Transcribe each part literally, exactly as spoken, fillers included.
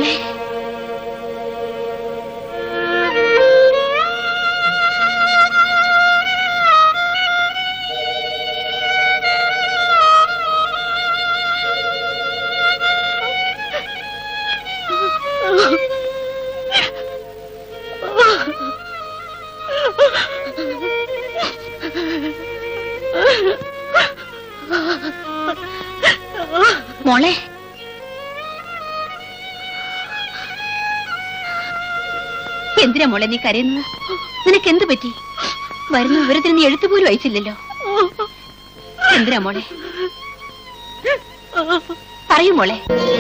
മോളെ, മോളെ, എന്തിനാ മോളെ നീ കരയുന്നത്? നിനക്ക് എന്ത് പറ്റി? വരുന്ന വിവരത്തിന് നീ എഴുത്തുപോലും അയച്ചില്ലല്ലോ. എന്തിനാ മോളെ? പറയൂ മോളെ.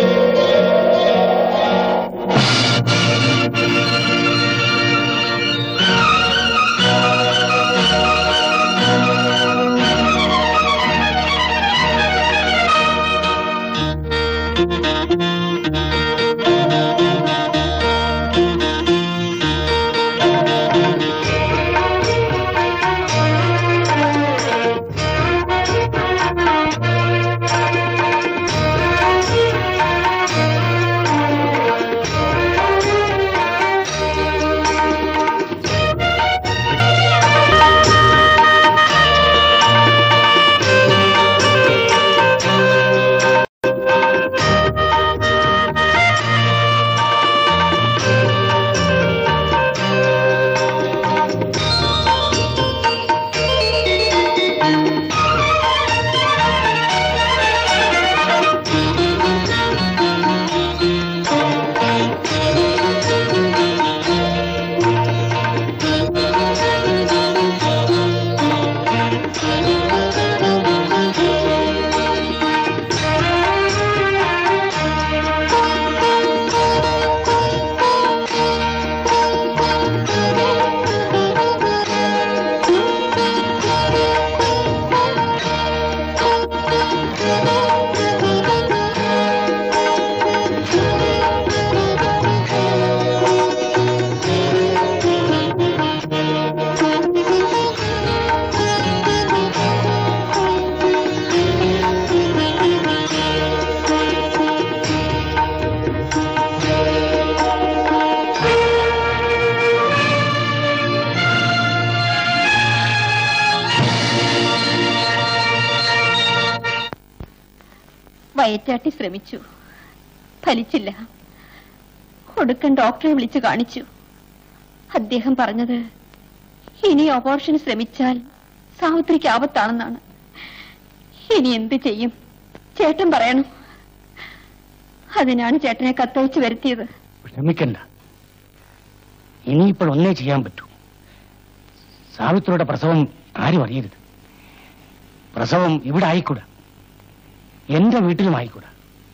വയറ്റാട്ടി ശ്രമിച്ചു, ഫലിച്ചില്ല. ഒടുക്കൻ ഡോക്ടറെ വിളിച്ചു കാണിച്ചു. അദ്ദേഹം പറഞ്ഞത് ഇനി അബോർഷന് ശ്രമിച്ചാൽ സാവിത്രിക്ക് ആപത്താണെന്നാണ്. ഇനി എന്ത് ചെയ്യും? ചേട്ടൻ പറയണം. അതിനാണ് ചേട്ടനെ കത്തയച്ചു വരുത്തിയത്. ശ്രമിക്കണ്ട, ഇനിയിപ്പോൾ ഒന്നേ ചെയ്യാൻ പറ്റൂ. സാവിത്രിയുടെ പ്രസവം ആരും അറിയരുത്. പ്രസവം ഇവിടെ ആയിക്കൂടാ, എന്റെ വീട്ടിലും ആയിക്കൂടാ.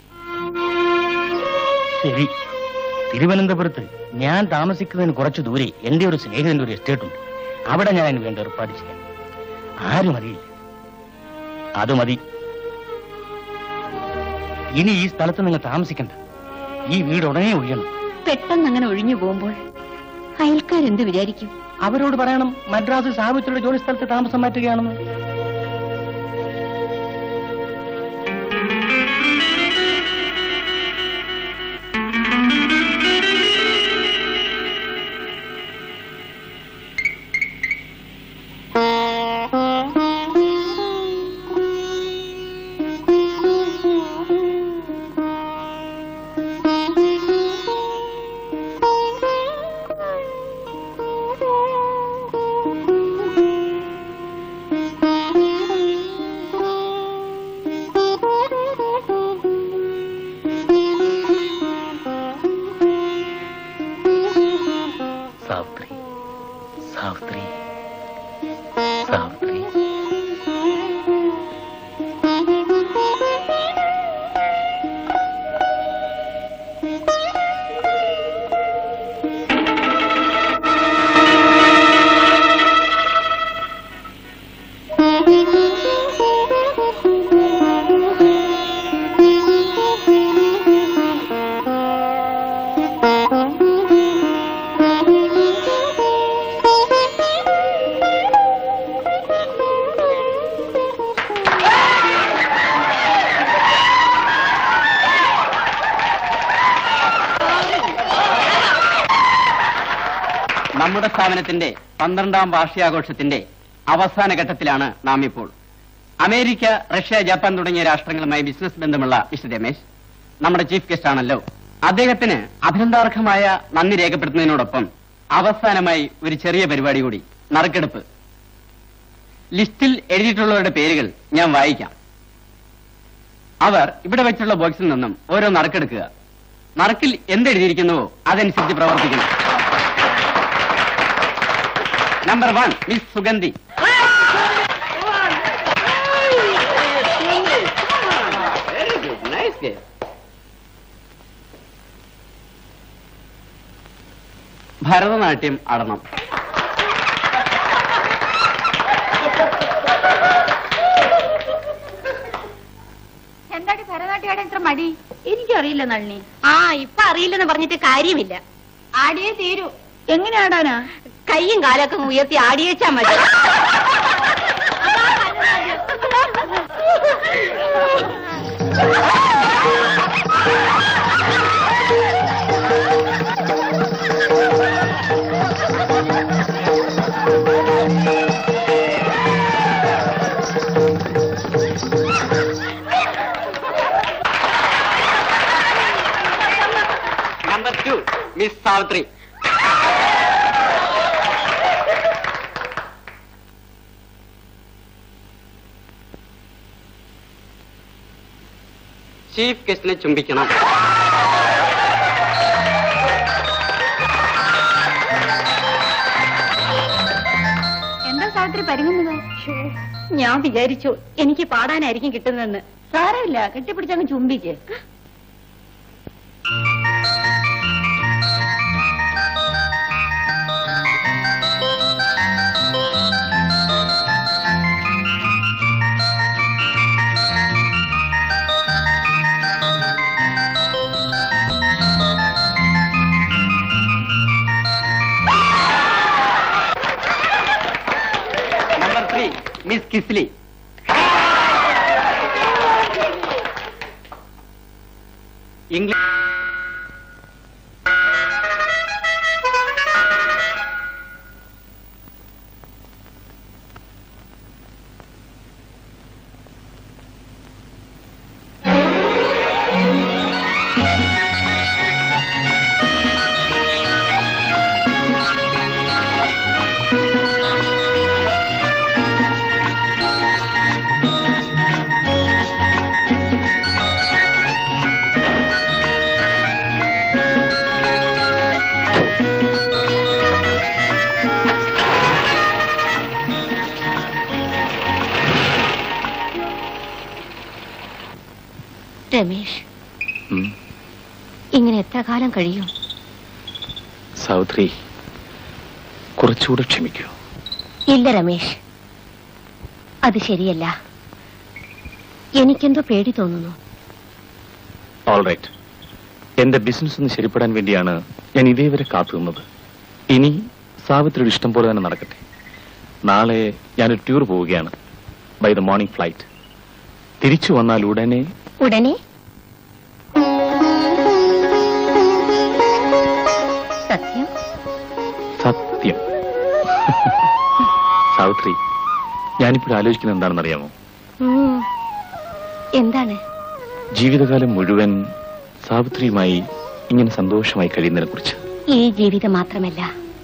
ശരി, തിരുവനന്തപുരത്ത് ഞാൻ താമസിക്കുന്നതിന് കുറച്ചു ദൂരെ എന്റെ ഒരു സ്നേഹിതന്റെ ഒരു എസ്റ്റേറ്റ് ഉണ്ട്. അവിടെ ഞാൻ അതിന് വേണ്ട ഏർപ്പാട് ചെയ്യാം. ആരും അറിയില്ല. അത് മതി. ഇനി ഈ സ്ഥലത്ത് നിങ്ങൾ താമസിക്കണ്ട. ഈ വീട് ഉടനെ ഒഴിയണം. പെട്ടെന്ന് അങ്ങനെ ഒഴിഞ്ഞു പോകുമ്പോൾ അയൽക്കാരെന്ത് വിചാരിക്കും? അവരോട് പറയണം മദ്രാസ് സാവിത്രിയുടെ ജോലി സ്ഥലത്ത് താമസം മാറ്റുകയാണെന്ന്. നമ്മുടെ സ്ഥാപനത്തിന്റെ പന്ത്രണ്ടാം വാർഷികാഘോഷത്തിന്റെ അവസാന ഘട്ടത്തിലാണ് നാം ഇപ്പോൾ. അമേരിക്ക, റഷ്യ, ജപ്പാൻ തുടങ്ങിയ രാഷ്ട്രങ്ങളുമായി ബിസിനസ് ബന്ധമുള്ള മിസ്റ്റർ രമേശ് നമ്മുടെ ചീഫ് ഗസ്റ്റ് ആണല്ലോ. അദ്ദേഹത്തിന് അഭിനന്ദാർഹമായ നന്ദി രേഖപ്പെടുത്തുന്നതിനോടൊപ്പം അവസാനമായി ഒരു ചെറിയ പരിപാടി കൂടി, നറുക്കെടുപ്പ്. ലിസ്റ്റിൽ എഴുതിയിട്ടുള്ളവരുടെ പേരുകൾ ഞാൻ വായിക്കാം. അവർ ഇവിടെ വെച്ചുള്ള ബോക്സിൽ നിന്നും ഓരോ നറുക്കെടുക്കുക. നറുക്കിൽ എന്തെഴുതിയിരിക്കുന്നുവോ അതനുസരിച്ച് പ്രവർത്തിക്കുന്നു. Number one, miss Sugandhi. Bharatanatyam ആടണം. എന്താടി ഭരതനാട്യം ആടാൻ ഇത്ര മടി? എനിക്കറിയില്ല നളിനി. ആ ഇപ്പൊ അറിയില്ലെന്ന് പറഞ്ഞിട്ട് കാര്യമില്ല. ആടിയേ തീരൂ. എങ്ങനെ ആടാനാ? കയ്യും കാലൊക്കെ ഉയർത്തി ആടിയേച്ചാ മതി. Number two, miss Savitri. Chief ഗസ്റ്റിനെ ചുംബിക്കണം. എന്താ സാവിത്രി പരിങ്ങുന്നത്? ഞാൻ വിചാരിച്ചു എനിക്ക് പാടാനായിരിക്കും കിട്ടുന്നതെന്ന്. സാരമില്ല, കെട്ടിപ്പിടിച്ചങ്ങ് ചുംബിക്ക്. മിസ് കിസ്ലി. ഇംഗ്ലീഷ് രമേശ്, ഇങ്ങനെ എത്ര കാലം കഴിയും? സാവിത്രി, കുറച്ചുകൂടെ ക്ഷമിക്കൂ. ഇല്ല രമേശ്, അത് ശരിയല്ല. എനിക്കെന്തോ പേടി തോന്നുന്നു. All right. എന്റെ ബിസിനസ് ഒന്ന് ശരിപ്പെടാൻ വേണ്ടിയാണ് ഞാൻ ഇതേവരെ കാത്തുനിന്നത്. ഇനി സാവിത്രിയുടെ ഇഷ്ടം പോലെ തന്നെ നടക്കട്ടെ. നാളെ ഞാനൊരു ടൂർ പോവുകയാണ്, ബൈ ദ മോർണിംഗ് ഫ്ലൈറ്റ്. തിരിച്ചു വന്നാൽ ഉടനെ ഉടനെ സത്യം സത്യം. സാവിത്രി, ഞാനിപ്പോൾ ആലോചിക്കുന്നത് എന്താണെന്നറിയാമോ? എന്താണ്? ജീവിതകാലം മുഴുവൻ സാവിത്രിയുമായി ഇങ്ങനെ സന്തോഷമായി കഴിയുന്നതിനെ കുറിച്ച്. ഈ ജീവിതം മാത്രമല്ല,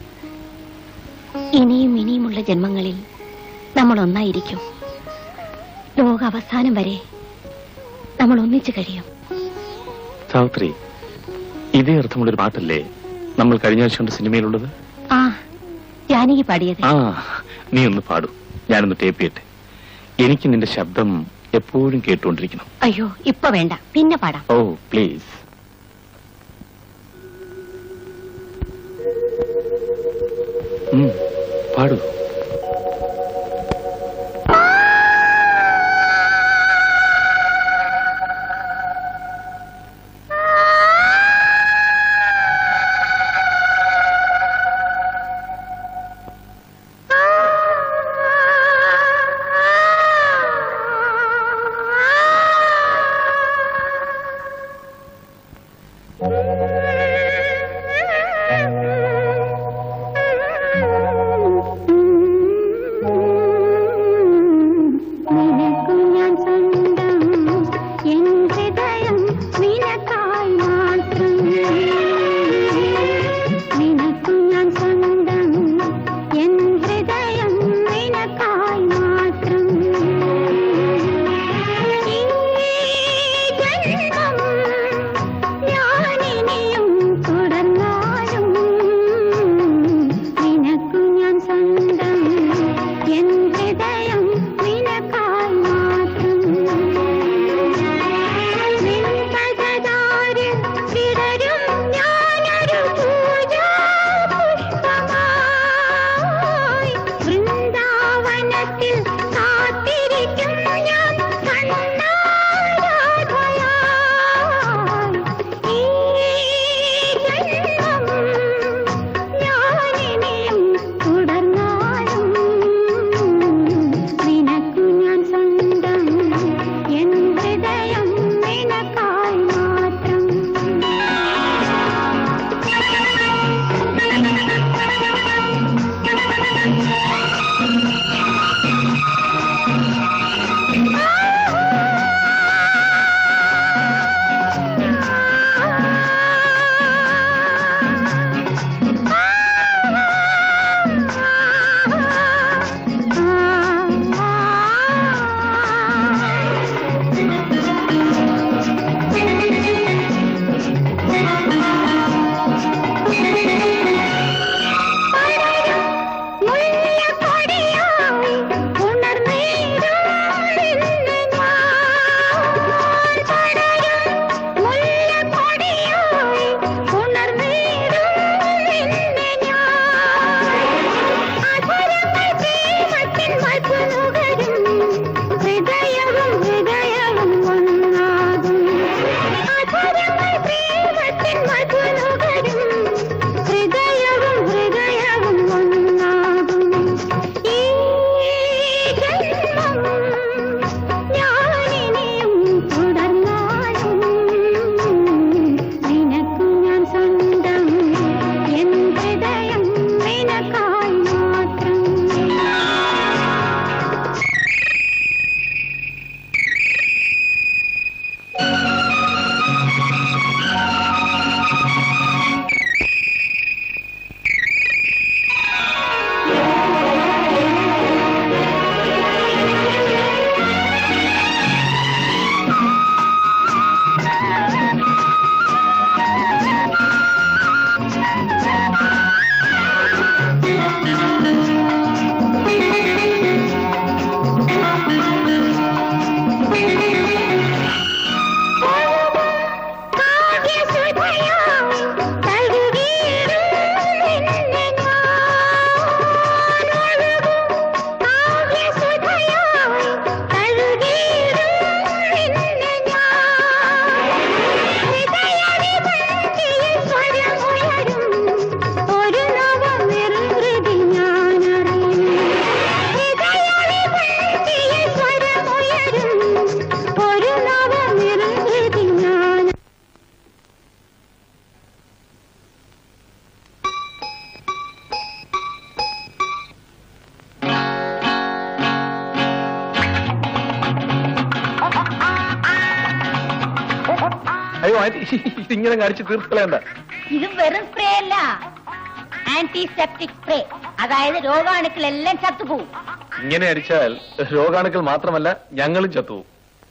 ഇനിയും ഇനിയുമുള്ള ജന്മങ്ങളിൽ നമ്മൾ ഒന്നായിരിക്കും. ലോക അവസാനം വരെ നമ്മൾ ഒന്നിച്ചു കഴിയും. സാവിത്രി, ഇതേ അർത്ഥമുള്ളൊരു പാട്ടല്ലേ നമ്മൾ കഴിഞ്ഞ ആഴ്ച കൊണ്ട് സിനിമയിലുള്ളത്? ആ, ജാനകി പാടിയത്. ആ, നീ ഒന്ന് പാടൂ, ഞാനൊന്ന് ടേപ്പ് ചെയ്യട്ടെ. എനിക്ക് നിന്റെ ശബ്ദം എപ്പോഴും കേട്ടുകൊണ്ടിരിക്കണം. അയ്യോ, ഇപ്പൊ വേണ്ട, പിന്നെ പാടാം. Oh please. പാടൂ. അയ്യോ ഇങ്ങനെ കാണിച്ച് തീർക്കളയണ്ട. ഇത് വെറും സ്പ്രേ അല്ല, ആന്റിസെപ്റ്റിക് സ്പ്രേ. അതായത് രോഗാണുക്കളെല്ലാം ചത്തുപോകും. ഇങ്ങനെ അടിച്ചാൽ രോഗാണുക്കൾ മാത്രമല്ല ഞങ്ങളും ചത്തുപോകും.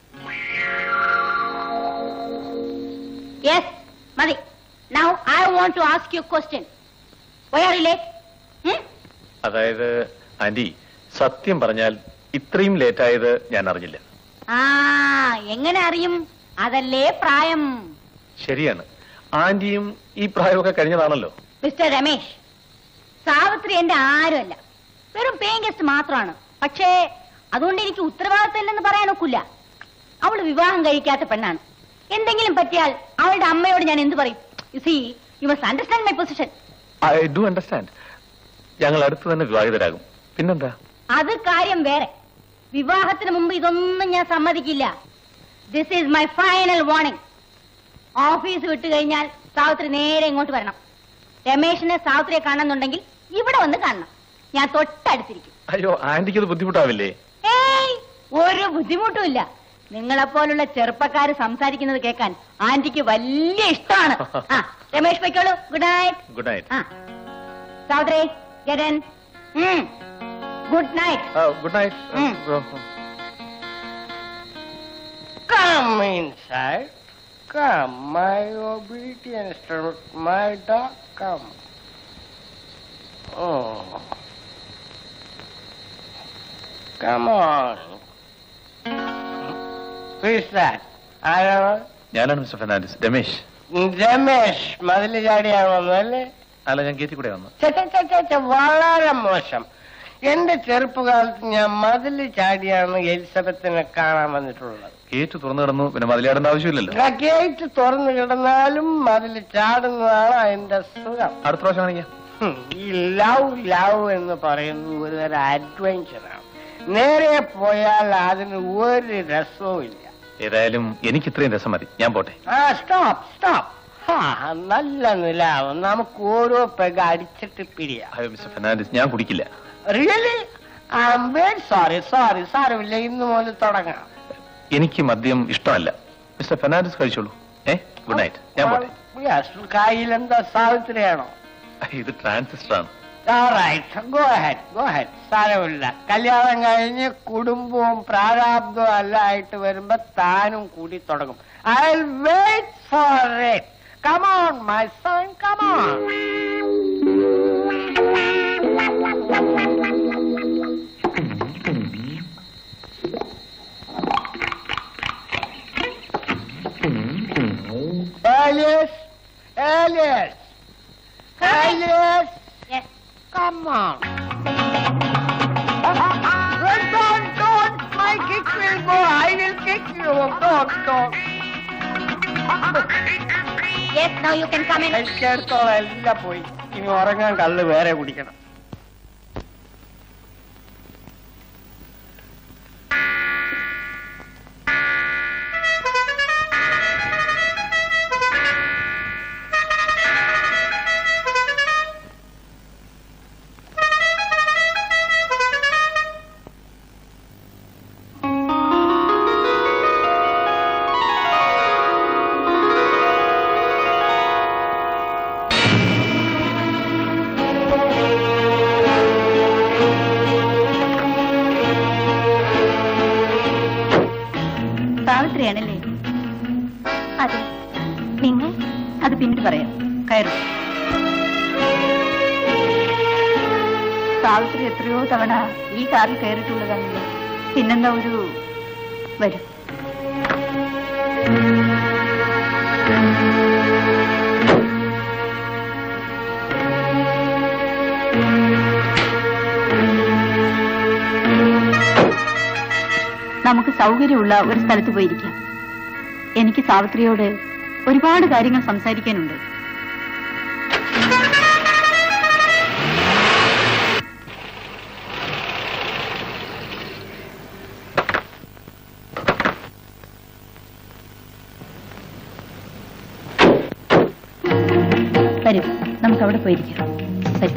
യെസ്, മതി. Now I want to ask you question. Why are you late? അതായത് ആന്റി, സത്യം പറഞ്ഞാൽ ഇത്രയും ലേറ്റ് ആയത് ഞാൻ അറിഞ്ഞില്ല. ആ, എങ്ങനെ അറിയും? അതല്ലേ പ്രായം. ശരിയാണ്, ആന്റിയും ഈ പ്രായമൊക്കെ കഴിഞ്ഞതാണല്ലോ. മിസ്റ്റർ രമേശ്, സാവിത്രി എന്റെ ആരുമല്ല, വെറും പേയിങ് ഗസ്റ്റ് മാത്രമാണ്. പക്ഷേ അതുകൊണ്ട് എനിക്ക് ഉത്തരവാദിത്തം ഇല്ലെന്ന് പറയാൻ ഒക്കില്ല. അവള് വിവാഹം കഴിക്കാത്ത പെണ്ണാണ്. എന്തെങ്കിലും പറ്റിയാൽ അവളുടെ അമ്മയോട് ഞാൻ എന്ത് പറയും? You see, you must understand my position. I do understand. ഞങ്ങൾ അടുത്ത് തന്നെ വിവാഹിതരാകും. പിന്നെന്താ? അത് കാര്യം വേറെ. വിവാഹത്തിന് മുമ്പ് ഇതൊന്നും ഞാൻ സമ്മതിക്കില്ല. This is my final warning. Office വിട്ടു കഴിഞ്ഞാൽ സാവിത്രി നേരെ ഇങ്ങോട്ട് വരണം. രമേശിനെ സാവിത്രിയെ കാണുന്നുണ്ടെങ്കിൽ ഇവിടെ വന്ന് കാണണം. ഞാൻ തൊട്ടടുത്തിരിക്കും. അയ്യോ, ആന്റിക്ക് അത് ബുദ്ധിമുട്ടാവില്ലേ? ഏയ്, ഒരു ബുദ്ധിമുട്ടുമില്ല. നിങ്ങളെപ്പോലുള്ള ചെറുപ്പക്കാര് സംസാരിക്കുന്നത് കേൾക്കാൻ ആന്റിക്ക് വലിയ ഇഷ്ടമാണ്. ആ, രമേശ് പൊയ്ക്കോളൂ. Good night. Good night. ആ, Savitri, get in. Good night. Good night. Come inside. Come, my obedient servant, my dog, come. Oh. Come on. Who is that? I don't know. ഞാനാണ് മിസ്റ്റർ ഫെർണാണ്ടസ്, രമേശ്. രമേശ് മതിൽ ചാടിയാണ് വന്നല്ലേ? അല്ല, ഞാൻ ഗേറ്റിൽ കൂടെ വന്നു. വളരെ മോശം. എന്റെ ചെറുപ്പകാലത്ത് ഞാൻ മതിൽ ചാടിയാണ് എലിസബത്തിനെ കാണാൻ വന്നിട്ടുള്ളത്. ഗേറ്റ് തുറന്നു കിടന്നു, പിന്നെ മതിലാടേണ്ട ആവശ്യമില്ലല്ലോ. ഗേറ്റ് തുറന്നു കിടന്നാലും മതിൽ ചാടുന്നതാണ് അതിന്റെ സുഖം. അടുത്ത പ്രാവശ്യം കാണിക്കാം. ഈ ലവ് ലവ് എന്ന് പറയുന്നത് ഒരു തരം അഡ്വഞ്ചറാണ്. നേരെ പോയാൽ അതിന് ഒരു രസവും ഇല്ല. ഏതായാലും എനിക്ക് ഇത്രയും രസം മതി. ഞാൻ പോട്ടെ. ആ, സ്റ്റോപ്പ് സ്റ്റോപ്പ്. നല്ല നിലാവ്. നമുക്ക് ഓരോ പെഗ് അടിച്ചിട്ട് പിരിയാം. അയ്യോ മിസ്റ്റർ ഫെർണാണ്ടസ്, ഞാൻ കുടിക്കില്ല. Really? I am very sorry. Sorry സാരമില്ല, ഇന്ന് മുതൽ തുടങ്ങാം. എനിക്ക് മദ്യം ഇഷ്ടമല്ല. മിസ്റ്റർ ഫെർണാണ്ടസ് കഴിച്ചോളൂ. ഏ, ഗുഡ് നൈറ്റ്. ഞാൻ പോട്ടെ. കയ്യിലെന്താ സാവിത്രിയാണോ? ഇത് ട്രാൻസിസ്റ്റർ ആണ്. Go ahead go ahead. സാരമില്ല. കല്യാണം കഴിഞ്ഞ് കുടുംബവും പ്രാരാബ്ദവും എല്ലാം ആയിട്ട് വരുമ്പോ താനും കൂടി തുടങ്ങും. I will wait for it. Come on my son, come on. Alias, Alias, Alias. Yes. Come on. Well, don't, don't. My kick will go. I will kick you. Don't, don't. Yes, now you can come in. കഴിച്ചെടുത്തോളം എല്ലാം പോയി. ഇനി ഉറങ്ങാൻ കള്ള് വേറെ കുടിക്കണം. സാവിത്രിയാണല്ലേ? അതെ. നിങ്ങൾ? അത് പിന്നീട് പറയാം. കയറും. സാവിത്രി എത്രയോ തവണ ഈ കാറിൽ കയറിയിട്ടുള്ളതാണല്ലോ. പിന്നെന്താ ഒരു വരും. നമുക്ക് സൗകര്യമുള്ള ഒരു സ്ഥലത്ത് പോയിരിക്കാം. എനിക്ക് സാവിത്രിയോട് ഒരുപാട് കാര്യങ്ങൾ സംസാരിക്കാനുണ്ട്. വരും, നമുക്ക് അവിടെ പോയിരിക്കാം. വരും.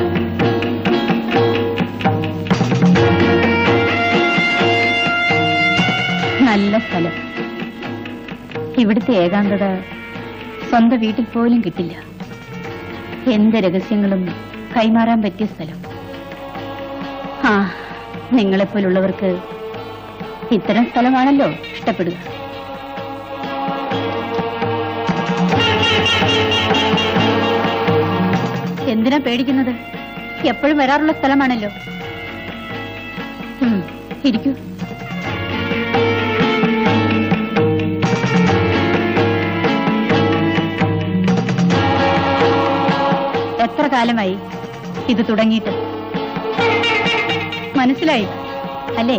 നല്ല സ്ഥലം. ഇവിടുത്തെ ഏകാന്തത സ്വന്തം വീട്ടിൽ പോലും കിട്ടില്ല. എന്ത് രഹസ്യങ്ങളും കൈമാറാൻ പറ്റിയ സ്ഥലം. ആ, നിങ്ങളെപ്പോലുള്ളവർക്ക് ഇത്തരം സ്ഥലമാണല്ലോ ഇഷ്ടപ്പെടുക. എന്തിനാ പേടിക്കുന്നത്? എപ്പോഴും വരാറുള്ള സ്ഥലമാണല്ലോ. ഇരിക്കൂ. എത്ര കാലമായി ഇത് തുടങ്ങിയിട്ട്? മനസ്സിലായി അല്ലേ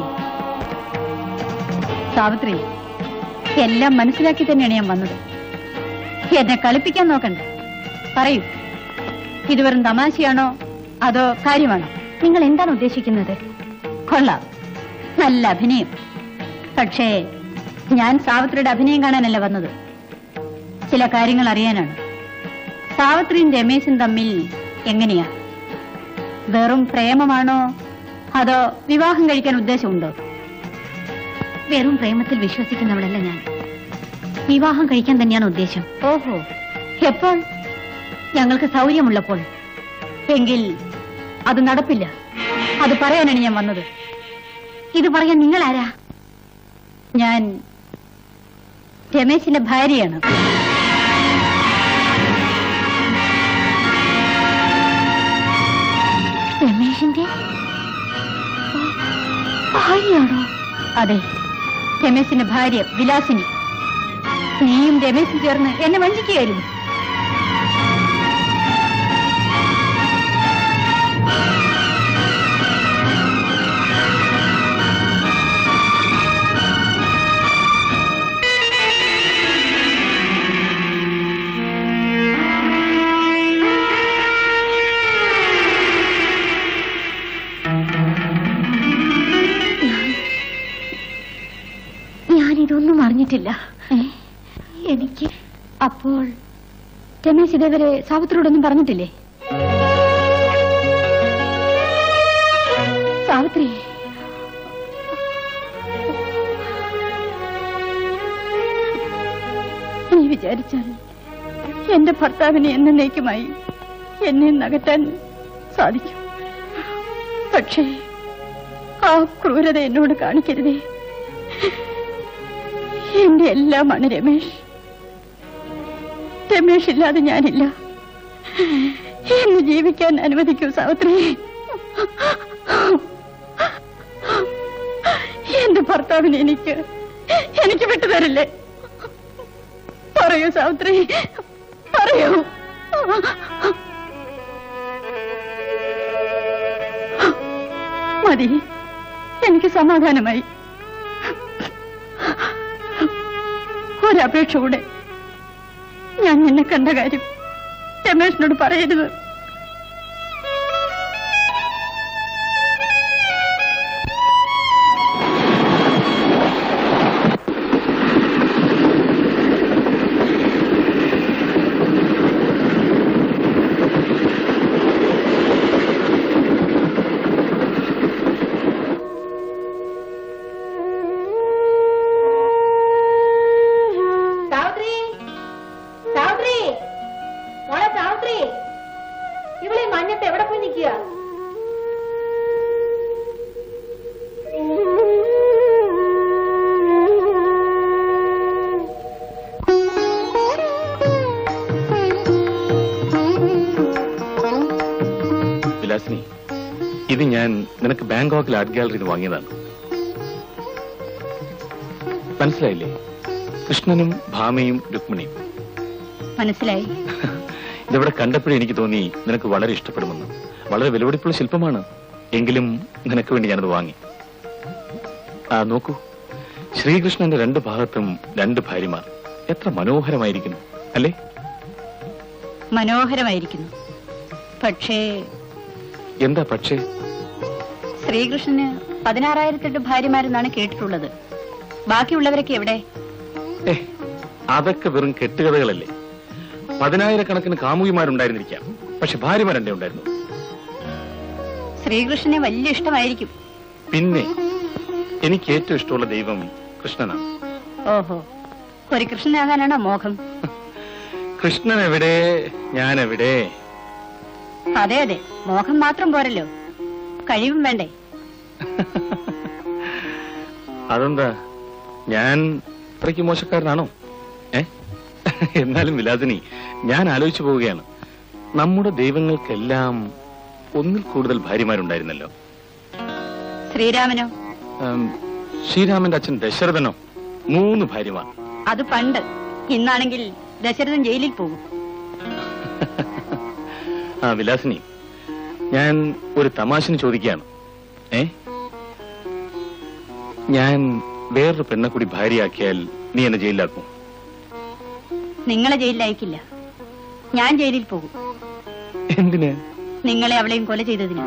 സാവിത്രി? എല്ലാം മനസ്സിലാക്കി തന്നെയാണ് ഞാൻ വന്നത്. എന്നെ കളിപ്പിക്കാൻ നോക്കണ്ട. പറയൂ, ഇത് വെറും തമാശയാണോ അതോ കാര്യമാണോ? നിങ്ങൾ എന്താണ് ഉദ്ദേശിക്കുന്നത്? കൊള്ളാം, നല്ല അഭിനയം. പക്ഷേ ഞാൻ സാവിത്രിയുടെ അഭിനയം കാണാനല്ല വന്നത്, ചില കാര്യങ്ങൾ അറിയാനാണ്. സാവിത്രിയും രമേശും തമ്മിൽ എങ്ങനെയാ? വെറും പ്രേമമാണോ അതോ വിവാഹം കഴിക്കാൻ ഉദ്ദേശമുണ്ടോ? വെറും പ്രേമത്തിൽ വിശ്വസിക്കുന്നവളല്ല ഞാൻ. വിവാഹം കഴിക്കാൻ തന്നെയാണ് ഉദ്ദേശം. ഓഹോ, എപ്പോൾ? ഞങ്ങൾക്ക് സൗകര്യമുള്ളപ്പോൾ. എങ്കിൽ അത് നടപ്പില്ല. അത് പറയാനാണ് ഞാൻ വന്നത്. ഇത് പറയാൻ നിങ്ങൾ ആരാ? ഞാൻ രമേശിന്റെ ഭാര്യയാണ്. രമേശിന്റെ ഭാര്യയാണോ? അതെ, രമേശിന്റെ ഭാര്യ വിലാസിനി. നീയും രമേശും ചേർന്ന് എന്നെ വഞ്ചിക്കുകയായിരുന്നു. ഞാനിതൊന്നും അറിഞ്ഞിട്ടില്ല. എനിക്ക് അപ്പോൾ രമേശ് ഇതേവരെ സാവിത്രിയോടൊന്നും പറഞ്ഞിട്ടില്ലേ? സാവിത്രി, നീ വിചാരിച്ചാൽ എന്റെ ഭർത്താവിനെ എന്നേക്കുമായി എന്നെ നകറ്റാൻ സാധിക്കും. പക്ഷേ ആ ക്രൂരത എന്നോട് കാണിക്കരുതേ. എന്റെ എല്ലാമാണ് രമേശ്. രമേശ് ഇല്ലാതെ ഞാനില്ല. എന്നെ ജീവിക്കാൻ അനുവദിക്കൂ സാവിത്രി. എന്റെ ഭർത്താവിനെ എനിക്ക് എനിക്ക് വിട്ടുതരില്ലേ? പറയൂ സാവിത്രി, പറയൂ. മതി, എനിക്ക് സമാധാനമായി. ഒരപേക്ഷ കൂടെ. ഞാൻ നിന്നെ കണ്ട കാര്യം രമേശിനോട് പറയരുത്. ഇത് ഞാൻ നിനക്ക് ബാങ്കോക്കിൽ ആർട്ട് ഗാലറിയിൽ വാങ്ങിയതാണ്. മനസ്സിലായില്ലേ? കൃഷ്ണനും ഭാമയും രുക്മിണിയും. മനസ്സിലായി. ഇതിവിടെ കണ്ടപ്പോഴേ എനിക്ക് തോന്നി നിനക്ക് വളരെ ഇഷ്ടപ്പെടുമെന്ന്. വളരെ വിലപിടിപ്പുള്ള ശില്പമാണ്. എങ്കിലും നിനക്ക് വേണ്ടി ഞാനത് വാങ്ങി. ആ നോക്കൂ, ശ്രീകൃഷ്ണന്റെ രണ്ട് ഭാഗത്തും രണ്ട് ഭാര്യമാർ. എത്ര മനോഹരമായിരിക്കുന്നു അല്ലേ? മനോഹരമായിരിക്കുന്നു. പക്ഷേ എന്താ പക്ഷേ? ശ്രീകൃഷ്ണന് പതിനാറായിരത്തെട്ട് ഭാര്യമാരെന്നാണ് കേട്ടിട്ടുള്ളത്. ബാക്കിയുള്ളവരൊക്കെ എവിടെ? ഏ, അതൊക്കെ വെറും കെട്ടുകഥകളല്ലേ. പതിനായിരക്കണക്കിന് കാമുകിമാരുണ്ടായിരുന്നിരിക്കാം, പക്ഷെ ഭാര്യമാരെന്റെ ഉണ്ടായിരുന്നു. ശ്രീകൃഷ്ണനെ വലിയ ഇഷ്ടമായിരിക്കും. പിന്നെ എനിക്ക് ഏറ്റവും ഇഷ്ടമുള്ള ദൈവം കൃഷ്ണനാണ്. ഓഹോ, ഒരു കൃഷ്ണനാകാനാണോ മോഹം? കൃഷ്ണൻ എവിടെ, ഞാൻ എവിടെ? അതെ അതെ, മോഹം മാത്രം പോരല്ലോ, കഴിവും വേണ്ടേ? അതെന്താ, ഞാൻ അത്രയ്ക്ക് മോശക്കാരനാണോ? ഏ എന്നാലും വിലാസിനി, ഞാൻ ആലോചിച്ചു പോവുകയാണ്, നമ്മുടെ ദൈവങ്ങൾക്കെല്ലാം ഒന്നിൽ കൂടുതൽ ഭാര്യമാരുണ്ടായിരുന്നല്ലോ. ശ്രീരാമനോ? ശ്രീരാമന്റെ അച്ഛൻ ദശരഥനോ മൂന്ന് ഭാര്യമാർ. അത് പണ്ട്. ഇന്നാണെങ്കിൽ ദശരഥൻ ജയിലിൽ പോകും. ആ വിലാസിനി, ഞാൻ ഒരു തമാശന് ചോദിക്കുകയാണ്. ഏ ഞാൻ വേറൊരു പെണ്ണെ കൂടി ഭാര്യയാക്കിയാൽ നീ എന്നെ ജയിലിലാക്കും? നിങ്ങളെ ജയിലിലയക്കില്ല, ഞാൻ ജയിലിൽ പോകും. എന്തിന്? നിങ്ങളെ അവളെയും കൊല ചെയ്തതിന്.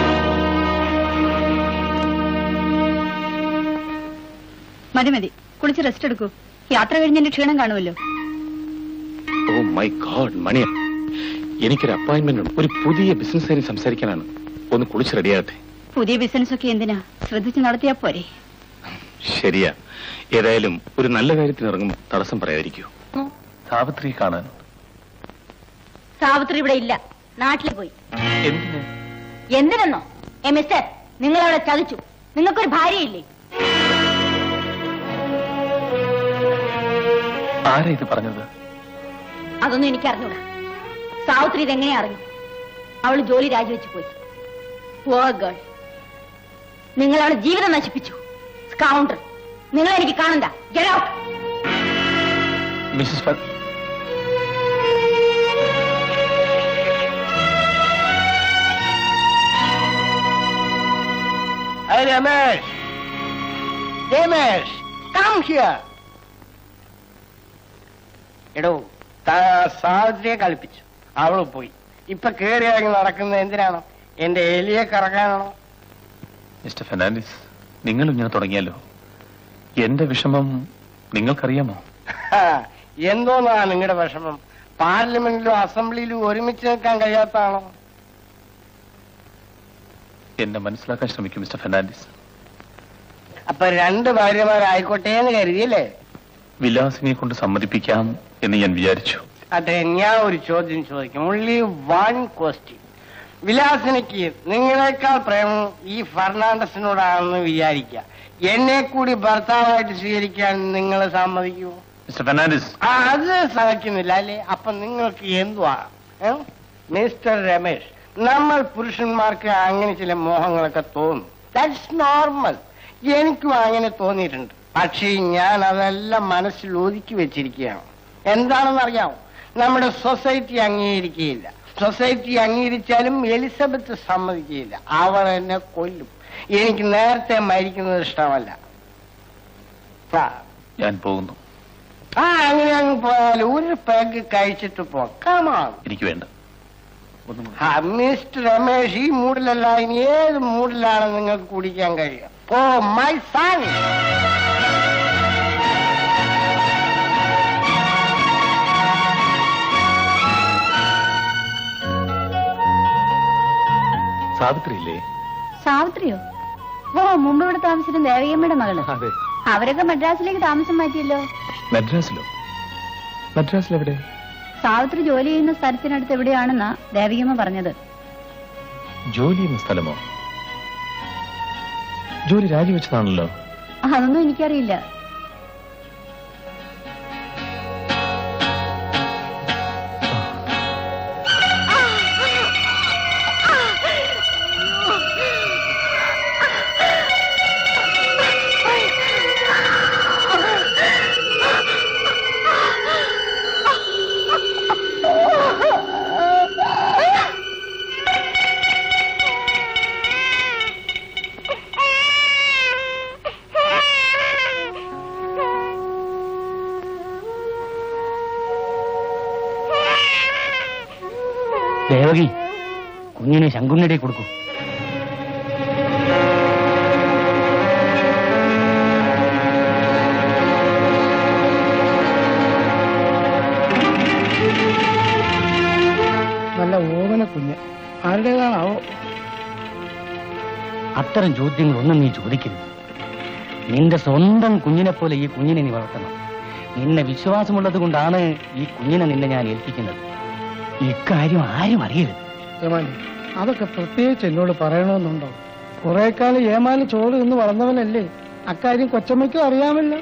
മതി മതി, കുളിച്ച് റെസ്റ്റ് എടുക്കൂ. യാത്ര കഴിഞ്ഞതിന്റെ ക്ഷീണം കാണുമല്ലോ. ഓ മൈ ഗോഡ് മണിയ, എനിക്കൊരു അപ്പോയിന്റ്മെന്റ് ഉണ്ട്. ഒരു പുതിയ ബിസിനസ് കാര്യം സംസാരിക്കാനാണ്. ഒന്ന് കുളിച്ച് റെഡിയാകട്ടെ. പുതിയ ബിസിനസ് ഒക്കെ എന്തിനാ, ശ്രദ്ധിച്ച് നടത്തിയാ പോരെ? ശരിയാ. ഏതായാലും ഒരു നല്ല കാര്യത്തിന് ഇറങ്ങും, തടസ്സം പറയാതിരിക്കൂ. സാവിത്രി കാണാൻ. സാവിത്രി ഇവിടെ ഇല്ല, നാട്ടിൽ പോയി. എന്തിന്? എന്തിനെന്നോ? ഏ മിസ്റ്റർ, നിങ്ങൾ അവിടെ ചതിച്ചു. നിങ്ങൾക്കൊരു ഭാര്യയില്ലേ? ആരാ ഇത് പറഞ്ഞത്? അതൊന്നും എനിക്ക് അറിഞ്ഞൂടാ. സാവിത്രി ഇതെങ്ങനെ അറിഞ്ഞു? അവള് ജോലി രാജിവെച്ചു പോയി. Poor girl. നിങ്ങൾ അവളെ ജീവിതം നശിപ്പിച്ചു. സ്കൗണ്ടർ, നിങ്ങൾ എനിക്ക് കാണണ്ട. Get out. മിസ്സസ് ഫ- Hey, Ramesh! Ramesh, come here! എടോ, സാവിത്രിയെ കളിപ്പിച്ചു, അവള് പോയി. ഇപ്പൊ കേറി ഇറങ്ങി നടക്കുന്നത് എന്തിനാണോ? എന്റെ എലിയെ കറക്കാനാണോ? മിസ്റ്റർ ഫെർണാണ്ടസ്, നിങ്ങൾ ഇങ്ങനെ തുടങ്ങിയല്ലോ. എന്റെ വിഷമം നിങ്ങൾക്കറിയാമോ? എന്തോന്നാ നിങ്ങളുടെ വിഷമം? പാർലമെന്റിലും അസംബ്ലിയിലും ഒരുമിച്ച് നിൽക്കാൻ കഴിയാത്തതാണോ? എന്നെ മനസ്സിലാക്കാൻ ശ്രമിക്കും മിസ്റ്റർ ഫെർണാണ്ടസ്. അപ്പൊ രണ്ട് ഭാര്യമാരായിക്കോട്ടെ എന്ന് കരുതിയല്ലേ? വിലാസിനെ കൊണ്ട് സമ്മതിപ്പിക്കാം എന്ന് ഞാൻ വിചാരിച്ചു. അതെ, ഞാൻ ഒരു ചോദ്യം ചോദിക്കും. Only one question. വിലാസിനിക്ക് നിങ്ങളെക്കാൾ പ്രേമം ഈ ഫെർണാണ്ടസിനോടാണെന്ന് വിചാരിക്കുക. എന്നെ കൂടി ഭർത്താവായിട്ട് സ്വീകരിക്കാൻ നിങ്ങൾ സമ്മതിക്കുമോ? മിസ്റ്റർ ഫെർണാണ്ടസ്, ആ, അത് സഹിക്കുന്നില്ല അല്ലേ? അപ്പൊ നിങ്ങൾക്ക് എന്തുവാ? മിസ്റ്റർ രമേശ്, നമ്മൾ പുരുഷന്മാർക്ക് അങ്ങനെ ചില മോഹങ്ങളൊക്കെ തോന്നും. That's normal. എനിക്കും അങ്ങനെ തോന്നിയിട്ടുണ്ട്. പക്ഷേ ഞാൻ അതെല്ലാം മനസ്സിൽ ഒതുക്കി വെച്ചിരിക്കുകയാണ്. എന്താണെന്ന് അറിയാമോ? നമ്മുടെ സൊസൈറ്റി അംഗീകരിക്കുകയില്ല. സൊസൈറ്റി അംഗീകരിച്ചാലും എലിസബത്ത് സമ്മതിക്കുകയില്ല. അവൾ എന്നെ കൊല്ലും. എനിക്ക് നേരത്തെ മരിക്കുന്നത് ഇഷ്ടമല്ല. ഞാൻ പോകുന്നു. ആ, അങ്ങനെ അങ്ങ് പോയാൽ ഒരു പെഗ് കഴിച്ചിട്ട് പോകാം. കമാൺ. എനിക്ക് വേണ്ട. മിസ്റ്റർ രമേശ്, ഈ മൂഡിലല്ല, ഇനി ഏത് മൂഡിലാണ് നിങ്ങൾക്ക് കുടിക്കാൻ കഴിയുക? Oh my son. സാവിത്രി ഇല്ലേ? സാവിത്രിയോ? ഓ, മുമ്പ് ഇവിടെ താമസിച്ചിരുന്ന ദേവയമ്മയുടെ മകള്. അതെ. അവരൊക്കെ മദ്രാസിലേക്ക് താമസം മാറ്റിയല്ലോ. മദ്രാസിലോ? മദ്രാസിൽ എവിടെ? സാവിത്രി ജോലി ചെയ്യുന്ന സ്ഥലത്തിനടുത്ത് എവിടെയാണെന്നാ ദേവികമ്മ പറഞ്ഞത്. ജോലി ചെയ്യുന്ന സ്ഥലമോ? ജോലി രാജിവെച്ചതാണല്ലോ. അതൊന്നും എനിക്കറിയില്ല. ദേവകി, കുഞ്ഞിനെ ശങ്കുണ്ണിയുടെ കൊടുക്കൂ. കുഞ്ഞ് ആരുടേതാണാവോ? അത്തരം ചോദ്യങ്ങളൊന്നും നീ ചോദിക്കരുത്. നിന്റെ സ്വന്തം കുഞ്ഞിനെ പോലെ ഈ കുഞ്ഞിനെ നീ വളർത്തണം. നിന്നെ വിശ്വാസമുള്ളത് കൊണ്ടാണ് ഈ കുഞ്ഞിനെ നിന്നെ ഞാൻ ഏൽപ്പിക്കുന്നത്. ഇക്കാര്യം ആരും അറിയരുത്. ഏമാലി, അതൊക്കെ പ്രത്യേകിച്ച് എന്നോട് പറയണമെന്നുണ്ടോ? കുറെ കാലം ഏമാലി ചോറ് നിന്ന് വളർന്നവനല്ലേ, അക്കാര്യം കൊച്ചമ്മയ്ക്കും അറിയാമല്ലോ.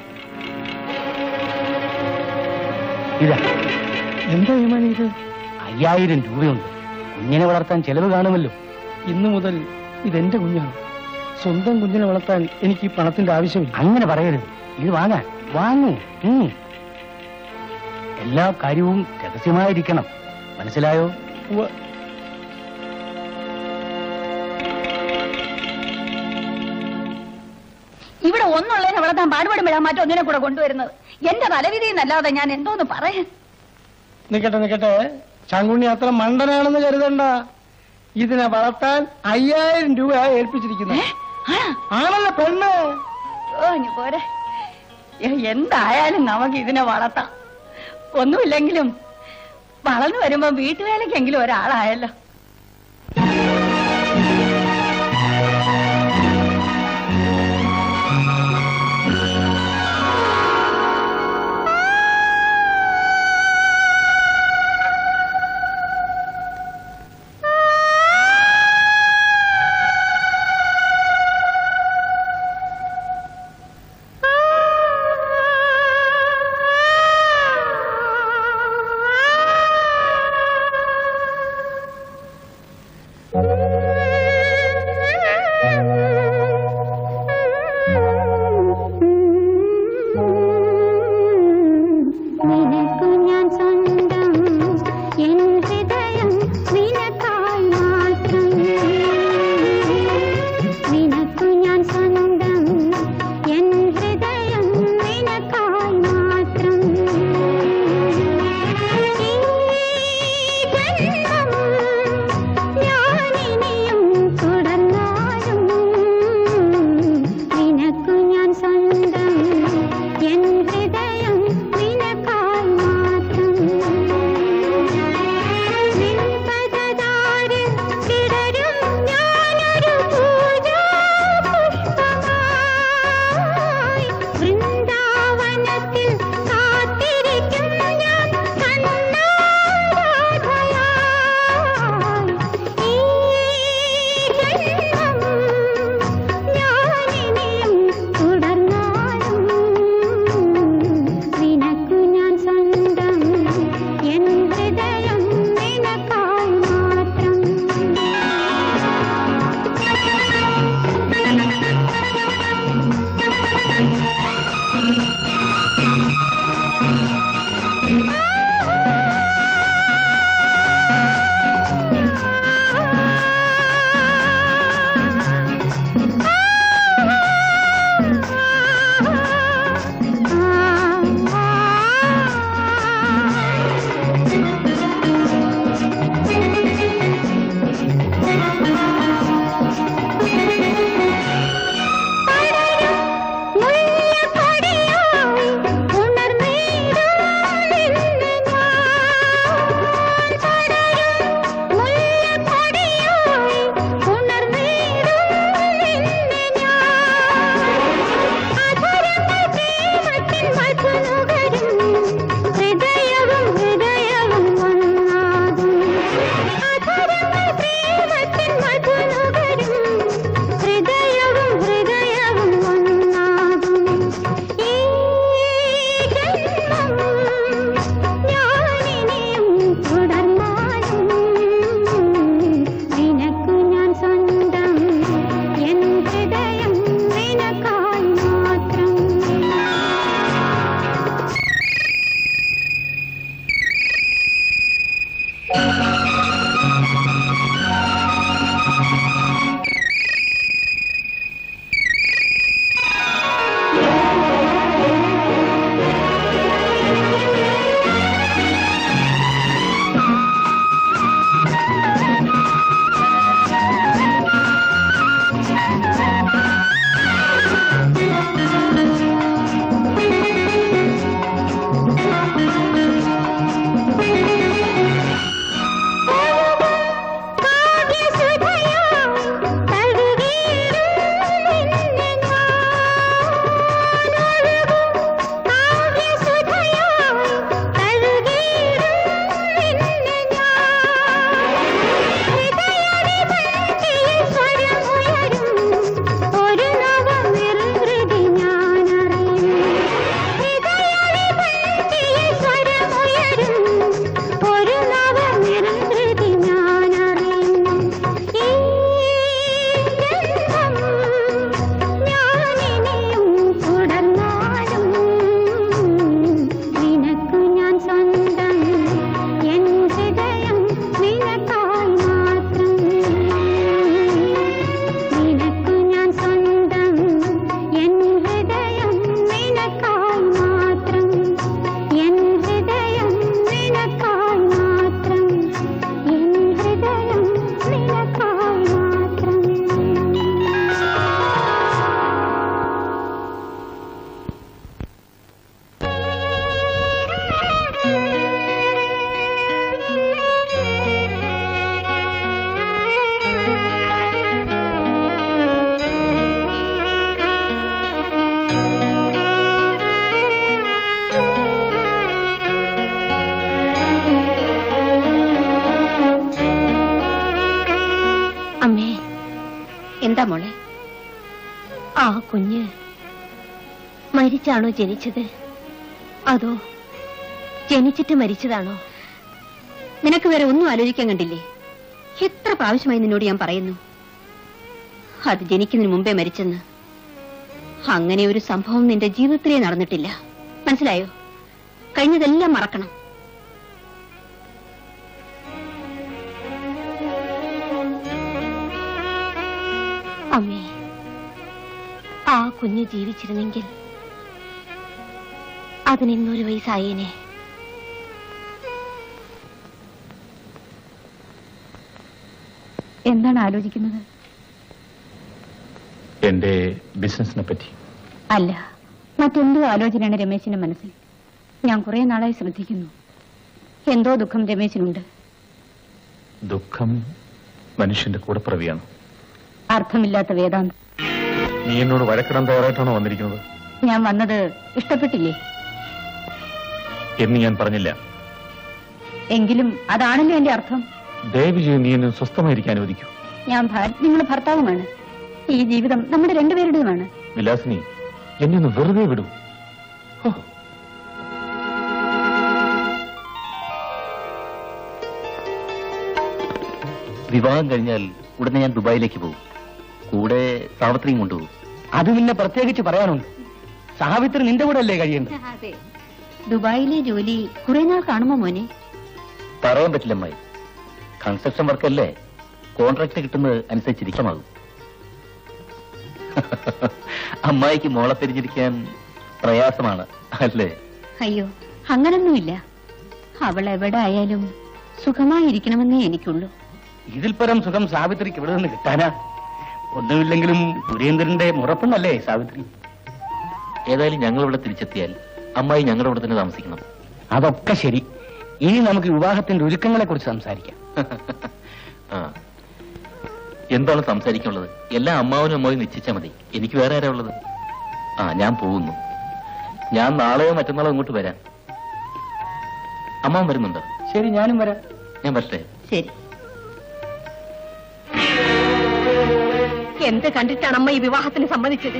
ഇതാ എന്താ ഏമാലി ഇത്? അയ്യായിരം രൂപയുണ്ട്. കുഞ്ഞിനെ വളർത്താൻ ചെലവ് കാണുമല്ലോ. ഇന്നു മുതൽ ഇതെന്റെ കുഞ്ഞാണ്. സ്വന്തം കുഞ്ഞിനെ വളർത്താൻ എനിക്ക് ഈ പണത്തിന്റെ ആവശ്യമില്ല. അങ്ങനെ പറയരുത്. ഇത് വാങ്ങാൻ വാങ്ങൂ. ഉം. എല്ലാ കാര്യവും രഹസ്യമായിരിക്കണം. മനസ്സിലായോ? ഉവ്വ്. ഇവിടെ ഒന്നുള്ളതിനെ വളർത്താൻ പാടുപെടുമ്പോഴാ മറ്റൊന്നിനെ കൂടെ കൊണ്ടുവരുന്നത്. എന്റെ തലവിധി എന്നല്ലാതെ ഞാൻ എന്തോന്ന് പറയാൻ. നിക്കട്ടെ നിക്കട്ടെ, ശങ്കുണ്ണി അത്ര മണ്ടനാണെന്ന് കരുതണ്ട. ഇതിനെ വളർത്താൻ അയ്യായിരം രൂപ ഏൽപ്പിച്ചിരിക്കുന്നത്. ആണല്ലോ പെണ്ണ്. ഓ ഇനി പോരെ. എന്തായാലും നമുക്ക് ഇതിനെ വളർത്താം. ഒന്നുമില്ലെങ്കിലും വളർന്നു വരുമ്പോ വീട്ടുവേലക്കെങ്കിലും ഒരാളായല്ലോ. ഉണർന്നേരും എന്താ മോളെ? ആ കുഞ്ഞ് മരിച്ചാണോ ജനിച്ചത്, അതോ ജനിച്ചിട്ട് മരിച്ചതാണോ? നിനക്ക് വേറെ ഒന്നും ആലോചിക്കാൻ കണ്ടില്ലേ? എത്ര പ്രാവശ്യമായി നിന്നോട് ഞാൻ പറയുന്നു അത് ജനിക്കുന്നതിന് മുമ്പേ മരിച്ചെന്ന്. അങ്ങനെ ഒരു സംഭവം നിന്റെ ജീവിതത്തിലേ നടന്നിട്ടില്ല. മനസ്സിലായോ? കഴിഞ്ഞതെല്ലാം മറക്കണം. അമ്മേ, ആ കുഞ്ഞ് ജീവിച്ചിരുന്നെങ്കിൽ അതിന് ഇന്നൊരു വയസ്സായേനെ. എന്താണ് ആലോചിക്കുന്നത്? എന്റെ ബിസിനസിനെ പറ്റി. അല്ല, മറ്റെന്തോ ആലോചനയാണ് രമേശിന്റെ മനസ്സിൽ. ഞാൻ കുറെ നാളായി ശ്രദ്ധിക്കുന്നു. എന്തോ ദുഃഖം രമേശിനുണ്ട്. ദുഃഖം മനുഷ്യന്റെ കൂടെ പിറവിയാണ്. അർത്ഥമില്ലാത്ത വേദാന്തം. നീ എന്നോട് വഴക്കിടാൻ തയ്യാറായിട്ടാണോ വന്നിരിക്കുന്നത്? ഞാൻ വന്നത് ഇഷ്ടപ്പെട്ടില്ലേ? എന്ന് ഞാൻ പറഞ്ഞില്ല. എങ്കിലും അതാണല്ലോ എന്റെ അർത്ഥം. ദയവ് ചെയ്ത് നീ എന്നെ സ്വസ്ഥമായിരിക്കാൻ അനുവദിക്കൂ. ഞാൻ നിങ്ങളുടെ ഭർത്താവുമാണ്. ഈ ജീവിതം നമ്മുടെ രണ്ടുപേരുടേതുമാണ്. വിലാസിനി, എന്നെ ഒന്ന് വെറുതെ വിടൂ. വിവാഹം കഴിഞ്ഞാൽ ഉടനെ ഞാൻ ദുബായിലേക്ക് പോകും. കൂടെ സാവിത്രിയും കൊണ്ടുപോകും. അത് പിന്നെ പ്രത്യേകിച്ച് പറയാനുണ്ട്. സാവിത്രി നിന്റെ കൂടെ അല്ലേ കഴിയേണ്ടത്? അതെ. ദുബായിലെ ജോലി കുറെ നാൾ കാണുമോ മോനെ? പറയാൻ പറ്റില്ല അമ്മായി. കൺസ്ട്രക്ഷൻ വർക്കല്ലേ, കോൺട്രാക്ട് കിട്ടുന്നത് അനുസരിച്ചിരിക്കമാകും. അമ്മായിക്ക് മോളെ പിരിഞ്ഞിരിക്കാൻ പ്രയാസമാണ് അല്ലേ? അയ്യോ, അങ്ങനൊന്നുമില്ല. അവൾ എവിടെ ആയാലും സുഖമായിരിക്കണമെന്നേ എനിക്കുള്ളൂ. ഇതിൽ പരം സുഖം സാവിത്രിക്ക് ഇവിടെ നിന്ന് കിട്ടാനാ? ഒന്നുമില്ലെങ്കിലും സുരേന്ദ്രന്റെ മുറപ്പെണ്ണല്ലേ സാവിത്രി? ഏതായാലും ഞങ്ങൾ ഇവിടെ തിരിച്ചെത്തിയാൽ അമ്മായി ഞങ്ങളുടെ ഇവിടെ തന്നെ താമസിക്കണം. അതൊക്കെ ശരി. ഇനി നമുക്ക് വിവാഹത്തിന്റെ ഒരുക്കങ്ങളെ കുറിച്ച് സംസാരിക്കാം. ആ, എന്താണ് സംസാരിക്കാനുള്ളത്? എല്ലാം അമ്മാവനും അമ്മാവും നിശ്ചയിച്ചാൽ മതി. എനിക്ക് വേറെ ആരാ ഉള്ളത്? ആ, ഞാൻ പോകുന്നു. ഞാൻ നാളെയോ മറ്റന്നാളോ ഇങ്ങോട്ട് വരാം. അമ്മാവൻ വരുന്നുണ്ടോ? ശരി, ഞാനും വരാം. ഞാൻ വരട്ടെ? ശരി. എന്ത് കണ്ടിട്ടാണ് അമ്മ ഈ വിവാഹത്തിന് സമ്മതിച്ചത്?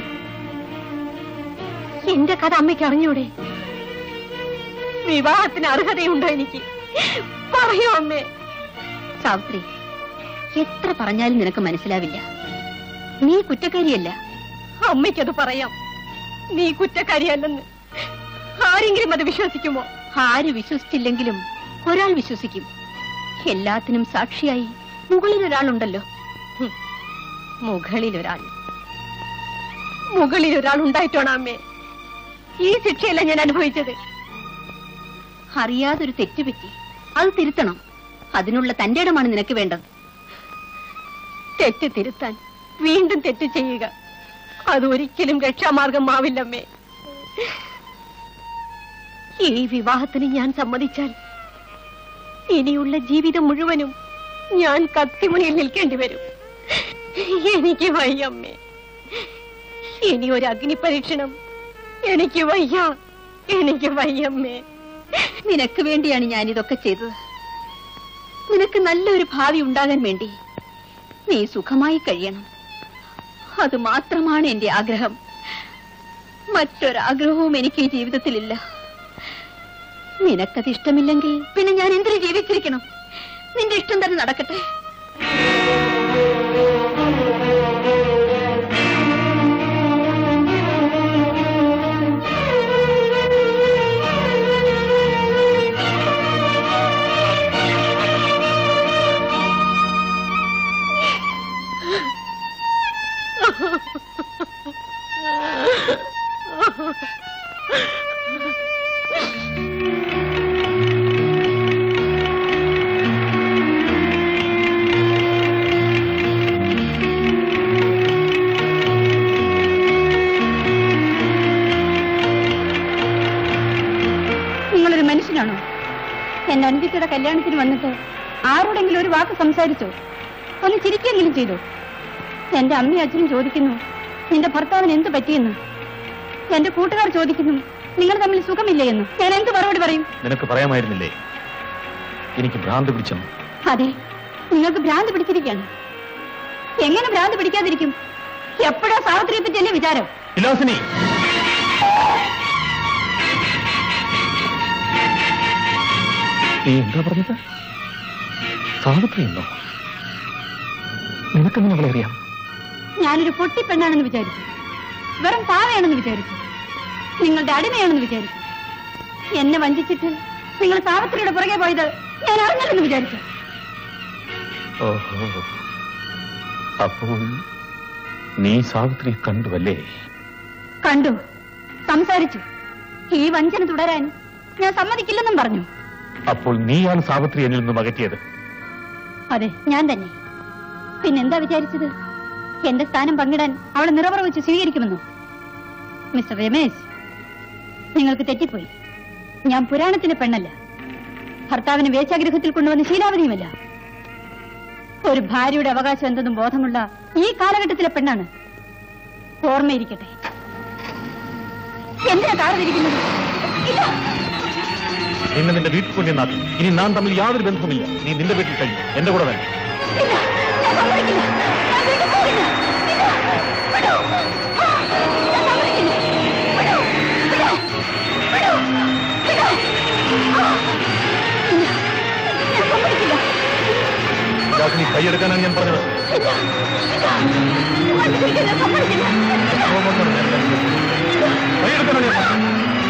എന്റെ കഥ അമ്മയ്ക്ക് അറിഞ്ഞൂടെ? വിവാഹത്തിന് അർഹതയുണ്ടോ എനിക്ക്? പറയൂ അമ്മേ. സാവിത്രി, എത്ര പറഞ്ഞാലും നിനക്ക് മനസ്സിലാവില്ല. നീ കുറ്റക്കാരിയല്ല. അമ്മയ്ക്കത് പറയാം. നീ കുറ്റക്കാരിയല്ലെന്ന്. ആരെങ്കിലും അത് വിശ്വസിക്കുമോ? ആര് വിശ്വസിച്ചില്ലെങ്കിലും ഒരാൾ വിശ്വസിക്കും. എല്ലാത്തിനും സാക്ഷിയായി മുകളിലൊരാളുണ്ടല്ലോ. ഹും, മുകളിലൊരാൾ മുകളിലൊരാൾ ഉണ്ടായിട്ടാണ് അമ്മേ ഈ ശിക്ഷയല്ല ഞാൻ അനുഭവിച്ചത്. അറിയാതൊരു തെറ്റുപറ്റി, അത് തിരുത്തണം. അതിനുള്ള തന്റെ ഇടമാണ് നിനക്ക് വേണ്ടത്. തെറ്റ് തിരുത്താൻ വീണ്ടും തെറ്റ് ചെയ്യുക, അതൊരിക്കലും രക്ഷാമാർഗമാവില്ലമ്മേ. ഈ വിവാഹത്തിന് ഞാൻ സമ്മതിച്ചാൽ ഇനിയുള്ള ജീവിതം മുഴുവനും ഞാൻ കത്തിമുണിയിൽ നിൽക്കേണ്ടി വരും. എനിക്ക് വയ്യമ്മേ. ഇനി ഒരു അഗ്നി പരീക്ഷണം എനിക്ക് വയ്യ. എനിക്ക് വയ്യമ്മേ. നിനക്ക് വേണ്ടിയാണ് ഞാൻ ഇതൊക്കെ ചെയ്തത്. നിനക്ക് നല്ലൊരു ഭാവി ഉണ്ടാകാൻ വേണ്ടി. നീ സുഖമായി കഴിയണം, അത് മാത്രമാണ് എന്റെ ആഗ്രഹം. മറ്റൊരാഗ്രഹവും എനിക്ക് ഈ ജീവിതത്തിലില്ല. നിനക്കത് ഇഷ്ടമില്ലെങ്കിൽ പിന്നെ ഞാൻ എന്തിനു ജീവിച്ചിരിക്കണം? നിന്റെ ഇഷ്ടം തന്നെ നടക്കട്ടെ. നിങ്ങളൊരു മനുഷ്യനാണോ? എന്റെ അനുജിയുടെ കല്യാണത്തിന് വന്നിട്ട് ആരോടെങ്കിലും ഒരു വാക്ക് സംസാരിച്ചോ? ഒന്ന് ചിരിക്കെങ്കിലും ചെയ്തോ? എന്റെ അമ്മയും അച്ഛനും ചോദിക്കുന്നു നിന്റെ ഭർത്താവിന് എന്ത് പറ്റിയെന്ന്. എന്റെ കൂട്ടുകാർ ചോദിക്കുന്നു നിങ്ങൾ തമ്മിൽ സുഖമില്ലേ എന്ന്. ഞാൻ എന്ത് മറുപടി പറയും? നിനക്ക് പറയാമായിരുന്നില്ലേ എനിക്ക് ഭ്രാന്ത് പിടിച്ചെന്ന്? അതെ, നിങ്ങൾക്ക് ഭ്രാന്ത് പിടിച്ചിരിക്കുകയാണ്. എങ്ങനെ ഭ്രാന്ത് പിടിക്കാതിരിക്കും? എപ്പോഴാ സാവിത്രിയെ പറ്റിയല്ലേ വിചാരം? വിലാസിനി, നീ എന്താ പറഞ്ഞത്? സാവിത്രി എന്നോ? നിനക്കെങ്ങനെ അവളെ അറിയാം? ഞാനൊരു പൊട്ടിപ്പെണ്ണാണെന്ന് വിചാരിച്ചു, വെറും പാവയാണെന്ന് വിചാരിച്ചു, നിങ്ങളുടെ അടിമയാണെന്ന് വിചാരിച്ചു. എന്നെ വഞ്ചിച്ചിട്ട് നിങ്ങൾ സാവിത്രിയുടെ പുറകെ പോയത് ഞാൻ അറിഞ്ഞില്ലെന്ന് വിചാരിച്ചു. ഓഹോ, അപ്പോൾ നീ സാവിത്രി കണ്ടുവല്ലേ? കണ്ടു, സംസാരിച്ചു. ഈ വഞ്ചന തുടരാൻ ഞാൻ സമ്മതിക്കില്ലെന്നും പറഞ്ഞു. അപ്പോൾ നീയാണ് സാവിത്രി എന്നിൽ നിന്നും അകറ്റിയത്? അതെ, ഞാൻ തന്നെ. പിന്നെന്താ വിചാരിച്ചത്? എന്റെ സ്ഥാനം പങ്കിടാൻ അവളെ നിറവറ വെച്ച് സ്വീകരിക്കുമെന്നോ? മിസ്റ്റർ രമേശ്, നിങ്ങൾക്ക് തെറ്റിപ്പോയി. ഞാൻ പുരാണത്തിന്റെ പെണ്ണല്ല, ഭർത്താവിനെ വേശ്യാഗൃഹത്തിൽ കൊണ്ടുവന്ന ശീലാവതിയുമല്ല. ഒരു ഭാര്യയുടെ അവകാശം എന്തെന്നും ബോധമുള്ള ഈ കാലഘട്ടത്തിലെ പെണ്ണാണ്. ഓർമ്മയിരിക്കട്ടെ. എന്തിനാ കാറിരിക്കുന്നത്? നിന്നെ നിന്റെ വീട്ടിൽ കൊണ്ടു നാട്ടി. ഇനി നാം തമ്മിൽ യാതൊരു ബന്ധവുമില്ല. നീ നിന്റെ വീട്ടിൽ കഴിയും, എന്റെ കൂടെ വേണം. നീ കൈയെടുക്കാനാണ് ഞാൻ പറഞ്ഞത്. കൈയെടുക്കാനാണ് ഞാൻ പറഞ്ഞത്.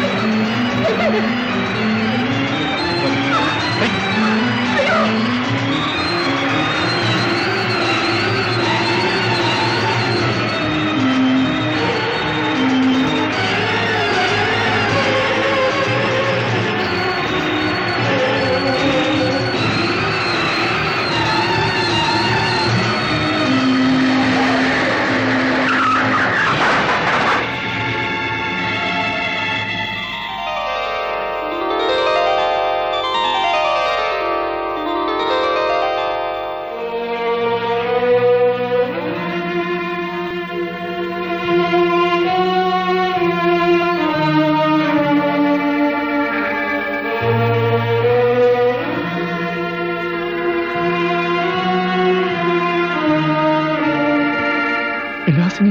വിലാസിനി,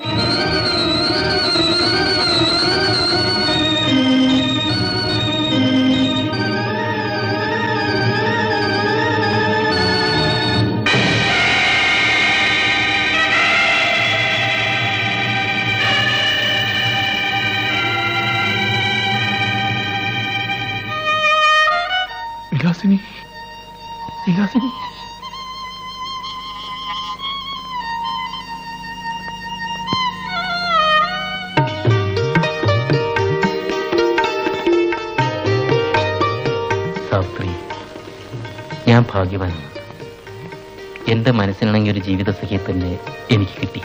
വിലാസിനി, വിലാസിനി. സാവിത്രി, ഞാൻ ഭാഗ്യവാനാണ്. എന്റെ മനസ്സിനാണെങ്കിൽ ഒരു ജീവിത സഖിയെ തന്നെ എനിക്ക് കിട്ടി.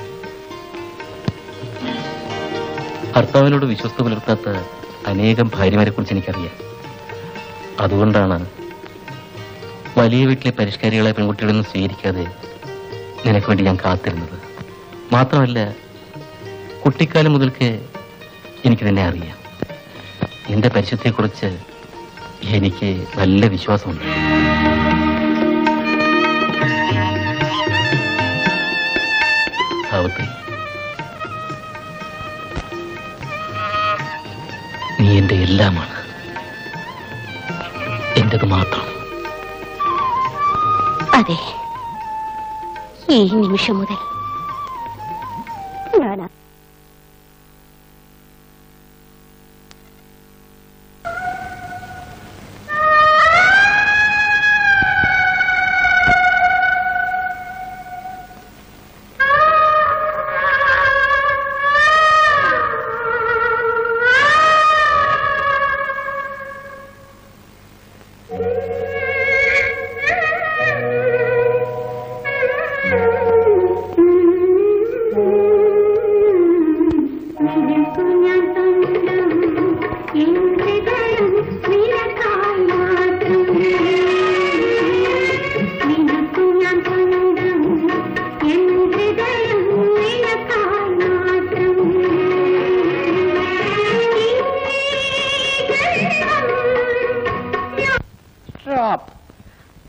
ഭർത്താവിനോട് വിശ്വസ്ത പുലർത്താത്ത അനേകം ഭാര്യമാരെ കുറിച്ച് എനിക്കറിയാം. അതുകൊണ്ടാണ് വലിയ വീട്ടിലെ പരിഷ്കാരികളെ പെൺകുട്ടികളൊന്നും സ്വീകരിക്കാതെ നിനക്ക് വേണ്ടി ഞാൻ കാത്തിരുന്നത്. മാത്രമല്ല, കുട്ടിക്കാലം മുതൽക്ക് എനിക്ക് നിന്നെ അറിയാം. നിന്റെ പരിശുദ്ധിയെക്കുറിച്ച് എനിക്ക് നല്ല വിശ്വാസമുണ്ട്. സാവിത്രി, നീ എന്റെ എല്ലാമാണ്, എന്റേത് മാത്രം. അതെ, ഈ നിമിഷം മുതൽ ഞാൻ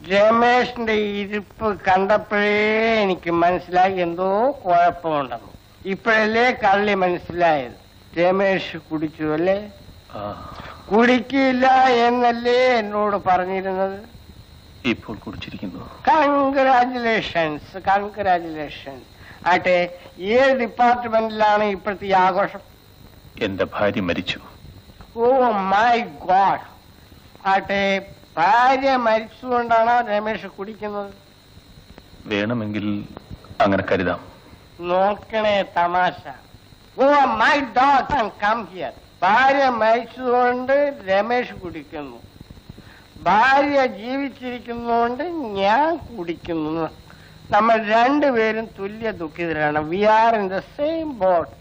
രമേശിന്റെ ഇരിപ്പ് കണ്ടപ്പോഴേ എനിക്ക് മനസ്സിലായി എന്തോ കുഴപ്പമുണ്ടെന്ന്. ഇപ്പോഴല്ലേ കള്ളി മനസ്സിലായത്. രമേശ് കുടിച്ചു അല്ലേ? കുടിക്കില്ല എന്നല്ലേ എന്നോട് പറഞ്ഞിരുന്നത്? ഇപ്പോൾ കുടിച്ചിരിക്കുന്നു. Congratulations, congratulations. ആട്ടെ, ഏത് ഡിപ്പാർട്ട്മെന്റിലാണ് ഇപ്പോഴത്തെ ഈ ആഘോഷം? എന്റെ ഭാര്യ മരിച്ചു. Oh my God. ആട്ടെ, ഭാര്യ മരിച്ചുകൊണ്ടാണോ രമേശ് കുടിക്കുന്നത്? വേണമെങ്കിൽ അങ്ങനെ കരുതാം. നോക്കണേ തമാശ. Oh my dog come here. ഭാര്യ മരിച്ചതുകൊണ്ട് രമേശ് കുടിക്കുന്നു, ഭാര്യ ജീവിച്ചിരിക്കുന്നതുകൊണ്ട് ഞാൻ കുടിക്കുന്നു. നമ്മൾ രണ്ടുപേരും തുല്യ ദുഃഖിതരാണ്. We are in the same boat.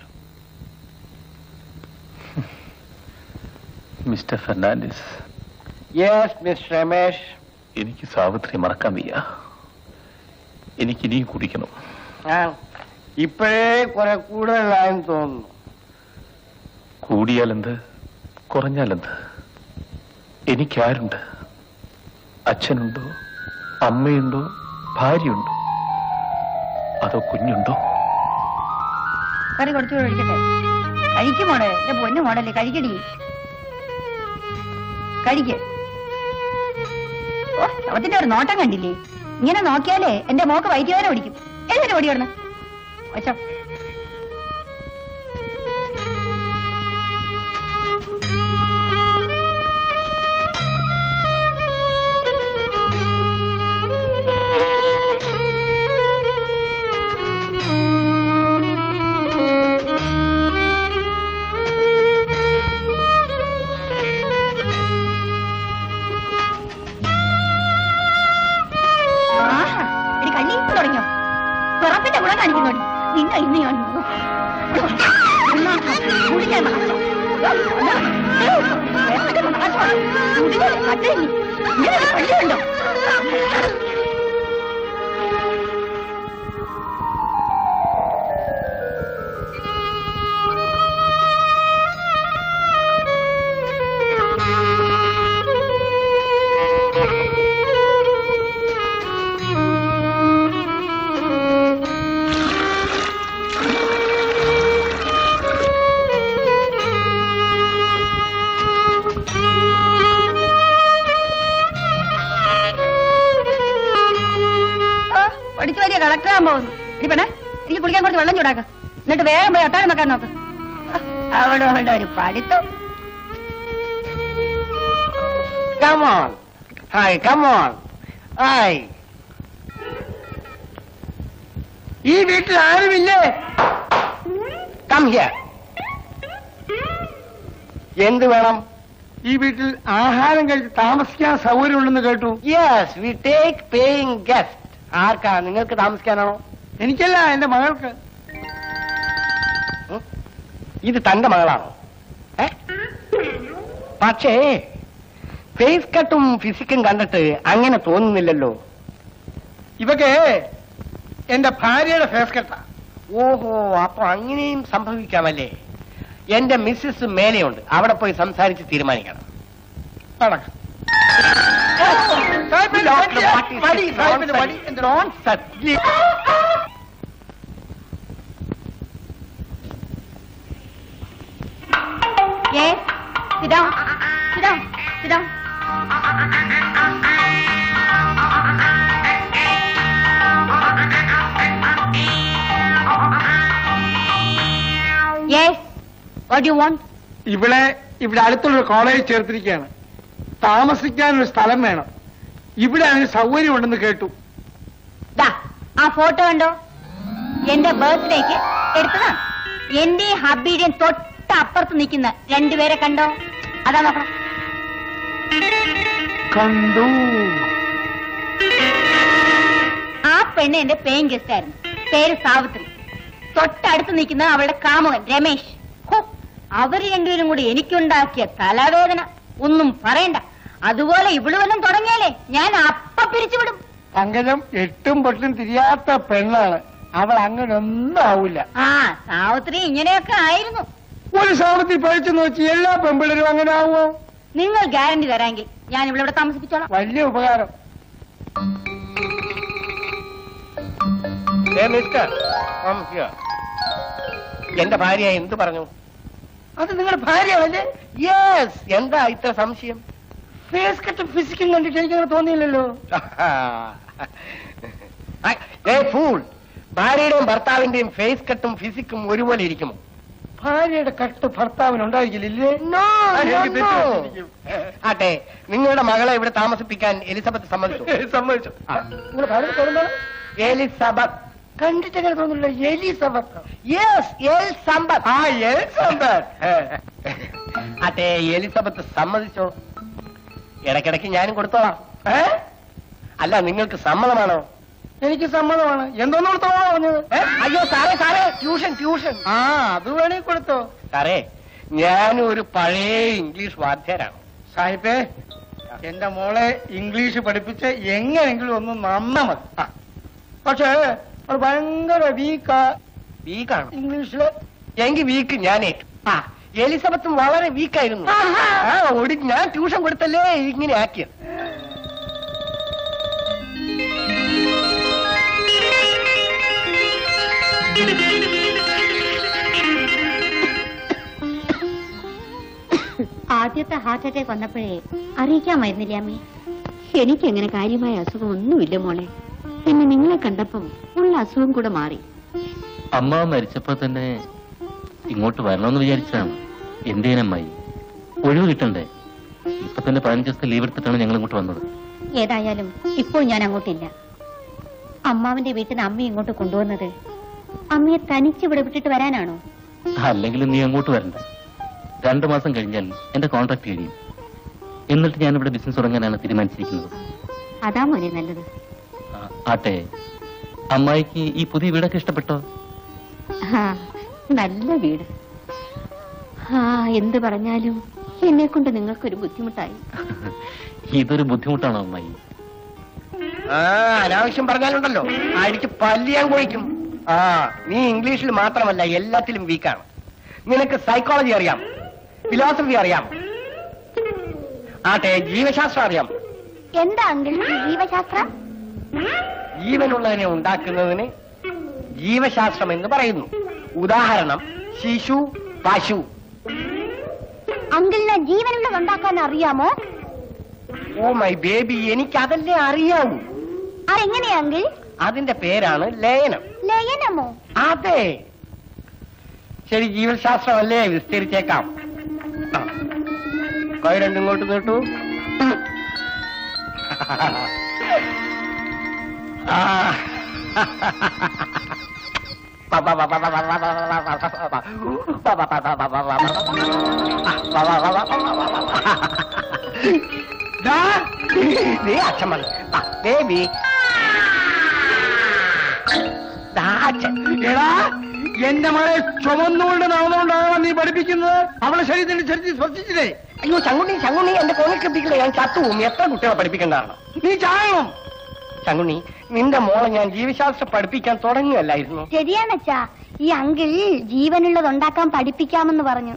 Mister Fernandes. Yes mister Ramesh. എനിക്ക് സാവിത്രി മറക്കാൻ വയ്യ. എനിക്ക് ഇനിയും കുടിക്കണം. ആ, ഇപ്പോഴേ കുറെ കൂടുതലായെന്ന് തോന്നുന്നു. കൂടിയാലെന്ത്, കുറഞ്ഞാലെന്ത്? എനിക്കാരുണ്ട്? അച്ഛനുണ്ടോ, അമ്മയുണ്ടോ, ഭാര്യയുണ്ടോ, അതോ കുഞ്ഞുണ്ടോ? കറി കുറച്ചു കഴിക്കട്ടെ. കഴിക്കും മോളെ, എന്റെ പൊന്നു മോളല്ലേ, കഴിക്കടി, കഴിക്ക്. ഓ, അവത്തിന്റെ ഒരു നോട്ടം കണ്ടില്ലേ? ഇങ്ങനെ നോക്കിയാലേ എന്റെ മോക്ക് വൈദ്യുവേദന പിടിക്കും. എന്നിട്ട് ഓടി കിടന്ന് ഒച്ച. നിന്നെ ഇന്ന് ഞാൻ പള്ളിയുണ്ടോ? പഠിച്ചു വലിയ കളക്ടറാകാൻ പോകുന്നു. ഇനി പെണ്ണെ, എനിക്ക് കുളിക്കാൻ കുറച്ച് വെള്ളം ചൂടാക്ക. എന്നിട്ട് വേഗം പോയി ഒട്ടാരം വെക്കാൻ നോക്ക്. അവിടെ അവളുടെ ഒരു പഠിത്തം. Come on. Hi, come on. Hi. ഈ വീട്ടിൽ ആരുമില്ലേ? Come here. എന്ത് വേണം? ഈ വീട്ടിൽ ആഹാരം കഴിച്ച് താമസിക്കാൻ സൗകര്യമുണ്ടെന്ന് കേട്ടു. Yes, we take paying guest. ആർക്കാ? നിങ്ങൾക്ക് താമസിക്കാനാണോ? എനിക്കല്ല, എന്റെ മകൾക്ക്. ഇത് തന്റെ മകളാണോ? പക്ഷേ ഫേസ് കട്ടും ഫിസിക്കും കണ്ടിട്ട് അങ്ങനെ തോന്നുന്നില്ലല്ലോ. ഇവക്ക് എന്റെ ഭാര്യയുടെ ഫേസ് കട്ടാ. ഓഹോ, അപ്പൊ അങ്ങനെയും സംഭവിക്കാമല്ലേ. എന്റെ മിസ്സിസ് മേലെയുണ്ട്, അവിടെ പോയി സംസാരിച്ച് തീരുമാനിക്കണം. Yes, sit down, sit down, sit down. Yes, what do you want? ഇവിടെ ഇവിടെ അടുത്തുള്ളൊരു കോളേജ് ചേർത്തിരിക്കുകയാണ്. താമസിക്കാനൊരു സ്ഥലം വേണം. ഇവിടെ അതിന് സൗകര്യമുണ്ടെന്ന് കേട്ടു. ദാ, ആ ഫോട്ടോ കണ്ടോ? എന്റെ ബർത്ത്ഡേക്ക് എടുത്തതാണ്. എന്റെ ഹബിയുടെയും തൊട്ട് അപ്പുറത്ത് നിൽക്കുന്ന രണ്ടുപേരെ കണ്ടോ? അതാ നോക്കണം. കണ്ടു. ആ പെണ്ണ് എന്റെ പേയിങ് ഗസ്റ്റ് ആയിരുന്നു. പേര് സാവിത്രി. തൊട്ടടുത്ത് നിൽക്കുന്ന അവളുടെ കാമുകൻ രമേശ്. അവര് രണ്ടുപേരും കൂടി എനിക്കുണ്ടാക്കിയ തലവേദന ഒന്നും പറയണ്ട. അതുപോലെ ഇവള് വല്ലതും തുടങ്ങിയാലേ ഞാൻ അപ്പ പിരിച്ചുവിടും. പങ്കജം എട്ടും പൊട്ടും തിരിയാത്ത പെണ്ണാണ്. അവൾ അങ്ങനെ ഒന്നും ആവില്ല. ആ, സാവിത്രി ഇങ്ങനെയൊക്കെ ആയിരുന്നു. ഒരു സാമ്പത്തിൽ പഴിച്ചു നോക്കി എല്ലാ പെമ്പിളരും അങ്ങനെ ആവുമോ? നിങ്ങൾ ഗ്യാരണ്ടി തരാമെങ്കിൽ ഞാൻ ഇവിടെ ഇവിടെ താമസിപ്പിച്ചോളാം. വലിയ ഉപകാരം. മിസ്റ്റർ, എന്റെ ഭാര്യ എന്ത് പറഞ്ഞു? അത് നിങ്ങളുടെ ഭാര്യയാണല്ലേ? യെസ്. എന്താ ഇത്ര സംശയം? ഫേസ് കട്ടും ഫിസിക്കും കണ്ടിട്ട് എനിക്കങ്ങനെ തോന്നിയില്ലല്ലോ. ഫൂൾ, ഭാര്യയുടെയും ഭർത്താവിന്റെയും ഫേസ് കട്ടും ഫിസിക്കും ഒരുപോലെ ഇരിക്കുമോ? ഭാര്യയുടെ കട്ട് ഭർത്താവിന് ഉണ്ടായിരിക്കില്ലേ? ആട്ടെ, നിങ്ങളുടെ മകളെ ഇവിടെ താമസിപ്പിക്കാൻ എലിസബത്ത് സമ്മതിച്ചു? സമ്മതിച്ചു. നിങ്ങളുടെ ഭാര്യ എലിസബത്ത് കണ്ടിട്ട് എങ്ങനെ തോന്നുന്നില്ല? എലിസബത്ത്. Yes, Elizabeth. ആ എലിസബത്ത്. ആട്ടെ, എലിസബത്ത് സമ്മതിച്ചോ? ഇടയ്ക്കിടയ്ക്ക് ഞാനും കൊടുത്തോളാം. ഏ അല്ല, നിങ്ങൾക്ക് സമ്മതമാണോ? എനിക്ക് സമ്മതമാണ്. എന്തോന്ന് കൊടുത്തോളാ പറഞ്ഞത്? അയ്യോ സാറേ, സാറേ, ട്യൂഷൻ ട്യൂഷൻ. ആ, അത് വേണേ കൊടുത്തോ സാറേ. ഞാനും ഒരു പഴയ ഇംഗ്ലീഷ് വാദ്യരാണ്. സാഹിബേ, എന്റെ മോളെ ഇംഗ്ലീഷ് പഠിപ്പിച്ച് എങ്ങനെങ്കിലും ഒന്ന് നന്നാ മതി. പക്ഷേ അത് ഭയങ്കര വീക്കാ. വീക്കാണ് ഇംഗ്ലീഷില്? എങ്കിൽ വീക്ക് ഞാൻ ഏറ്റു. ആ, എലിസബത്തും വളരെ വീക്കായിരുന്നു. ആ, ഓടി ഞാൻ ട്യൂഷൻ കൊടുത്തല്ലേ ഇങ്ങനെ ആക്കിയത്. ആദ്യത്തെ ഹാർട്ട് അറ്റാക്ക് വന്നപ്പോഴേ അറിയിക്കാമായിരുന്നില്ല അമ്മേ. എനിക്കങ്ങനെ കാര്യമായ അസുഖം ഒന്നുമില്ല മോളെ. പിന്നെ നിങ്ങളെ കണ്ടപ്പം ഉള്ള അസുഖം കൂടെ മാറി. അമ്മ മരിച്ചപ്പോ തന്നെ ഇങ്ങോട്ട് വരണമെന്ന് വിചാരിച്ചാണ്. എന്തേനമ്മായി, ഒഴിവ് കിട്ടണ്ടേ? ഇപ്പൊ തന്നെ പതിനഞ്ച് ദിവസത്തെ ലീവ് എടുത്തിട്ടാണ് ഞങ്ങൾ ഇങ്ങോട്ട് വന്നത്. ഏതായാലും ഇപ്പോൾ ഞാൻ അങ്ങോട്ടില്ല. അമ്മാവിന്റെ വീട്ടിൽ നിന്ന് അമ്മയെ ഇങ്ങോട്ട് കൊണ്ടുവന്നത് അമ്മയെ തനിച്ച് ഇവിടെ വിട്ടിട്ട് വരാനാണോ? അല്ലെങ്കിലും നീ അങ്ങോട്ട് വരണ്ട. രണ്ടു മാസം കഴിഞ്ഞാൽ എന്റെ കോൺട്രാക്ട് കഴിയും. എന്നിട്ട് ഞാനിവിടെ ബിസിനസ് തുടങ്ങാനാണ് തീരുമാനിച്ചിരിക്കുന്നത്. അതാ മോനെ നല്ലത്. ആട്ടെ, അമ്മായിക്ക് ഈ പുതിയ വീടൊക്കെ ഇഷ്ടപ്പെട്ടോ? നല്ല വീട്. ആ, എന്ത് പറഞ്ഞാലും എന്നെ കൊണ്ട് നിങ്ങൾക്കൊരു ബുദ്ധിമുട്ടായി. ഇതൊരു ബുദ്ധിമുട്ടാണോ അമ്മായി? ആ, അനാവശ്യം പറഞ്ഞാലുണ്ടല്ലോ ആ എനിക്ക് പല്ലിയാൻ കുഴിക്കും. ആ, നീ ഇംഗ്ലീഷിൽ മാത്രമല്ല എല്ലാത്തിലും വീക്കാണ്. നിനക്ക് സൈക്കോളജി അറിയാം, ഫിലോസഫി അറിയാം, ആട്ടെ ജീവശാസ്ത്രം അറിയാം. എന്താ അങ്കിൾ ജീവശാസ്ത്രം? ജീവനുള്ളതിനെ ഉണ്ടാക്കുന്നതിന് ജീവശാസ്ത്രം എന്ന് പറയുന്നു. ഉദാഹരണം ശിശു, പശു. അങ്കിളിന് ജീവനുള്ളത് ഉണ്ടാക്കാൻ അറിയാമോ? ഓ മൈ ബേബി, എനിക്ക് അതല്ലേ അറിയാവൂ. അതെങ്ങനെയാ അങ്കിൾ? അതിന്റെ പേരാണ് ലയനം. ലയനമോ? അതെ. ശരി, ജീവശാസ്ത്രമല്ലേ, വിസ്തരിച്ചേക്കാം. കൈ രണ്ടും ഇങ്ങോട്ട് നീട്ടു. നീ അച്ഛൻ മതി ബേബി. എടാ, എന്റെ മകളെ ചുമന്നുകൊണ്ട് നടന്നുകൊണ്ടാണ് നീ പഠിപ്പിക്കുന്നത്. അവളെ ശരീരത്തിന്റെ ശരീരത്തിൽ സ്പർശിച്ചില്ലേ? അയ്യോ ചങ്കുണ്ണി, ചങ്കുണ്ണി എന്റെ കോണിൽ കെട്ടിക്കില്ല, ഞാൻ ചത്തുവും. എത്ര കുട്ടികളെ പഠിപ്പിക്കേണ്ടതാണ്? നീ ചായണം. ചങ്കുണ്ണി, നിന്റെ മോളെ ഞാൻ ജീവശാസ്ത്രം പഠിപ്പിക്കാൻ തുടങ്ങുകയല്ലായിരുന്നു? ശരിയാണച്ചാ, ഈ അങ്കിൾ ജീവനുള്ളത് ഉണ്ടാക്കാൻ പഠിപ്പിക്കാമെന്ന് പറഞ്ഞു.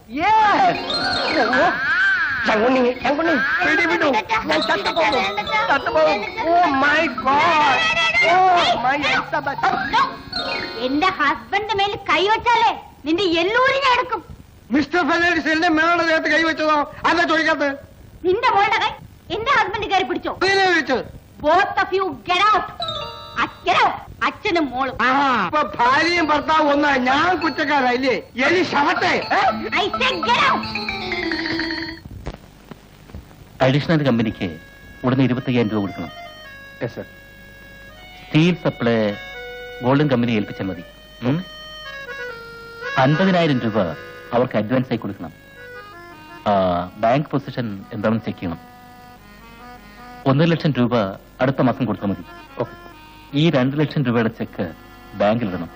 ചങ്കുണ്ണി, ചങ്കുണ്ണി പിടിവിടൂ, ഞാൻ ചത്തുപോകും, ചത്തുപോകും. Oh my God, oh my Elizabeth. എന്റെ ഹസ്ബൻഡിന്റെ മേൽ കൈവച്ചാലേ നിന്റെ എല്ലൂരി ഞാൻ എടുക്കും. മിസ്റ്റർ ഫെർണാണ്ടസ് എന്റെ മേളുടെ ദേഹത്ത് കൈവച്ചതോ? അല്ല ചോദിക്കാത്തത്. നിന്റെ മോളുടെ കൈ എന്റെ ഹസ്ബൻഡ് കയറി പിടിച്ചോ? Both of you get out. Get out. അച്ഛനും മോളും. ഇപ്പൊ ഭാര്യയും ഭർത്താവും ഒന്നാ. ഞാൻ കുറ്റക്കാരല്ലേ? എലി ശവട്ടെ. I say get out. Additional കമ്പനിക്ക് ഉടനെ ഇരുപത്തയ്യായിരം രൂപ കൊടുക്കണം. സ്റ്റീൽ സപ്ലൈ ഗോൾഡൻ കമ്പനി ഏൽപ്പിച്ചാൽ മതി. അൻപതിനായിരം രൂപ അവർക്ക് അഡ്വാൻസ് ആയി കൊടുക്കണം. ബാങ്ക് പൊസിഷൻ എന്താണെന്ന് ചെക്ക് ചെയ്യണം. ഒന്നര ലക്ഷം രൂപ അടുത്ത മാസം കൊടുത്താൽ മതി. ഈ രണ്ട് ലക്ഷം രൂപയുടെ ചെക്ക് ബാങ്കിൽ ഇടണം.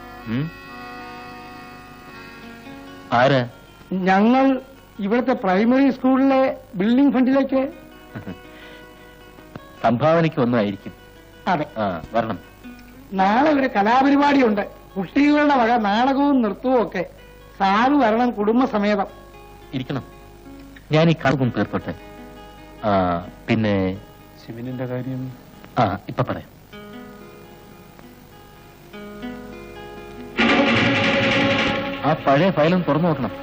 ആരാ? ഞങ്ങൾ ഇവിടുത്തെ പ്രൈമറി സ്കൂളിലെ ബിൽഡിംഗ് ഫണ്ടിലേക്ക് സംഭാവനയ്ക്ക് ഒന്നായിരിക്കും. അതെ, വരണം. നാളെ ഒരു കലാപരിപാടിയുണ്ട്. കുട്ടികളുടെ വക നാടകവും നൃത്തവും ഒക്കെ. സാറ് വരണം കുടുംബസമേതം. ഇരിക്കണം. ഞാൻ ഈ കണക്കും തീർത്തോട്ടെ. പിന്നെ ശിവനിന്റെ കാര്യം ആ ഇപ്പൊ പറയാം. ആ പഴയ ഫയലും തുറന്നു നോക്കണം.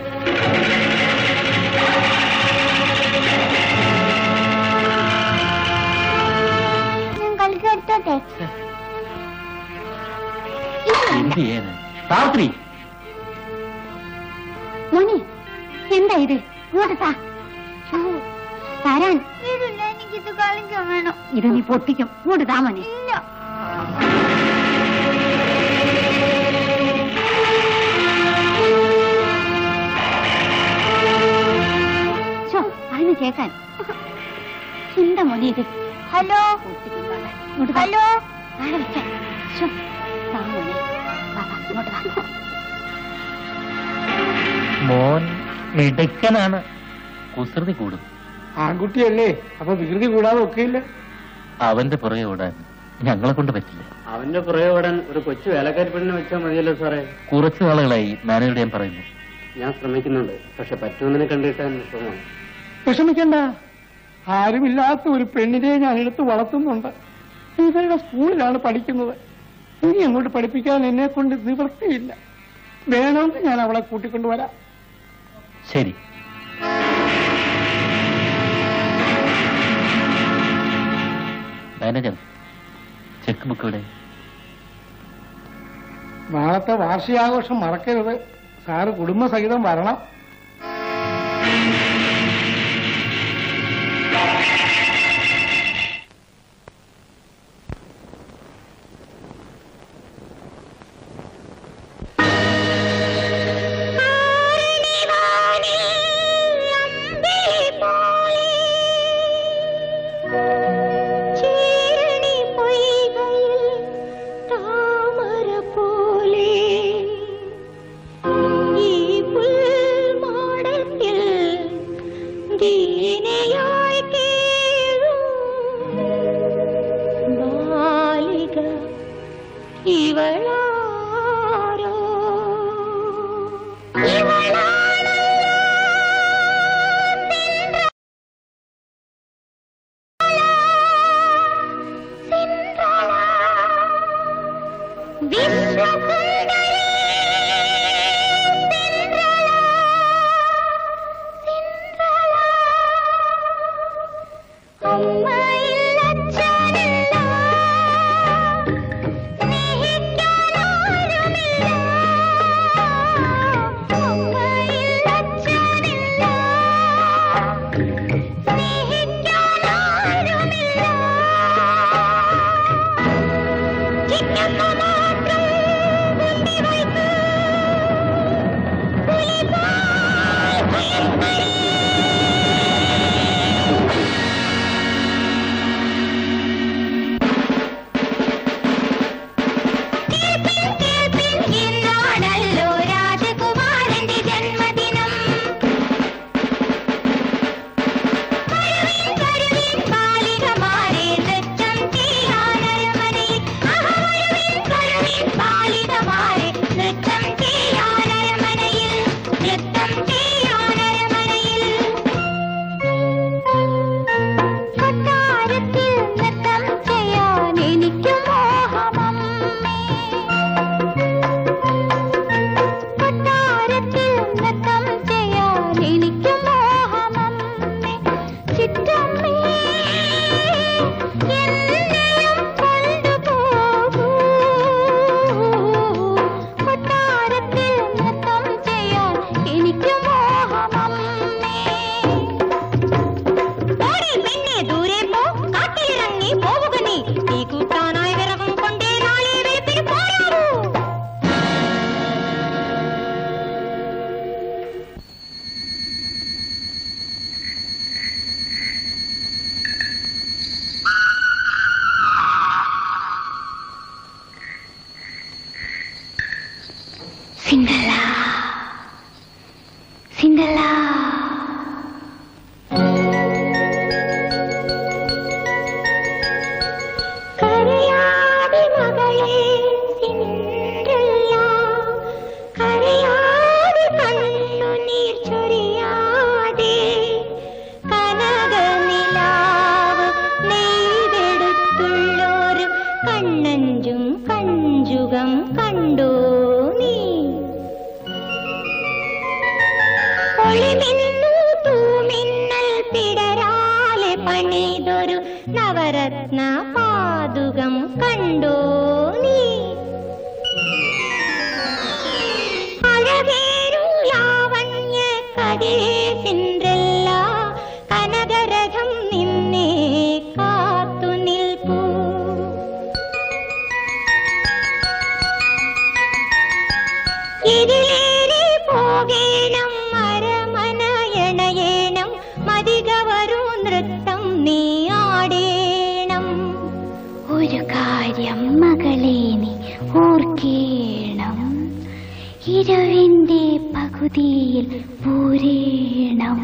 എന്ത് ചെയ്യാന്? സാവിത്രി, മോനെ എന്താ ഇത്? ഇങ്ങോട്ട് താ. തരാൻ എനിക്കിത് കളിക്കാൻ വേണം. ഇത് നീ പൊട്ടിക്കും. ഇങ്ങോട്ട് താ മോനെ. അതിന് കേക്കാൻ എന്താ മോനെ ഇത്? ഹലോ ഹലോ ആരെ വെക്കാൻ? മോൻ മിടുക്കനാണ്. കുസൃതി കൂടും. ആൺകുട്ടിയല്ലേ, അപ്പൊ വികൃതി കൂടാതെ ഒക്കെയില്ല. അവന്റെ പുറകെ ഓടാൻ ഞങ്ങളെ കൊണ്ട് പറ്റില്ല. അവന്റെ പുറകെ ഓടാൻ ഒരു കൊച്ചു വേലക്കാരി പെണ്ണിനെ വെച്ചാൽ മതിയല്ലോ സാറേ. കുറച്ചു നാളുകളായി മാനേജർ ഞാൻ പറയുന്നു. ഞാൻ ശ്രമിക്കുന്നുണ്ട്, പക്ഷെ പറ്റുമെന്നെ കണ്ടിട്ടാൻ വിഷമമാണ്. വിഷമിക്കണ്ട, ആരുമില്ലാത്ത ഒരു പെണ്ണിനെ ഞാൻ എടുത്ത് വളർത്തുന്നുണ്ട്. ഇവരുടെ സ്കൂളിലാണ് പഠിക്കുന്നത്. ഇനി അങ്ങോട്ട് പഠിപ്പിക്കാൻ എന്നെ കൊണ്ട് നിവൃത്തിയില്ല. വേണമെങ്കിൽ ഞാൻ അവളെ കൂട്ടിക്കൊണ്ടുവരാം. ശരി. മാനേജർ, ചെക്ക് ബുക്ക് ഇവിടെ. നാളത്തെ വാർഷികാഘോഷം മറക്കരുത്. സാറ് കുടുംബസഹിതം വരണം. Chicken നെയ്തൊരു നവരത്ന പാതുകം കണ്ടോ നീ? അഴകേറും ലാവണ്യ കരേ സിൻഡ്രല്ല കനകരഥം നിന്നെ കാത്തു നിൽപ്പൂ. ഇതിലേറി പോകേണം അരമനയണയേണം മതികവരു നൃത്തം നീ ആടേണം. ഒരു കാര്യം മകളെ നീ ഓർക്കേണം, ഇരവിന്റെ പകുതിയിൽ പൂരേണം.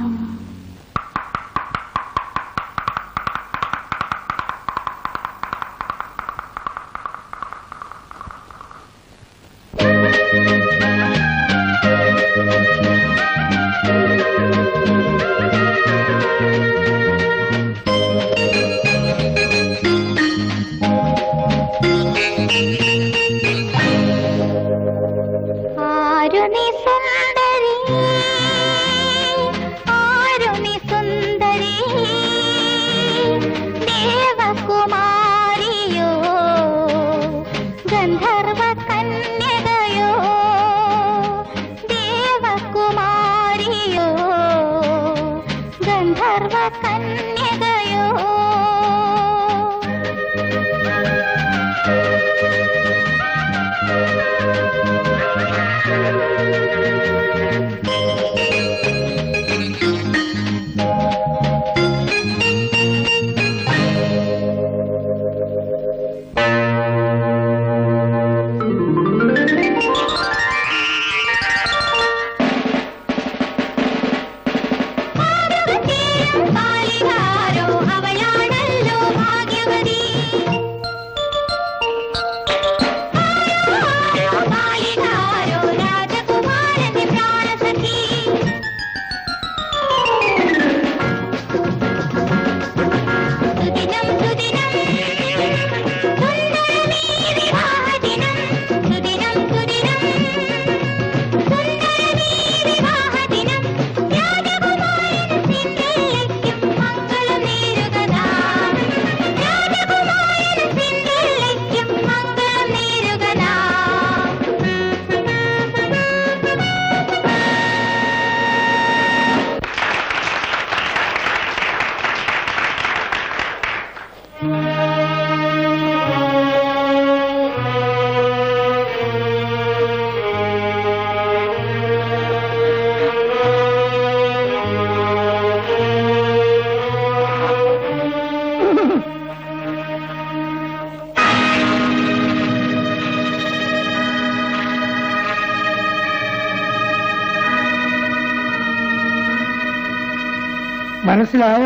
മനസ്സിലായോ?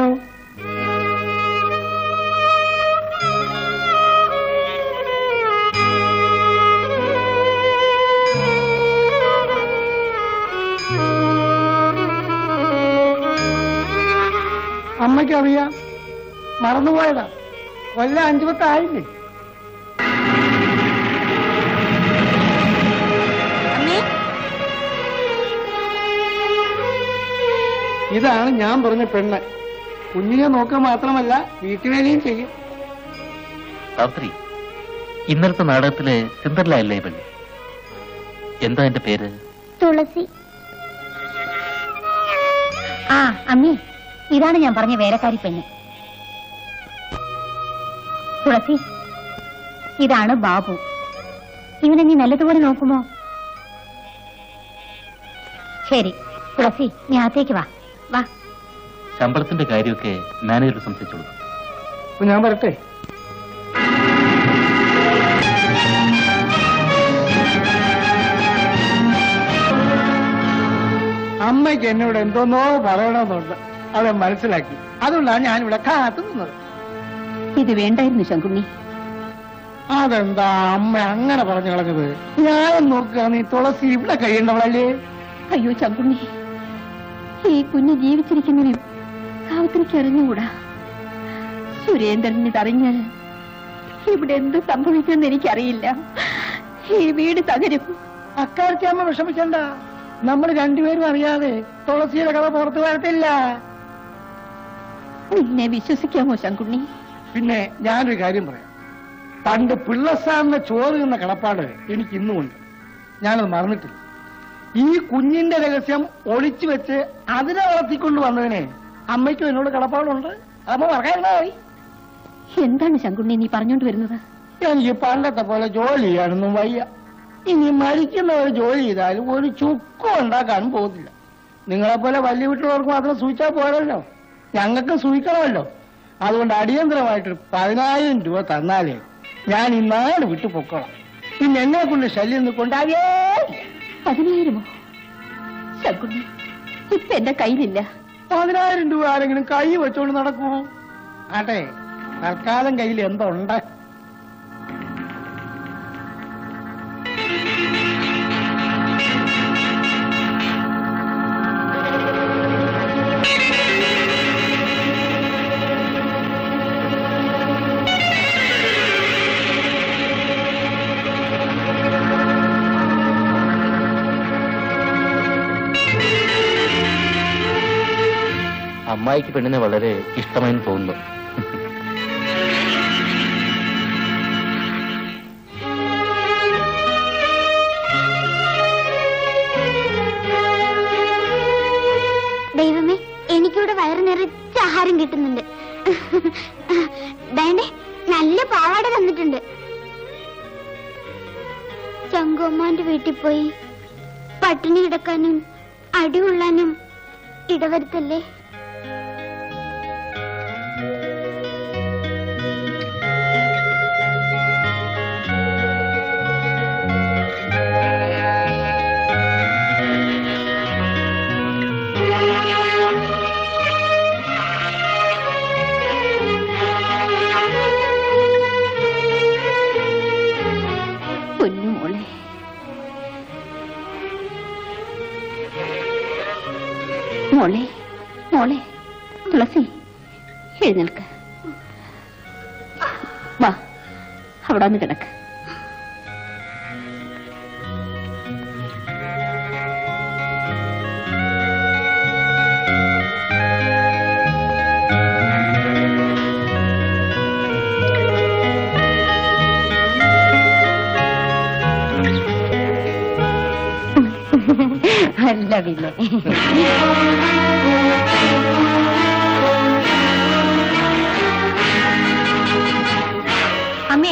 അമ്മയ്ക്കറിയാം, മറന്നുപോയതാ. കൊല്ലം അഞ്ചു പത്തായില്ലേ? ഇതാണ് ഞാൻ പറഞ്ഞ പെണ്ണ്. കുഞ്ഞിനെ നോക്കാൻ മാത്രമല്ല വീട്ടുവേലയും ചെയ്യും. സാവിത്രി, ഇന്നലത്തെ നാടകത്തിലെ സിന്ദർല അല്ലേ പെണ്ണ്? എന്താ എന്റെ പേര്? തുളസി. ആ അമ്മേ, ഇതാണ് ഞാൻ പറഞ്ഞ വേലക്കാരി പെണ്ണ് തുളസി. ഇതാണ് ബാബു. ഇവനെ നീ നല്ലതുപോലെ നോക്കുമോ? ശരി തുളസി, നീ അകത്തേക്ക് വാ. വാ. ശമ്പളത്തിന്റെ കാര്യമൊക്കെ മാനേജർ സംസാരിച്ചോളൂ. ഞാൻ വരട്ടെ. അമ്മയ്ക്ക് എന്നോട് എന്തോന്നോ പറയണമെന്നുണ്ട്, അത് മനസ്സിലാക്കി. അതുകൊണ്ടാണ് ഞാനിവിടെ കാത്തു നിന്നത്. ഇത് വേണ്ടായിരുന്നു ശങ്കുണ്ണി. അതെന്താ അമ്മ അങ്ങനെ പറഞ്ഞു കളഞ്ഞത്? ഞാൻ നോക്കുക, നീ തുളസി ഇവിടെ കഴിയേണ്ടവളല്ലേ? അയ്യോ ശങ്കുണ്ണി, ഈ കുഞ്ഞ് ജീവിച്ചിരിക്കുന്നതിനും സാവിത്രിക്ക് അറിഞ്ഞുകൂടാ. സുരേന്ദ്രൻ ഇതറിഞ്ഞാൽ ഇവിടെ എന്ത് സംഭവിക്കുമെന്ന് എനിക്കറിയില്ല. ഈ വീട് തകരും. അക്കാര്യത്തിൽ അമ്മ വിഷമിക്കണ്ട. നമ്മൾ രണ്ടുപേരും അറിയാതെ തുളസിയുടെ കഥ പുറത്തു വരത്തില്ല. നിന്നെ വിശ്വസിക്കാമോ ശങ്കുണ്ണി? പിന്നെ ഞാനൊരു കാര്യം പറയാം. പണ്ട് പിള്ളസാറിന്റെ ചോറ് എന്ന കടപ്പാട് എനിക്ക് ഇന്നുമുണ്ട്. ഞാനത് മറന്നിട്ടില്ല. ഈ കുഞ്ഞിന്റെ രഹസ്യം ഒളിച്ചു വെച്ച് അതിനെ വളർത്തിക്കൊണ്ട് വന്നതിനെ അമ്മയ്ക്കും എന്നോട് കടപ്പാടുണ്ട്. അമ്മ പറയാനായി. എന്താണ് ശങ്കുണ്ണി നീ പറഞ്ഞോണ്ട് വരുന്നത്? എനിക്ക് പണ്ടത്തെ പോലെ ജോലി ചെയ്യാനൊന്നും വയ്യ. ഇനി മരിക്കുന്നവർ ജോലി ചെയ്താലും ഒരു ചുക്കും ഉണ്ടാക്കാനും പോകുന്നില്ല. നിങ്ങളെപ്പോലെ വലിയ വീട്ടിലുള്ളവർക്ക് മാത്രം സൂചിച്ചാൽ പോരല്ലോ, ഞങ്ങൾക്ക് സൂചിക്കണമല്ലോ. അതുകൊണ്ട് അടിയന്തരമായിട്ടൊരു പതിനായിരം രൂപ തന്നാലേ ഞാൻ ഈ നാട് വിട്ടു പൊക്കോളാം. പിന്നെ എന്നെ കൊണ്ട് ശല്യം കൊണ്ടാകേ. പതിനായിരമോ? ശങ്കുണ്ണി, ഇപ്പൊ എന്റെ കയ്യിലില്ല. പതിനായിരം രൂപ ആരെങ്കിലും കൈ വെച്ചോണ്ട് നടക്കുമോ? ആട്ടെ, തൽക്കാലം കയ്യിൽ എന്തുണ്ട്? അമ്മായിക്ക് പെണ്ണിനെ വളരെ ഇഷ്ടമായി തോന്നുന്നു. ദൈവമേ, എനിക്കിവിടെ വയറ് നിറച്ച ആഹാരം കിട്ടുന്നുണ്ട്. വേണ്ടേ, നല്ല പാവാട തന്നിട്ടുണ്ട്. ചങ്കുമ്മാന്റെ വീട്ടിൽ പോയി പട്ടിണി കിടക്കാനും അടി കൊള്ളാനും ഇടവരുത്തല്ലേ. പൊന്നുമോളെ, മോളെ മോളെ തുളസി, എഴുന്നേൽക്ക്. വാ, അവിടെ വന്ന് കിടക്ക്. അല്ല പിന്നെ അമ്മേ,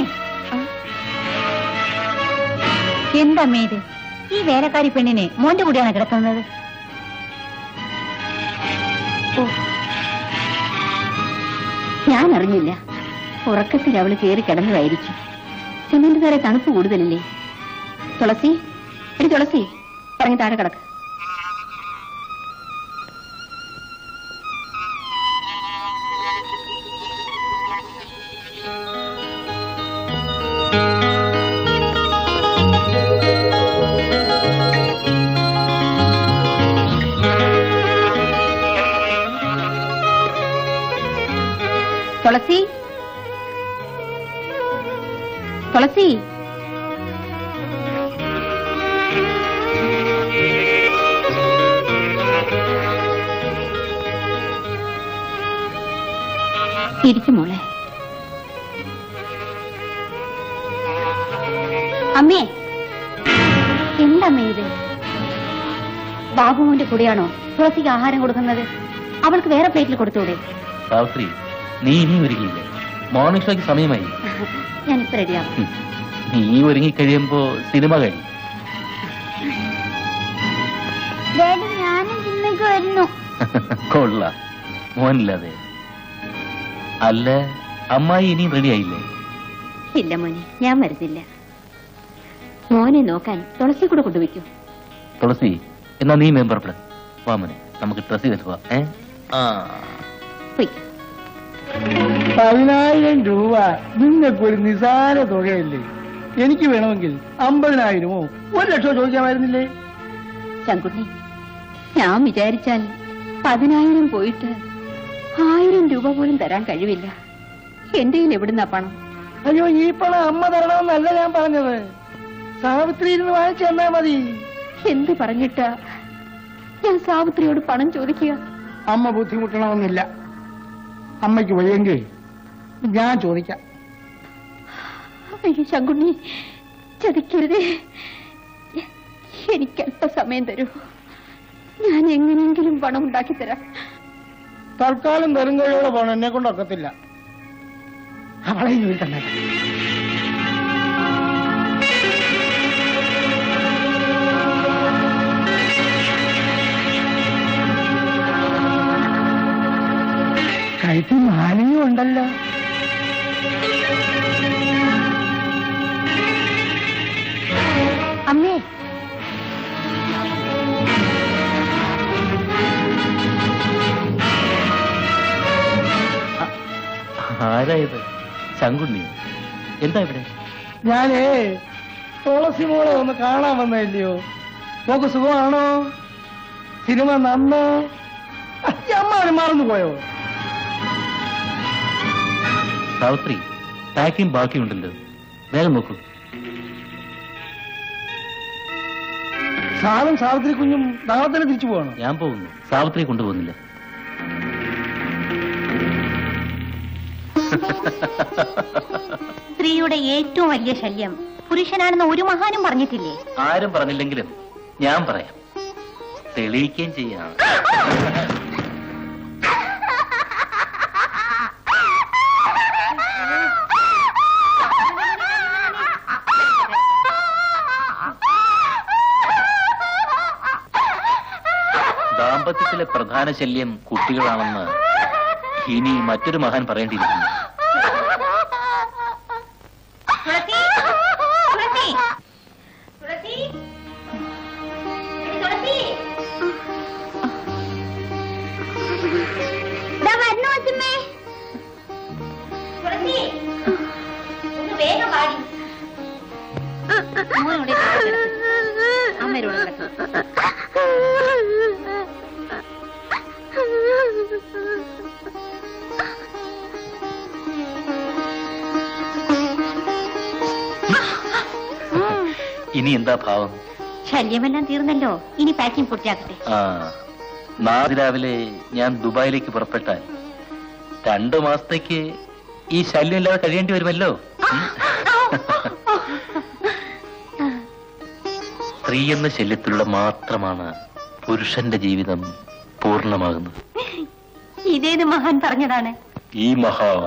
എന്തമ്മേ ഇത്? ഈ വേലക്കാരി പെണ്ണിനെ മോന്റെ കൂടെയാണ് കിടക്കുന്നത്. ഞാൻ അറിഞ്ഞില്ല. ഉറക്കത്തിൽ അവള് കയറി കിടന്നതായിരിക്കും. സിമന്റ് തറ തണുപ്പ് കൂടുതലല്ലേ. തുളസി, എടി തുളസി, പറഞ്ഞ് താഴെ കിടക്ക്. തുളസി, തുളസി, തിരിച്ചു മോളെ. അമ്മേ, എന്തമ്മേ ഇത്? ബാബുവിന്റെ കൂടെയാണോ തുളസിക്ക് ആഹാരം കൊടുക്കുന്നത്? അവൾക്ക് വേറെ പ്ലേറ്റിൽ കൊടുത്തൂടെ? സാവിത്രി, നീ ഇനി ഒരുങ്ങിയില്ലേ? മോർണിംഗ് ഷോയ്ക്ക് സമയമായി. ഞാനിപ്പോ റെഡിയാവും. നീ ഒരുങ്ങിക്കഴിയുമ്പോ സിനിമ കഴിയും. ഞാനും സിനിമയ്ക്ക് വരുന്നു. കൊള്ള മോനില്ലാതെ. അല്ല, അമ്മായി ഇനിയും റെഡി ആയില്ലേ? ഇല്ല മോനെ, ഞാൻ വരുന്നില്ല. മോനെ നോക്കാൻ തുളസി കൂടെ കൊണ്ടുവയ്ക്കൂ. തുളസി, എന്നാ നീ മെമ്പർപ്പെടാം. വാ മോനെ, നമുക്ക് ഡ്രസ് ചെയ്തിട്ട് പോവാം. ഏ ആ പതിനായിരം രൂപ നിങ്ങൾക്കൊരു നിസാര തുകയല്ലേ? എനിക്ക് വേണമെങ്കിൽ അമ്പതിനായിരമോ ഒരു ലക്ഷമോ ചോദിക്കാമായിരുന്നില്ലേ? ശങ്കുണ്ണി, ഞാൻ വിചാരിച്ചാൽ പതിനായിരം പോയിട്ട് ആയിരം രൂപ പോലും തരാൻ കഴിവില്ല. എന്റെ കയ്യിൽ എവിടുന്നാ പണം? അയ്യോ, ഈ പണം അമ്മ തരണമെന്നല്ല ഞാൻ പറഞ്ഞത്. സാവിത്രി ഇരുന്ന് വാങ്ങിച്ചു തന്നാ മതി. എന്ത് പറഞ്ഞിട്ടാ ഞാൻ സാവിത്രിയോട് പണം ചോദിക്കുക? അമ്മ ബുദ്ധിമുട്ടണമെന്നില്ല. അമ്മയ്ക്ക് വയ്യെങ്കിൽ ഞാൻ ചോദിക്കാം. അയ്യോ ശങ്കുണ്ണി, ചതിക്കരുതേ. എനിക്ക് അല്പസമയം തരൂ, ഞാൻ എങ്ങനെയെങ്കിലും പണം ഉണ്ടാക്കി തരാം. തൽക്കാലം വെറുങ്കഴിയോടെ പോണം, എന്നെ കൊണ്ടൊക്കത്തില്ല. അവളെ വീട്ടന്നെ കഴുത്തിൽ മാലയും ഉണ്ടല്ലോ. അമ്മേ, ആരായത്? ശങ്കുണ്ണി? എന്താ ഇവിടെ? ഞാനേ തുളസി മോളെ ഒന്ന് കാണാൻ വന്നല്ലയോ. നോക്ക്, സുഖമാണോ? സിനിമ നന്നോ? അമ്മ മറന്നുപോയോ? സാവിത്രി, പാക്കിംഗ് ബാക്കിയുണ്ടല്ലോ, വേഗം നോക്കൂ. സാറും സാവിത്രി കുഞ്ഞും നാളെ തന്നെ തിരിച്ചു പോകണം. ഞാൻ പോകുന്നു, സാവിത്രി കൊണ്ടുപോകുന്നില്ല. സ്ത്രീയുടെ ഏറ്റവും വലിയ ശല്യം പുരുഷനാണെന്ന് ഒരു മഹാനും പറഞ്ഞിട്ടില്ലേ? ആരും പറഞ്ഞില്ലെങ്കിലും ഞാൻ പറയാം, തെളിയിക്കുകയും ചെയ്യാം. ദാമ്പത്യത്തിലെ പ്രധാന ശല്യം കുട്ടികളാണെന്ന് ഇനി മറ്റൊരു മഹാൻ പറയേണ്ടിയിരിക്കുന്നു. ഇനി എന്താ ഭാവം? ശല്യമെല്ലാം തീർന്നല്ലോ, ഇനി പാക്കിംഗ് പൂർത്തിയാക്കട്ടെ. ആ, നാളെ രാവിലെ ഞാൻ ദുബായിലേക്ക് പുറപ്പെട്ടാൽ രണ്ടു മാസത്തേക്ക് ഈ ശല്യം ഇല്ലാതെ കഴിയേണ്ടി വരുമല്ലോ. സ്ത്രീ എന്ന ശല്യത്തിലൂടെ മാത്രമാണ് പുരുഷന്റെ ജീവിതം പൂർണ്ണമാകുന്നത്. ഇതേത് മഹാൻ പറഞ്ഞതാണ്? ഈ മഹാൻ.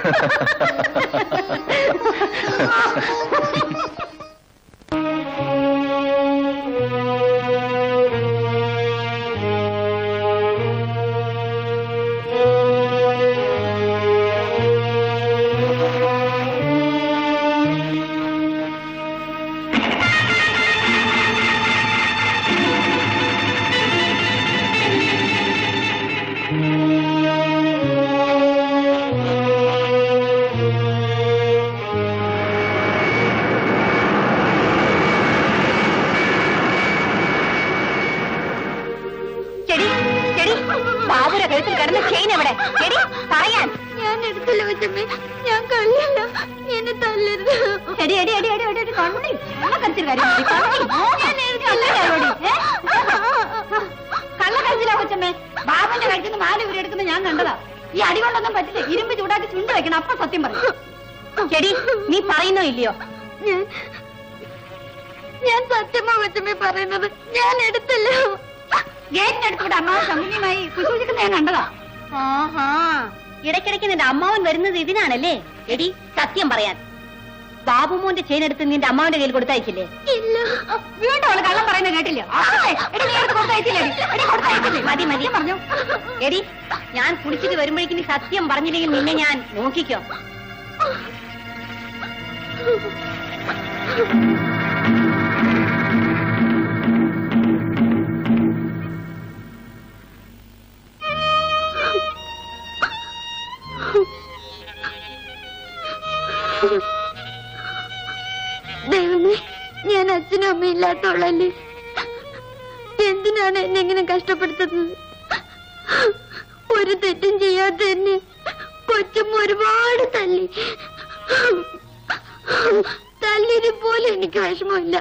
ഞാൻ എടുത്തില്ല കൊച്ചമ്മേ, ഞാൻ കള്ളിയല്ല, എന്നെ തല്ലരുത്. കള്ളക്കരച്ചില്ല കൊച്ചമ്മേ, ബാബന്റെ കഴിക്കുന്ന മാല ഇവരെ എടുക്കുന്ന ഞാൻ കണ്ടതാ. ഈ അടി കൊണ്ടൊന്നും പറ്റില്ല, ഇരുമ്പ് ചൂടാക്കി ചുണ്ട് വെക്കണം, അപ്പൊ സത്യം പറയും. ചെടി, നീ പറയുന്നോ ഇല്ലയോ? ഞാൻ സത്യമാ കൊച്ചമ്മേ പറയുന്നത്, ഞാൻ എടുത്തില്ല. ഗേറ്റിനടുത്തൂടെ അമ്മാവൻ കമ്പനിയുമായി കുശൂചിക്കുന്ന ഞാൻ കണ്ടതാ. ആഹാ, ഇടയ്ക്കിടയ്ക്ക് നിന്റെ അമ്മാവൻ വരുന്നത് ഇതിനാണല്ലേ? എടി, സത്യം പറയാൻ, ബാബുമോന്റെ ചെയിൻ എടുത്ത് നിന്റെ അമ്മാവന്റെ കയ്യിൽ കൊടുത്തയച്ചില്ലേ? ഇല്ല. വീണ്ടും അവള് കള്ളം പറയുന്നത് കേട്ടില്ല. മതി മതി പറഞ്ഞു. എടി, ഞാൻ കുളിച്ചിട്ട് വരുമ്പോഴേക്കും നീ സത്യം പറഞ്ഞില്ലെങ്കിൽ നിന്നെ ഞാൻ നോക്കിക്കോ. ദൈവമേ, ഞാൻ അച്ഛനും അമ്മയില്ലാത്തോളല്ലേ, എന്തിനാണ് എന്നെ ഇങ്ങനെ കഷ്ടപ്പെടുത്തുന്നത്? ഒരു തെറ്റും ചെയ്യാത്ത എന്നെ കൊച്ചമ്മ ഒരുപാട് തല്ലി. തല്ലിന് പോലും എനിക്ക് വിഷമമില്ല.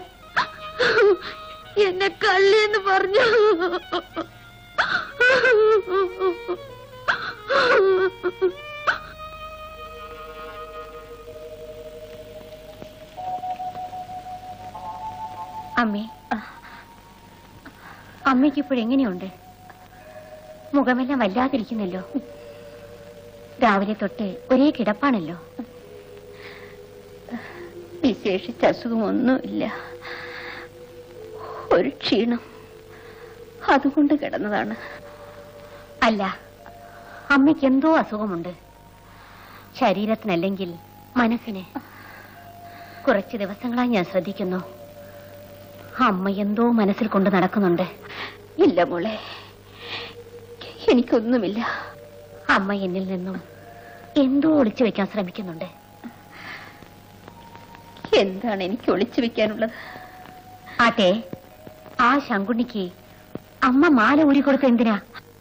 എന്നെ കള്ളിയെന്ന് പറഞ്ഞു. അമ്മേ, അമ്മയ്ക്ക് ഇപ്പോഴെങ്ങനെയുണ്ട്? മുഖമെല്ലാം വല്ലാതിരിക്കുന്നല്ലോ. രാവിലെ തൊട്ട് ഒരേ കിടപ്പാണല്ലോ. വിശേഷിച്ച അസുഖമൊന്നുമില്ല, ഒരു ക്ഷീണം, അതുകൊണ്ട് കിടന്നതാണ്. അല്ല, അമ്മയ്ക്ക് എന്തോ അസുഖമുണ്ട്, ശരീരത്തിനല്ലെങ്കിൽ മനസ്സിന്. കുറച്ച് ദിവസങ്ങളായി ഞാൻ ശ്രദ്ധിക്കുന്നു, അമ്മ എന്തോ മനസ്സിൽ കൊണ്ട് നടക്കുന്നുണ്ട്. ഇല്ല മോളെ, എനിക്കൊന്നുമില്ല. അമ്മ എന്നിൽ നിന്നും എന്തോ ഒളിച്ചു വെക്കാൻ ശ്രമിക്കുന്നുണ്ട്. എന്താണ് എനിക്ക് ഒളിച്ചു വെക്കാനുള്ളത്? ആട്ടെ, ആ ശങ്കുണ്ണിക്ക് അമ്മ മാല ഊരി കൊടുത്ത എന്തിനാ?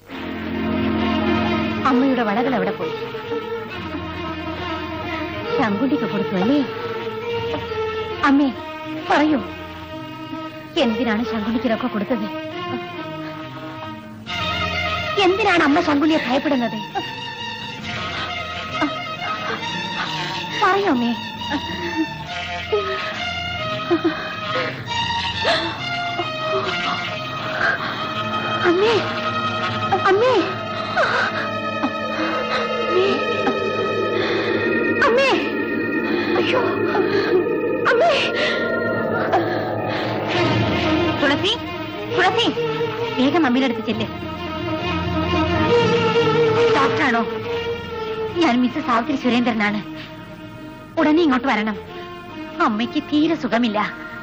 അമ്മയുടെ വളകൾ എവിടെ പോയി? ശങ്കുണ്ണിക്ക് കൊടുത്തു അല്ലേ? അമ്മേ പറയൂ, എന്തിനാണ് ശങ്കുണ്ണിക്കിതൊക്കെ കൊടുത്തത്? എന്തിനാണ് അമ്മ ശങ്കുണ്ണിയെ ഭയപ്പെടുന്നത്? പറയൂ അമ്മേ. അമ്മേ, അമ്മേ, അമ്മേ, അയ്യോ, അമ്മേ. തുളസി, തുളസി, വേഗം അമ്മയുടെ അടുത്ത് ചെല്ല്. ഡോക്ടറാണോ? ഞാൻ മിസ്സസ് സാവിത്രി സുരേന്ദ്രനാണ്. ഉടനെ ഇങ്ങോട്ട് വരണം. അമ്മയ്ക്ക് തീരെ സുഖമില്ല.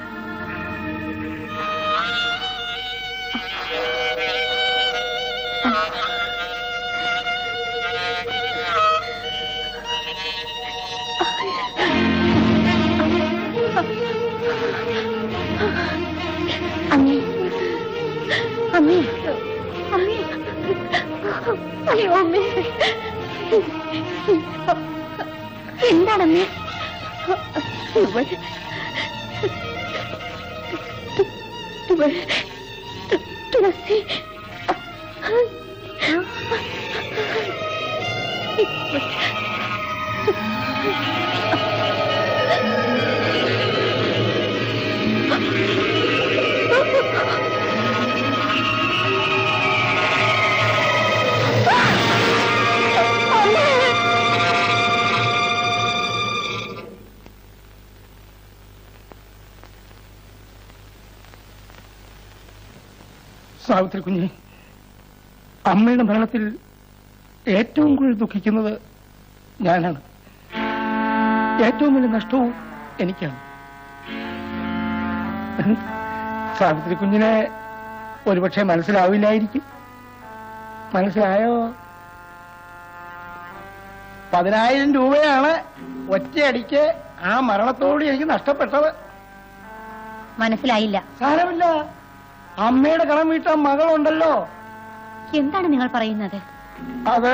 അമ്മേ, അമ്മേ, അമ്മേ, അയ്യോ അമ്മേ, എന്താണമ്മേ? തുളസി, സാവിത്രി കുഞ്ഞെ, അമ്മയുടെ മരണത്തിൽ ഏറ്റവും കൂടുതൽ ദുഃഖിക്കുന്നത് ഞാനാണ്. ഏറ്റവും വലിയ നഷ്ടവും എനിക്കാണ്. സാവിത്രി കുഞ്ഞിനെ ഒരുപക്ഷെ മനസ്സിലാവില്ലായിരിക്കും. മനസ്സിലായോ? പതിനായിരം രൂപയാണ് ഒറ്റയടിക്ക് ആ മരണത്തോട് എനിക്ക് നഷ്ടപ്പെട്ടത്. മനസ്സിലായില്ല. സാരമില്ല, അമ്മയുടെ കടം വീട്ടാൻ മകളുണ്ടല്ലോ. എന്താണ് നിങ്ങൾ പറയുന്നത്? അത്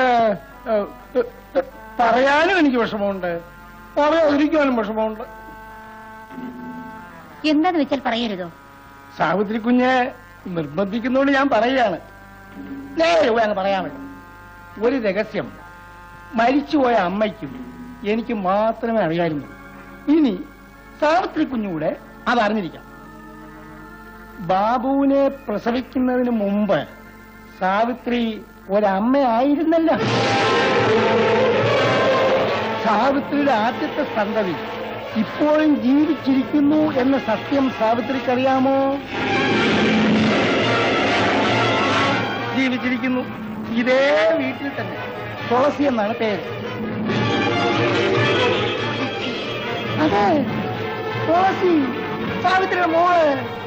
പറയാനും എനിക്ക് വിഷമമുണ്ട്, പറയാതിരിക്കാനും വിഷമമുണ്ട്. എന്താന്ന് വെച്ചാൽ പറയരുതോ? സാവിത്രി കുഞ്ഞ് നിർബന്ധിക്കുന്നോണ്ട് ഞാൻ പറയുകയാണ്. നേരെ അങ്ങ് പറയാമല്ലോ. ഒരു രഹസ്യം മരിച്ചുപോയ അമ്മയ്ക്കും എനിക്ക് മാത്രമേ അറിയാമായിരുന്നു. ഇനി സാവിത്രി കുഞ്ഞൂടെ അതറിഞ്ഞിരിക്കാം. ബാബുവിനെ പ്രസവിക്കുന്നതിന് മുമ്പ് സാവിത്രി ഒരമ്മയായിരുന്നല്ലോ. സാവിത്രിയുടെ ആദ്യത്തെ സന്തതി ഇപ്പോഴും ജീവിച്ചിരിക്കുന്നു എന്ന സത്യം സാവിത്രിക്കറിയാമോ? ജീവിച്ചിരിക്കുന്നു. ഇതേ വീട്ടിൽ തന്നെ. തുളസി എന്നാണ് പേര്. അതെ, തുളസി, സാവിത്രിയുടെ മോള്.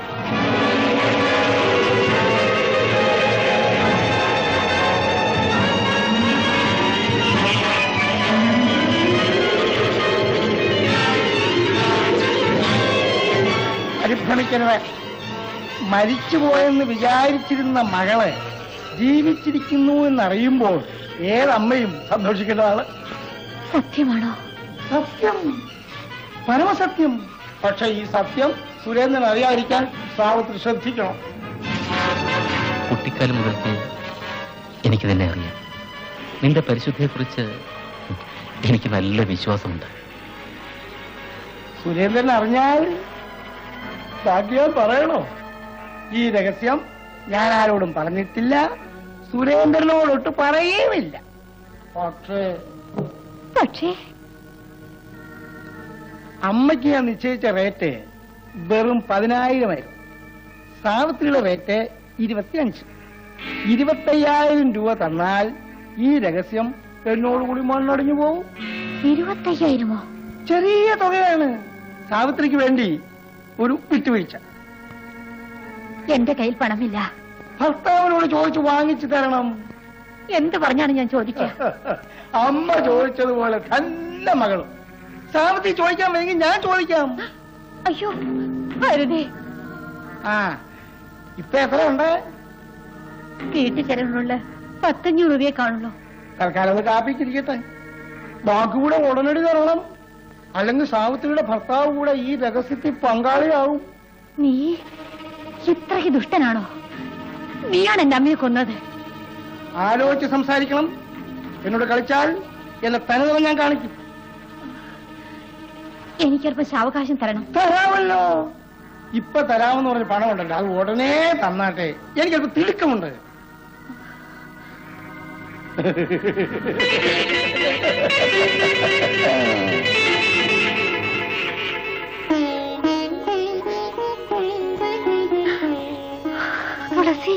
പരിഭ്രമിക്കരുത്. മരിച്ചുപോയെന്ന് വിചാരിച്ചിരുന്ന മകളെ ജീവിച്ചിരിക്കുന്നു എന്നറിയുമ്പോൾ ഏതമ്മയും സന്തോഷിക്കുന്നതാണ്. സത്യമാണോ? സത്യം, പരമസത്യം. പക്ഷെ ഈ സത്യം സുരേന്ദ്രൻ അറിയാതിരിക്കാൻ സാവിത്രി ശ്രദ്ധിക്കണം. കുട്ടിക്കാലം മുതൽക്ക് എനിക്ക് തന്നെ അറിയാം. നിന്റെ പരിശുദ്ധിയെക്കുറിച്ച് എനിക്ക് നല്ല വിശ്വാസമുണ്ട്. സുരേന്ദ്രൻ അറിഞ്ഞാൽ ബാക്കി ഞാൻ പറയണോ? ഈ രഹസ്യം ഞാൻ ആരോടും പറഞ്ഞിട്ടില്ല, സുരേന്ദ്രനോടൊട്ട് പറയുകയുമില്ല. പക്ഷേ പക്ഷേ അമ്മയ്ക്ക് ഞാൻ നിശ്ചയിച്ച റേറ്റ് വെറും പതിനായിരമായിരുന്നു. സാവിത്രിയുടെ റേറ്റ് ഇരുപത്തിയഞ്ച്. ഇരുപത്തയ്യായിരം രൂപ തന്നാൽ ഈ രഹസ്യം എന്നോടുകൂടി മണ്ണടിഞ്ഞു പോവും. ഇരുപത്തയ്യായിരമോ? ചെറിയ തുകയാണ്. സാവിത്രിക്ക് വേണ്ടി ഒരു വിട്ടുവീഴ്ച. എന്റെ കയ്യിൽ പണമില്ല. ഭർത്താവിനോട് ചോദിച്ചു വാങ്ങിച്ചു തരണം. എന്ത് പറഞ്ഞാണ് ഞാൻ ചോദിക്കുക? അമ്മ ചോദിച്ചതുപോലെ തന്നെ മകളും. സാവിത്രി ചോദിക്കാൻ വേണമെങ്കിൽ ഞാൻ ചോദിക്കാം. അയ്യോ വെറുതെ. ആ ഇപ്പൊ എത്ര ഉണ്ട്? വീട്ടു ചെലവിനുള്ള പത്തഞ്ഞൂറ് രൂപയെ കാണുള്ളൂ. തൽക്കാലം അത് കാപ്പിച്ചിരിക്കട്ടെ. ബാക്കി കൂടെ ഉടനടി തരണം. അല്ലെങ്കിൽ സാവിത്രിയുടെ ഭർത്താവ് കൂടെ ഈ രഹസ്യത്തിൽ പങ്കാളിയാവും. നീ ഇത്രയ്ക്ക് ദുഷ്ടനാണോ? നീയാണ് എന്റെ അമ്മയെ കൊന്നത്. ആലോചിച്ച് സംസാരിക്കണം. എന്നോട് കളിച്ചാൽ എന്നെ തനിതം ഞാൻ കാണിക്കും. എനിക്കല്പം സാവകാശം തരണം. തരാമല്ലോ. ഇപ്പൊ തരാമെന്ന് പറഞ്ഞ പണം ഉണ്ടല്ലോ, അത് ഉടനെ തന്നാട്ടെ. എനിക്കല്പം തിടുക്കമുണ്ട്. തുളസി,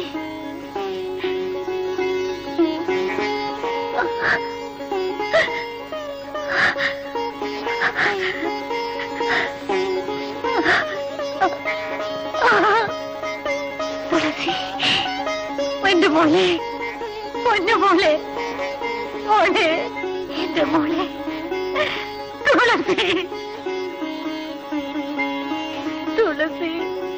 തുളസി, എന്റെ മോളെ, പൊന്നു മോളെ, മോളെ, എന്റെ മോളെ, തുളസി, തുളസി.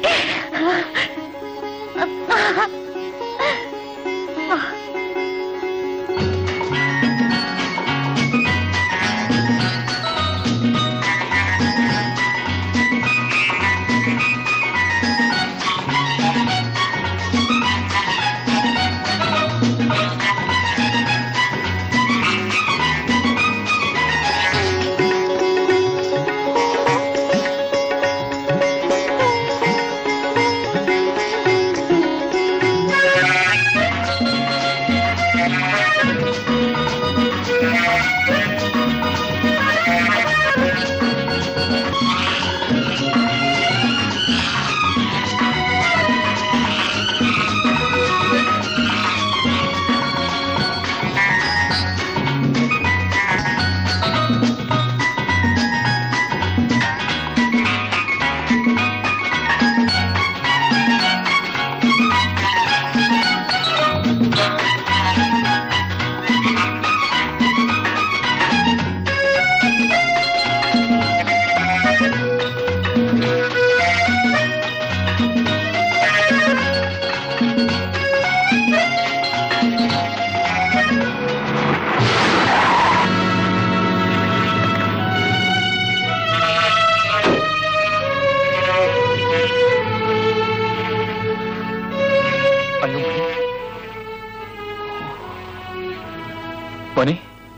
മോനെ,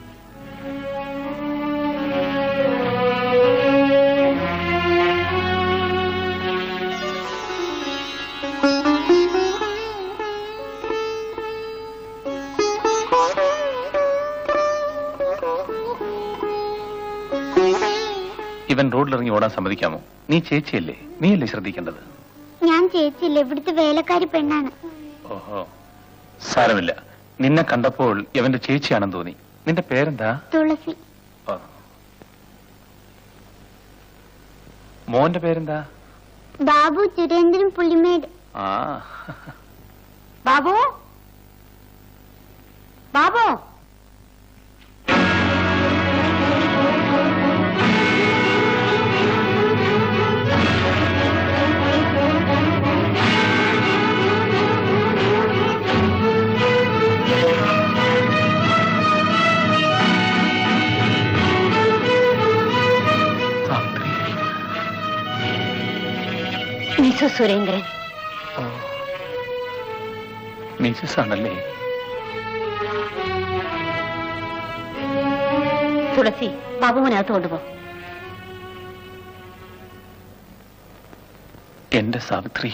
ഇവൻ റോഡിലിറങ്ങി ഓടാൻ സമ്മതിക്കാമോ? നീ ചേച്ചിയല്ലേ, നീയല്ലേ ശ്രദ്ധിക്കേണ്ടത്. ഞാൻ ചേച്ചിയില്ല, ഇവിടുത്തെ വേലക്കാരി പെണ്ണാണ്. ഓഹോ, സാരമില്ല. നിന്നെ കണ്ടപ്പോൾ ഇവന്റെ ചേച്ചിയാണെന്ന് തോന്നി. നിന്റെ പേരെന്താ? തുളസി. ഓ. മോന്റെ പേരെന്താ? ബാബു സുരേന്ദ്രൻ പുള്ളിമേട്. ആ, ബാബു, ബാബു, മിസ്സസ് സുരേന്ദ്രൻ. മിസ്സസ് ആണല്ലേ? തുളസി, ബാബുവിനകത്ത് കൊണ്ടുപോ. എന്റെ സാവിത്രി.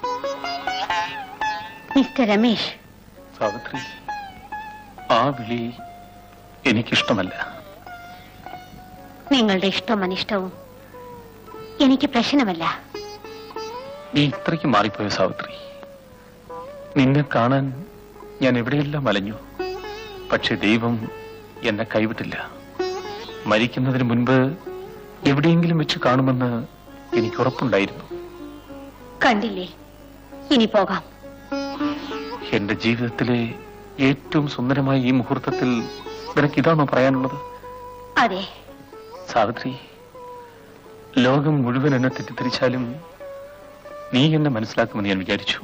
മിസ്റ്റർ രമേശ്. സാവിത്രി, ആ വിളി എനിക്കിഷ്ടമല്ല. നിങ്ങളുടെ ഇഷ്ടവും അനിഷ്ടവും എനിക്ക് പ്രശ്നമല്ല. നീ ഇത്രയ്ക്ക് മാറിപ്പോയ സാവിത്രി. നിന്നെ കാണാൻ ഞാൻ എവിടെയെല്ലാം അലഞ്ഞു. പക്ഷെ ദൈവം എന്നെ കൈവിട്ടില്ല. മരിക്കുന്നതിന് മുൻപ് എവിടെയെങ്കിലും വെച്ച് കാണുമെന്ന് എനിക്ക് ഉറപ്പുണ്ടായിരുന്നു. കണ്ടില്ലേ, ഇനി പോകാം. എന്റെ ജീവിതത്തിലെ ഏറ്റവും സുന്ദരമായ ഈ മുഹൂർത്തത്തിൽ നിനക്ക് ഇതാണോ പറയാനുള്ളത്? അതെ സാവിത്രി, ലോകം മുഴുവൻ എന്നെ തെറ്റിദ്ധരിച്ചാലും നീ എന്നെ മനസ്സിലാക്കുമെന്ന് ഞാൻ വിചാരിച്ചു.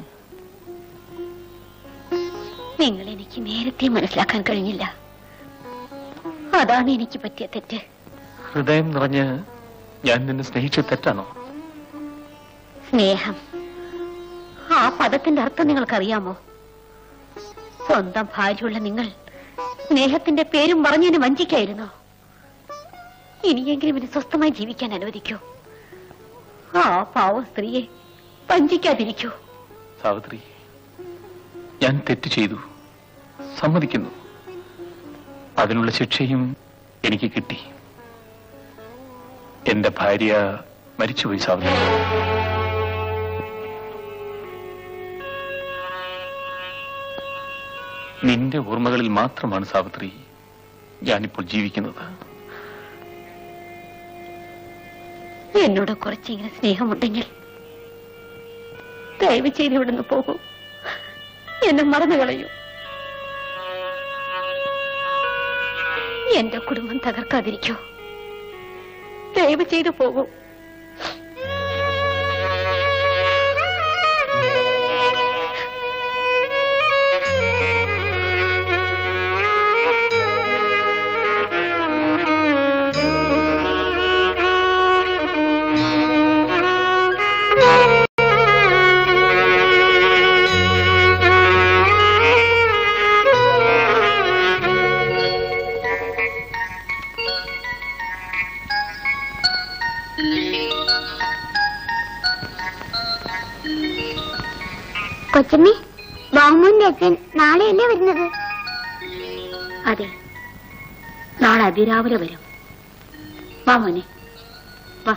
നിങ്ങൾ എനിക്ക് നേരത്തെ മനസ്സിലാക്കാൻ കഴിഞ്ഞില്ല. അതാണ് എനിക്ക് പറ്റിയ തെറ്റ്. ഹൃദയം നിറഞ്ഞ് ഞാൻ നിന്നെ സ്നേഹിച്ച തെറ്റാണോ? സ്നേഹം, ആ പദത്തിന്റെ അർത്ഥം നിങ്ങൾക്കറിയാമോ? സ്വന്തം ഭാര്യയുള്ള നിങ്ങൾ സ്നേഹത്തിന്റെ പേരും പറഞ്ഞതിന് വഞ്ചിക്കായിരുന്നോ? ഇനിയെങ്കിലും ഇനി സ്വസ്ഥമായി ജീവിക്കാൻ അനുവദിക്കൂ. ആ പാവ സ്ത്രീയെ വഞ്ചിക്കാതിരിക്കൂ. സാവിത്രി, ഞാൻ തെറ്റ് ചെയ്തു, സമ്മതിക്കുന്നു. അതിനുള്ള ശിക്ഷയും എനിക്ക് കിട്ടി. എന്റെ ഭാര്യ മരിച്ചുപോയി സാവിത്രി. നിന്റെ ഓർമ്മകളിൽ മാത്രമാണ് സാവിത്രി ഞാനിപ്പോൾ ജീവിക്കുന്നത്. എന്നോട് കുറച്ചിങ്ങനെ സ്നേഹമുണ്ടെങ്കിൽ ദയവ് ചെയ്ത് ഇവിടുന്ന് പോകൂ. എന്നെ മറന്നു കളയൂ. എന്റെ കുടുംബം തകർക്കാതിരിക്കൂ. ദയവ് ചെയ്തു പോകൂ. കൊച്ചമ്മി, ബാബുവിന്റെ അച്ഛൻ നാളെയല്ലേ വരുന്നത്? അതെ, നാളെ അതിരാവിലെ വരും. വാ മോനെ, വാ.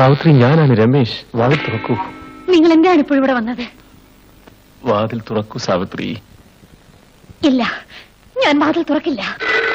സാവിത്രി, ഞാനാണ് രമേശ്. വാതിൽ തുറക്കൂ. നിങ്ങൾ എന്താണ് ഇപ്പോൾ ഇവിടെ വന്നത്? വാതിൽ തുറക്കൂ സാവിത്രി. ഇല്ല, ഞാൻ വാതിൽ തുറക്കില്ല.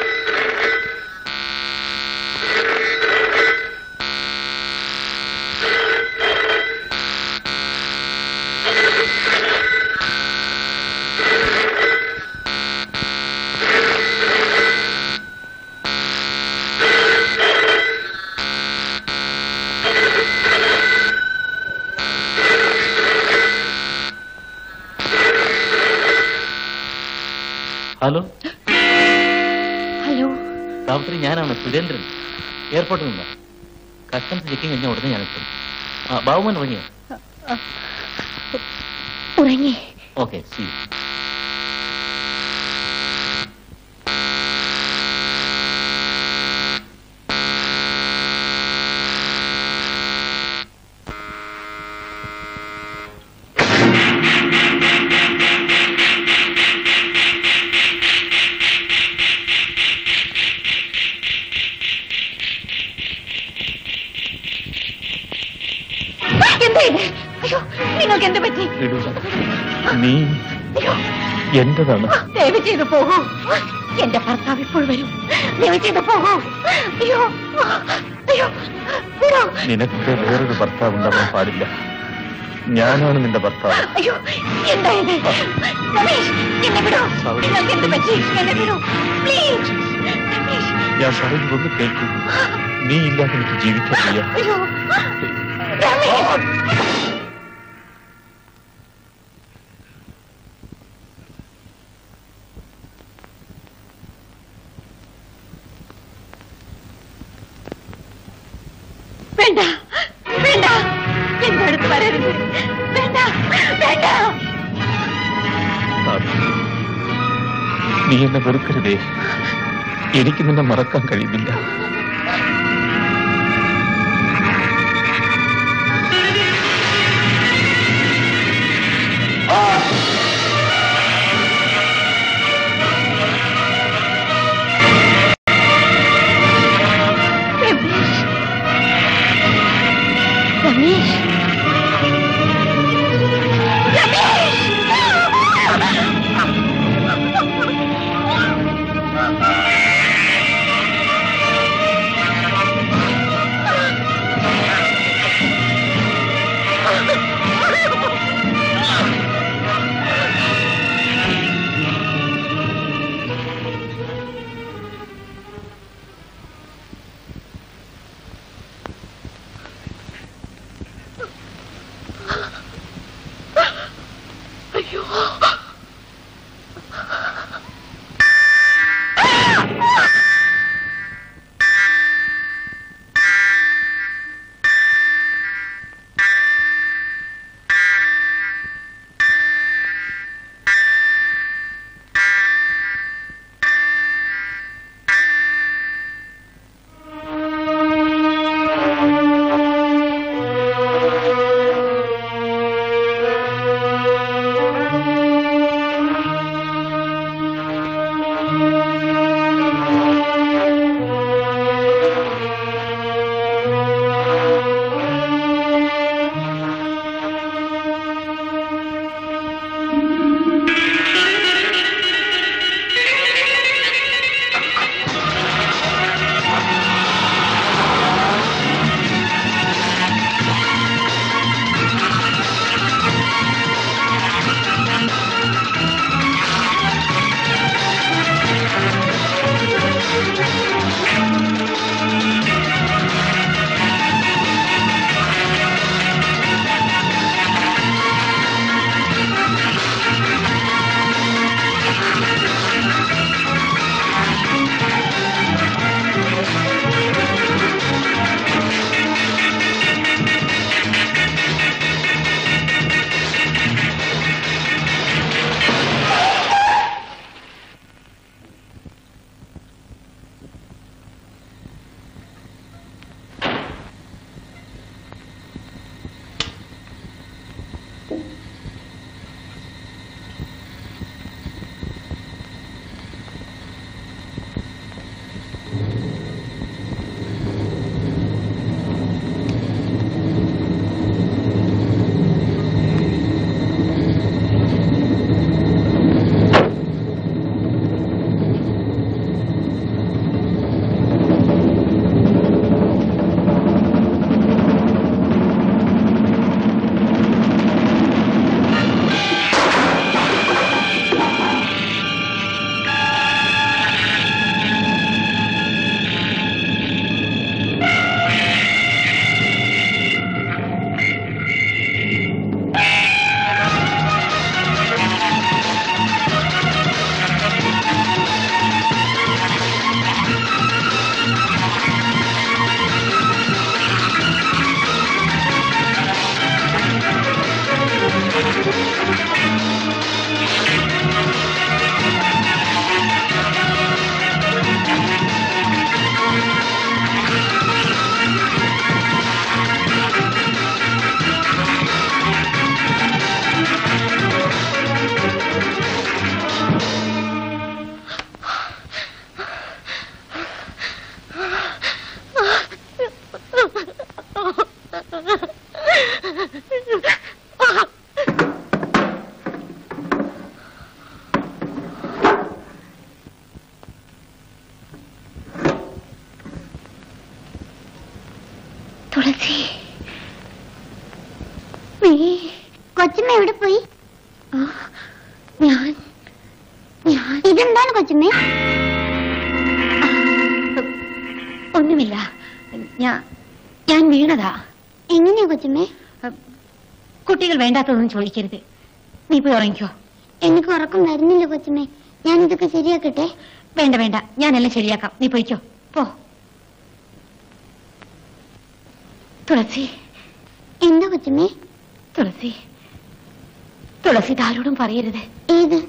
ഹലോ ഹലോ, സാവിത്രി, ഞാനാണ് സുരേന്ദ്രൻ. എയർപോർട്ടിൽ നിന്ന് കസ്റ്റംസ് ചെക്കിങ് കഴിഞ്ഞ ഉടനെ ഞാനെത്തും. ആ, ബാബുമോൻ ഉറങ്ങിയോ? ഉറങ്ങി. Okay, see you. അയ്യോ, നിങ്ങൾക്ക് എന്ത് പറ്റി? നീ എന്റേതാണ്. ദയവ് ചെയ്ത് പോകൂ. എന്റെ ഭർത്താവ് ഇപ്പോൾ വരും. ദയവ് ചെയ്ത് പോകൂ. അയ്യോ അയ്യോ, വിടൂ. നിനക്ക് വേറൊരു ഭർത്താവ് ഉണ്ടാവാൻ പാടില്ല. ഞാനാണ് നിന്റെ ഭർത്താവ്. അയ്യോ, എന്തായത്? രമേശ്, എന്നെ വിടൂ. നിങ്ങൾക്ക് എന്ത് പറ്റി? എന്നെ വിടൂ പ്ലീസ്. ഞാൻ പറയുന്നതൊന്ന് കേൾക്കൂ. നീ ഇല്ലാതെ എനിക്ക് ജീവിക്കാൻ വയ്യ. അയ്യോ രമേശ്. വേണ്ട വേണ്ട, എന്റെ അടുത്ത് വരരുത്. വേണ്ട വേണ്ട. നീ എന്നെ വെറുക്കരുതേ. എനിക്ക് നിന്നെ മറക്കാൻ കഴിയുന്നില്ല. രമേശ്, രമേശ്, രമേശ്. തുളസി, കൊച്ചമ്മ എവിടെ പോയി? ഞാൻ ഞാൻ ഇതെന്താണ് കൊച്ചമ്മേ? ഒന്നുമില്ല, ഞാൻ ഞാൻ വീണതാ. എങ്ങനെയാ കൊച്ചമ്മേ? കുട്ടികൾ വേണ്ടാത്തതൊന്നും ചോദിക്കരുത്. നീ പോയി ഉറങ്ങിക്കോ. എനിക്ക് ഉറക്കം വരുന്നില്ല കൊച്ചമ്മേ. ഞാൻ ഇതൊക്കെ ശരിയാക്കട്ടെ? വേണ്ട വേണ്ട, ഞാനെല്ലാം ശരിയാക്കാം. നീ പോയിക്കോ, പോ. തുളസി. എന്താ കൊച്ചമ്മേ? തുളസി, തുളസി ആരോടും പറയരുത്. ഏത്?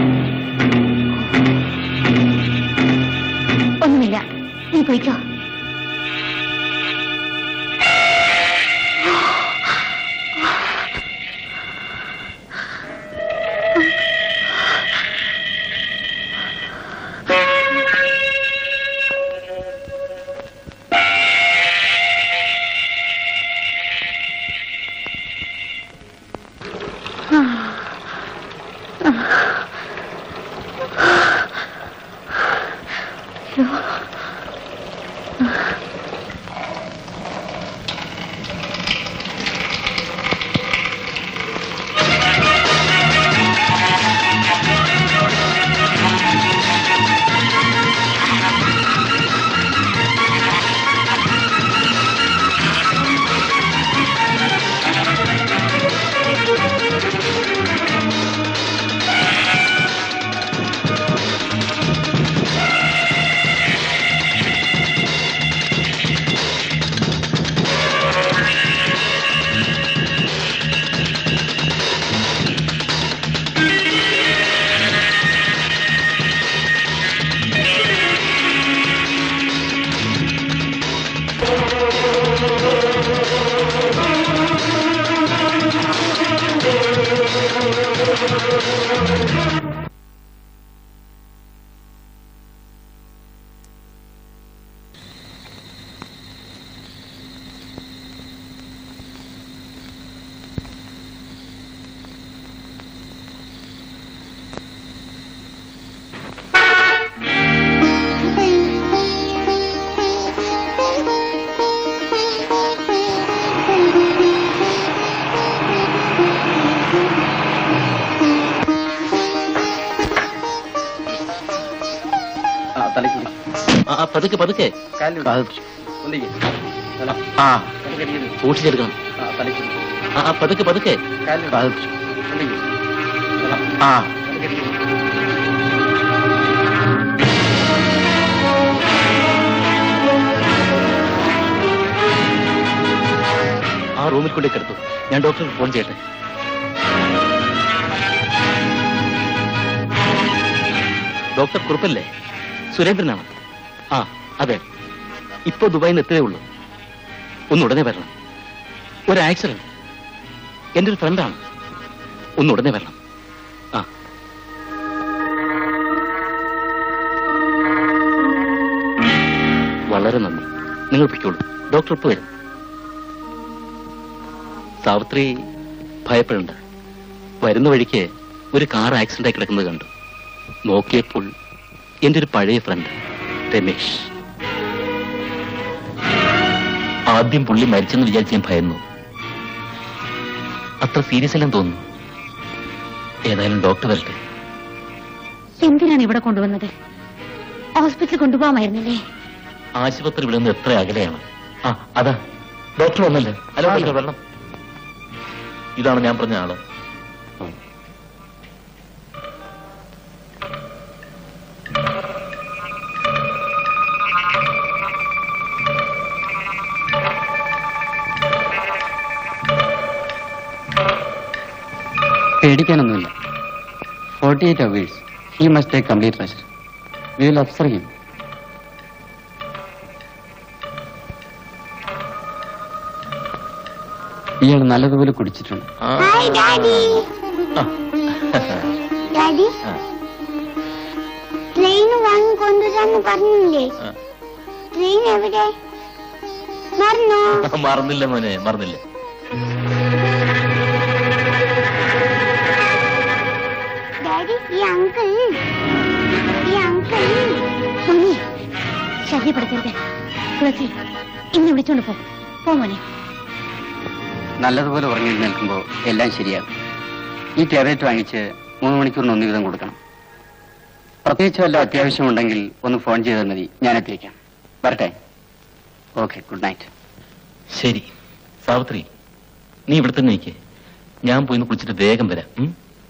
ഒന്നുമില്ല, നീ പോയിക്കോ. പതുക്കെ പതുക്കെ ആ സൂക്ഷിച്ചെടുക്കണം. ആ പതുക്കെ പതുക്കെ ആ ആ റൂമിൽ കൊണ്ടേക്ക് എടുത്തു. ഞാൻ ഡോക്ടർക്ക് ഫോൺ ചെയ്യട്ടെ. ഡോക്ടർ കുറുപ്പല്ലേ? സുരേന്ദ്രനാണ്. ആ അതെ, ഇപ്പൊ ദുബായിൽ നിന്ന് എത്തേ ഉള്ളൂ. ഒന്നുടനെ വരണം. ഒരു ആക്സിഡന്റ്. എന്റെ ഒരു ഫ്രണ്ടാണ്. ഒന്നുടനെ വരണം. ആ വളരെ നന്ദി. നിങ്ങൾ പൊയ്ക്കോളൂ. ഡോക്ടർ ഇപ്പൊ വരും. സാവിത്രി ഭയപ്പെടണ്ട. വരുന്ന വഴിക്ക് ഒരു കാർ ആക്സിഡന്റ് ആയി കിടക്കുന്നത് കണ്ടു. നോക്കിയപ്പോൾ എന്റെ ഒരു പഴയ ഫ്രണ്ട് രമേശ്. ആദ്യം പുള്ളി മരിച്ചെന്ന് വിചാരിച്ച് ഞാൻ ഭയന്നു. അത്ര സീരിയസ് അല്ലെന്ന് തോന്നുന്നു. ഏതായാലും ഡോക്ടർ വരട്ടെ. എന്തിനാണ് ഇവിടെ കൊണ്ടുവന്നത്? ഹോസ്പിറ്റലിൽ കൊണ്ടുപോകാമായിരുന്നില്ലേ? ആശുപത്രി ഇവിടെ നിന്ന് എത്ര അകലെയാണ്. ആ അതാ ഡോക്ടർ വന്നല്ലേ. ഹലോ വെള്ളം. ഇതാണ് ഞാൻ പറഞ്ഞ ആള്. പേടിക്കാനൊന്നുമില്ല. Forty eight hours he must take complete rest. We will observe him. ഇയാൾ നല്ലതുപോലെ കുടിച്ചിട്ടുണ്ട്. Hi daddy. ഡാഡി, ട്രെയിൻ വാങ്ങി കൊണ്ടുവരാന്ന് പറഞ്ഞില്ലേ? ട്രെയിൻ എവിടെ? മറന്നോ? മറന്നില്ല മോനെ, മറന്നില്ല. തുളസി ഇന്ന് വിളിച്ചോണ്ട് പോ പോ മോനെ. നല്ലതുപോലെ ഉറങ്ങി നിൽക്കുമ്പോൾ എല്ലാം ശരിയാകും. ഈ ടാബ്ലറ്റ് വാങ്ങിച്ച് മൂന്ന് മണിക്കൂറിന് ഒന്ന് വീതം കൊടുക്കണം. പ്രത്യേകിച്ച് വല്ല അത്യാവശ്യമുണ്ടെങ്കിൽ ഒന്ന് ഫോൺ ചെയ്താൽ മതി, ഞാൻ എത്തിയേക്കാം. വരട്ടെ. Okay, good night. ശരി സാവിത്രി, നീ ഇവിടെ തന്നെ നിൽക്കേ, ഞാൻ പോയി കുളിച്ചിട്ട് വേഗം വരാം. ഉം?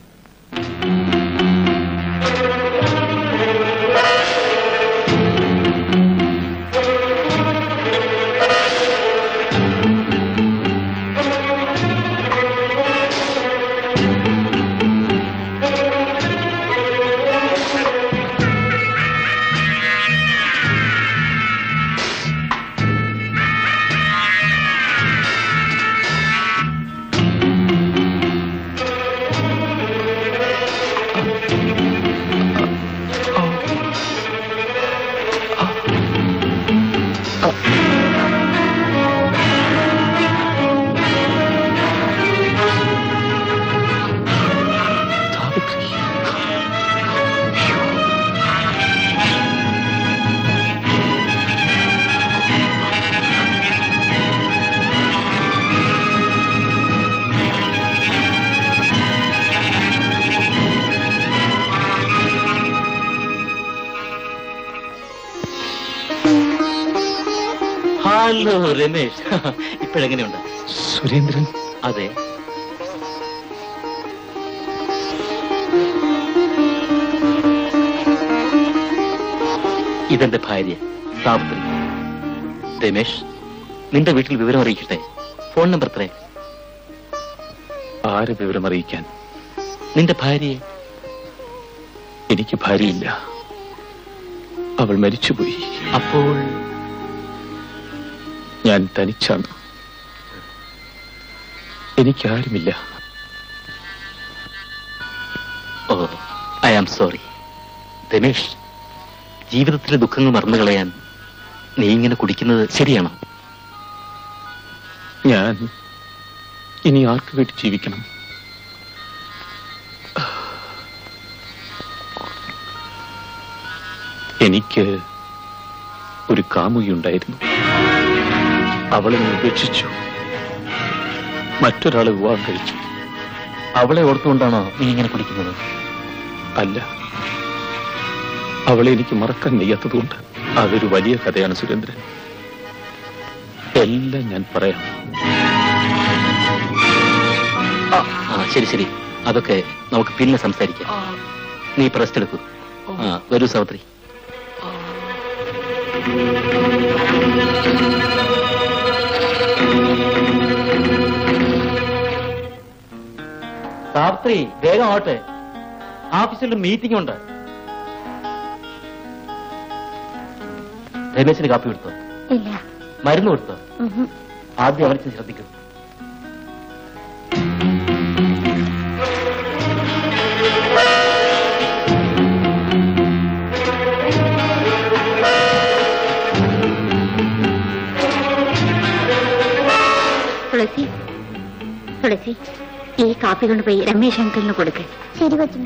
ഹലോ രമേശ്, ഇപ്പോഴെങ്ങനെയുണ്ട്? സുരേന്ദ്രൻ? അതെ. ഇതെന്റെ ഭാര്യ സാവിത്രി. രമേശ്, നിന്റെ വീട്ടിൽ വിവരം അറിയിക്കട്ടെ. ഫോൺ നമ്പർ എത്രേ? ആരെ വിവരം അറിയിക്കാൻ? നിന്റെ ഭാര്യയെ. എനിക്ക് ഭാര്യയില്ല, അവൾ മരിച്ചുപോയി. അപ്പോൾ ഞാൻ തനിച്ചാണ്, എനിക്കാരുമില്ല. ഓ, ഐ ആം സോറി. രമേഷ്, ജീവിതത്തിലെ ദുഃഖങ്ങൾ മറന്നു കളയാൻ നീ ഇങ്ങനെ കുടിക്കുന്നത് ശരിയാണോ? ഞാൻ ഇനി ആർക്ക് വേണ്ടി ജീവിക്കണം? എനിക്ക് ഒരു കാമുകി ഉണ്ടായിരുന്നു. അവളെ ഞാൻ ഉപേക്ഷിച്ചു, മറ്റൊരാളെ വിവാഹം കഴിച്ചു. അവളെ ഓർത്തുകൊണ്ടാണോ നീ ഇങ്ങനെ കുടിക്കുന്നത്? അല്ല, അവളെ എനിക്ക് മറക്കാൻ വയ്യാത്തതുകൊണ്ട്. അതൊരു വലിയ കഥയാണ് സുരേന്ദ്രൻ, എല്ലാം ഞാൻ പറയാം. ആ ശരി ശരി, അതൊക്കെ നമുക്ക് പിന്നെ സംസാരിക്കാം. നീ റെസ്റ്റ് എടുക്കൂ. ആ വരൂ സാവിത്രി. സാവിത്രി, വേഗം ആവട്ടെ, ഓഫീസിൽ മീറ്റിംഗ് ഉണ്ട്. രമേശിന് കാപ്പി കൊടുത്തോ? ഇല്ല. മരുന്ന് കൊടുത്തോ? ആദ്യം അവർക്ക് ശ്രദ്ധിക്കും. തുളസി, തുളസി, ഈ കാപ്പി കൊണ്ടുപോയി രമേശ് അങ്കിളിന് കൊടുക്ക്. ശരി കൊച്ചമ്മേ.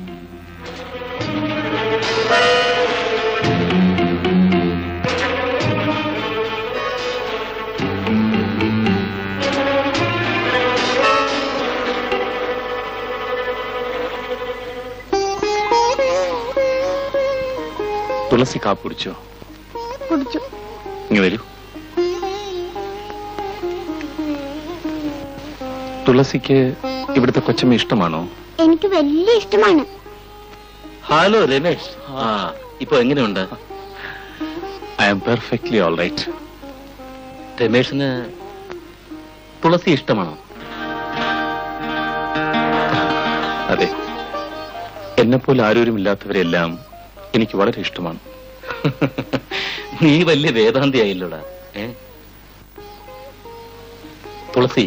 തുളസി കാപ്പി കുടിച്ചോ? കുടിച്ചു. ഇങ്ങ് വരൂ. തുളസിക്ക് ഇവിടുത്തെ കൊച്ചമ്മ ഇഷ്ടമാണോ? എനിക്ക് വലിയ ഇഷ്ടമാണ്. ഹലോ രമേശ്, ആ ഇപ്പൊ എങ്ങനെയുണ്ട്? I am perfectly all right. രമേഷിന് തുളസി ഇഷ്ടമാണോ? അതെ, എന്നെപ്പോലെ ആരോരുമില്ലാത്തവരെല്ലാം എനിക്ക് വളരെ ഇഷ്ടമാണ്. നീ വലിയ വേദാന്തിയായില്ലോടാ. ഏ തുളസി,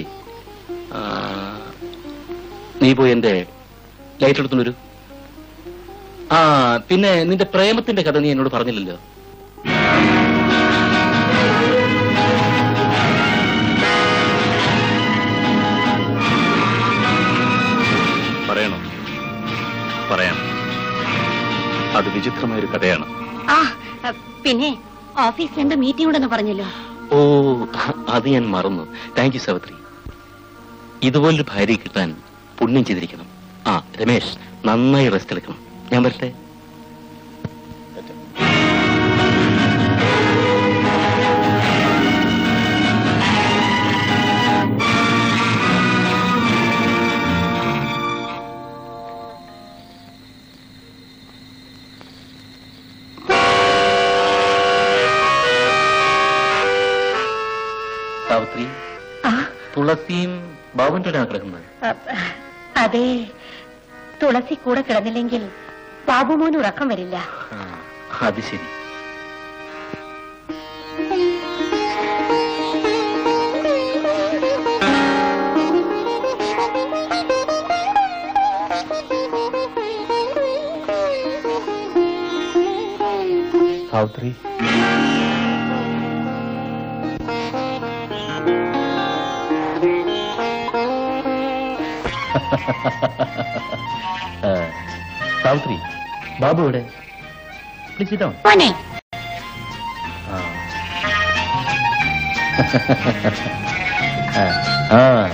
നീ പോയി എന്റെ ലൈറ്റ് എടുത്തു വരൂ. ആ പിന്നെ നിന്റെ പ്രേമത്തിന്റെ കഥ നീ എന്നോട് പറഞ്ഞില്ലല്ലോ. പറയണോ? പറയാം. അത് വിചിത്രമായൊരു കഥയാണ്. ആ പിന്നെ ഓഫീസിൽ എന്തോ മീറ്റിംഗ് ഉണ്ടെന്ന് പറഞ്ഞല്ലോ. ഓ, അത് ഞാൻ മറന്നു. Thank you Savitri. ഇതുപോലൊരു ഭാര്യയെ കിട്ടാൻ പുണ്യം ചെയ്തിരിക്കണം. ആ രമേശ്, നന്നായി റെസ്റ്റ് എടുക്കണം. ഞാൻ വരട്ടെ. സാവിത്രി, തുളസിയും ബാബുവിന്റെ കിടക്കുന്നത്? അതെ, തുളസി കൂടെ കിടന്നില്ലെങ്കിൽ ബാബുമോന് ഉറക്കം വരില്ല. അത് ശരി. സാവിത്രി, സാവിത്രി, ബാബു ഇവിടെ? വിളിച്ചിട്ടോ? ആ,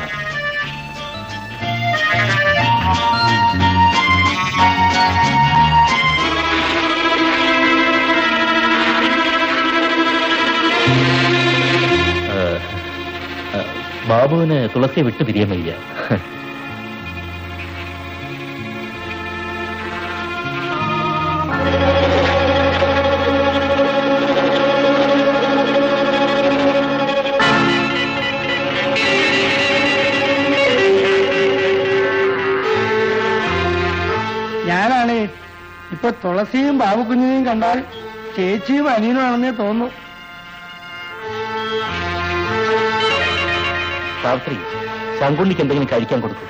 ബാബുവിന് തുളസിയെ വിട്ടു പിരിയാൻ വയ്യ. ഞാനാണ് ഇപ്പൊ തുളസിയും ബാബുക്കുഞ്ഞിനെയും കണ്ടാൽ ചേച്ചിയും അനിയനുമാണെന്നേ തോന്നുന്നു. സാവിത്രി, ശങ്കുണ്ണിക്ക് എന്തെങ്കിലും കഴിക്കാൻ കൊടുക്കും.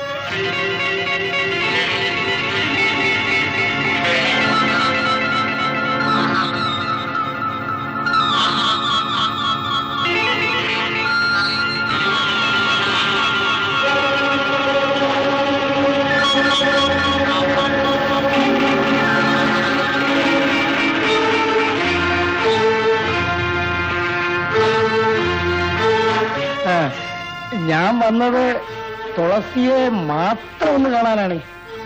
ഞാൻ വന്നത് തുളസിയെ മാത്രം ഒന്ന് കാണാനാണ്.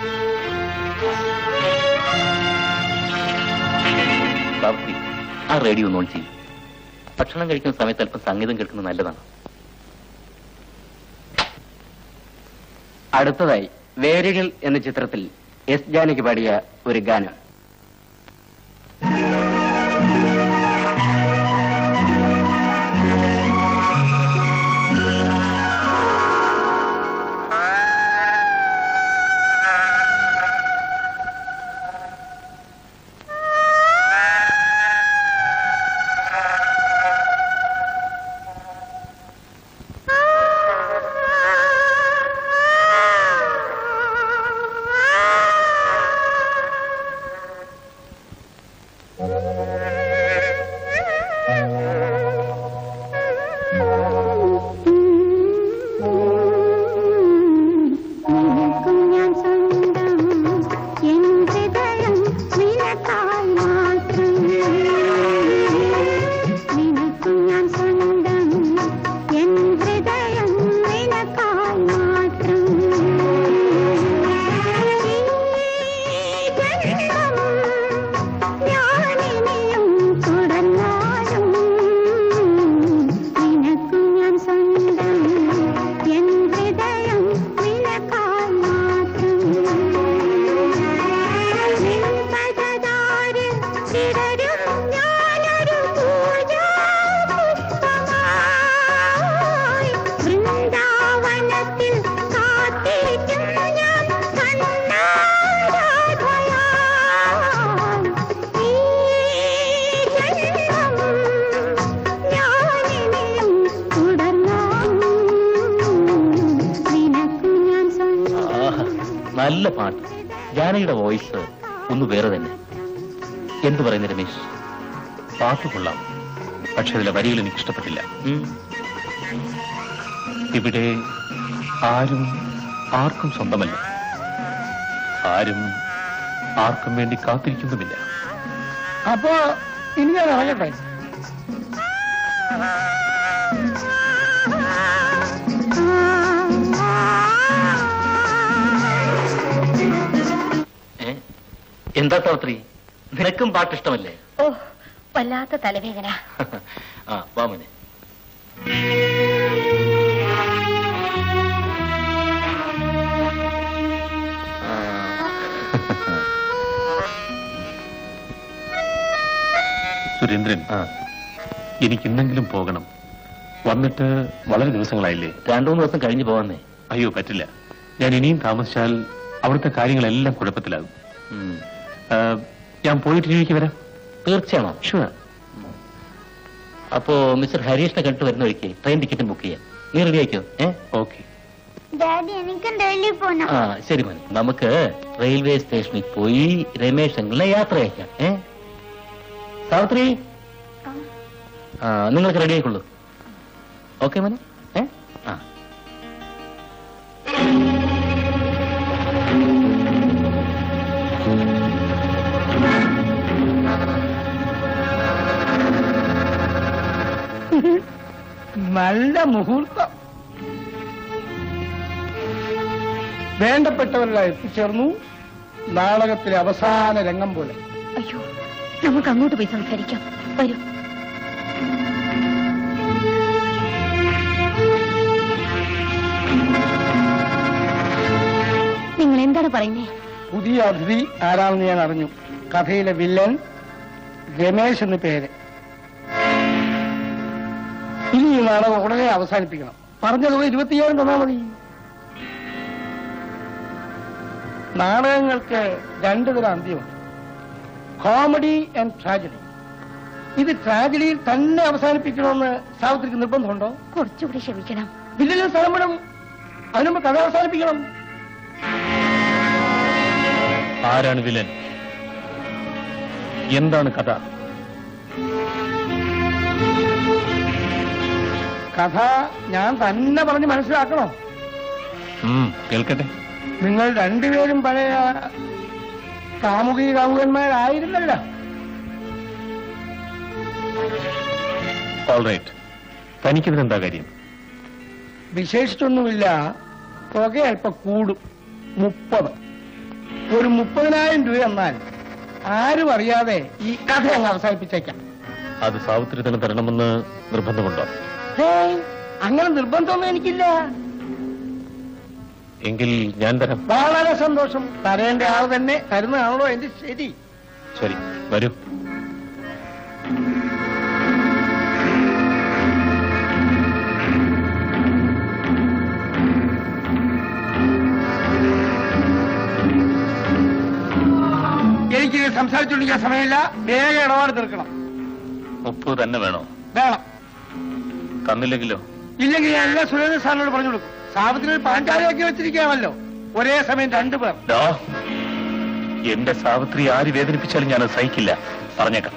സാവിത്രി, ആ റേഡിയോ ഒന്ന് ഓൺ ചെയ്യും. ഭക്ഷണം കഴിക്കുന്ന സമയത്ത് അല്പം സംഗീതം കേൾക്കുന്നത് നല്ലതാണ്. അടുത്തതായി വേരുകൾ എന്ന ചിത്രത്തിൽ എസ് ജാനകി പാടിയ ഒരു ഗാനം. നല്ല പാട്ട്. ജാനകിയുടെ വോയിസ് ഒന്ന് വേറെ തന്നെ. എന്തു പറയുന്നു രമേശ്? പാട്ട് കൊള്ളാം, പക്ഷെ അതിലെ വരികൾ എനിക്ക് ഇഷ്ടപ്പെട്ടില്ല. ഇവിടെ ആരും ആർക്കും സ്വന്തമല്ല, ആരും ആർക്കും വേണ്ടി കാത്തിരിക്കുന്നുമില്ല. അപ്പോ ഇനി ഞാൻ ഇറങ്ങട്ടെ. എന്താ സാവിത്രി, നിനക്കും പാട്ടിഷ്ടമല്ലേ? ഓ, വല്ലാത്ത തലവേദന. ആ വാമനെ. സുരേന്ദ്രൻ, എനിക്ക് ഇന്നെങ്കിലും പോകണം. വന്നിട്ട് വളരെ ദിവസങ്ങളായില്ലേ? രണ്ടു മൂന്ന് ദിവസം കഴിഞ്ഞു പോവാന്നേ. അയ്യോ പറ്റില്ല, ഞാൻ ഇനിയും താമസിച്ചാൽ അവിടുത്തെ കാര്യങ്ങളെല്ലാം കുഴപ്പത്തിലാകും. ഞാൻ പോയിട്ട് എനിക്ക് വരാം. തീർച്ചയാണോ? ഷുവർ. അപ്പോ മിസ്റ്റർ ഹരീഷിനെ കണ്ടു വരുന്ന വഴിക്ക് ട്രെയിൻ ടിക്കറ്റ് ബുക്ക് ചെയ്യാം. നീ റെഡി ആയിക്കോ? ഏ ഓക്കെ. ഡാഡി, എനിക്കും ഡൽഹി പോണം. ആ ശരി മോനെ, നമുക്ക് റെയിൽവേ സ്റ്റേഷനിൽ പോയി രമേശ് അങ്കിളിനെ യാത്ര അയക്കാം. ഏ സാവിത്രി, ആ നിങ്ങൾക്ക് റെഡി ആയിക്കൊള്ളൂ. ഓക്കെ മോനെ. ഏ ആ നല്ല മുഹൂർത്തം. വേണ്ടപ്പെട്ടവരെല്ലാം എത്തിച്ചേർന്നു. നാടകത്തിലെ അവസാന രംഗം പോലെ. അയ്യോ, നമുക്ക് അങ്ങോട്ട് പോയി സംസാരിക്കാം. വരൂ. നിങ്ങൾ എന്താണ് പറയുന്നേ? പുതിയ അതിഥി ആരാണെന്ന് ഞാൻ അറിഞ്ഞു. കഥയിലെ വില്ലൻ രമേശ് എന്ന് പേര്. ഇനി ഈ നാടകം ഉടനെ അവസാനിപ്പിക്കണം. പറഞ്ഞത് ഇരുപത്തിയേഴ് തന്നാ മതി. നാടകങ്ങൾക്ക് രണ്ടു തരം അന്ത്യമുണ്ട്, കോമഡി ആൻഡ് ട്രാജഡി. ഇത് ട്രാജഡിയിൽ തന്നെ അവസാനിപ്പിക്കണമെന്ന് സാവിത്രിക്ക് നിർബന്ധമുണ്ടോ? കുറച്ചുകൂടി ക്ഷമിക്കണം. വില്ലനും സ്ഥലം വിടും, അതിനുമ്പ് കഥ അവസാനിപ്പിക്കണം. ആരാണ് വില്ലൻ? എന്താണ് കഥ? കഥ ഞാൻ തന്നെ പറഞ്ഞ് മനസ്സിലാക്കണോ? കേൾക്കട്ടെ. നിങ്ങൾ രണ്ടുപേരും പഴയ കാമുകി കാമുകന്മാരായിരുന്നല്ലോ. ഓൾറൈറ്റ്, തനിക്കിതിനെന്താ കാര്യം? വിശേഷിച്ചൊന്നുമില്ല. തുക അല്പം കൂടും. മുപ്പത് ഒരു മുപ്പതിനായിരം രൂപ എന്നാൽ ആരും അറിയാതെ ഈ കഥ അങ്ങ് അവസാനിപ്പിച്ചേക്കാം. അത് സാവിത്രി തന്നെ തരണമെന്ന് നിർബന്ധമുണ്ടോ? ഹേയ്, അങ്ങനെ നിർബന്ധമൊന്നും എനിക്കില്ല. എങ്കിൽ ഞാൻ തരാം. വളരെ സന്തോഷം. തരേണ്ട ആൾ തന്നെ തരുന്നതാണല്ലോ എന്റെ ശരി. ശരി, വരൂ. എനിക്ക് സംസാരിച്ചുകൊണ്ടിരിക്കാൻ സമയമില്ല. വേഗം ഇടപാട് തീർക്കണം. മുപ്പത് തന്നെ വേണോ? വേണം. തന്നില്ലെങ്കിലോ? ഇല്ലെങ്കിൽ ഞാൻ എല്ലാ സുരേന്ദ്ര സാറിനോട് പറഞ്ഞു കൊടുക്കും. സാവിത്രി പാഞ്ചാലിയാക്കി വെച്ചിരിക്കാമല്ലോ. ഒരേ സമയം രണ്ടുപേർ. എന്റെ സാവിത്രി ആര് വേദനിപ്പിച്ചാലും ഞാനത് സഹിക്കില്ല, പറഞ്ഞേക്കാം.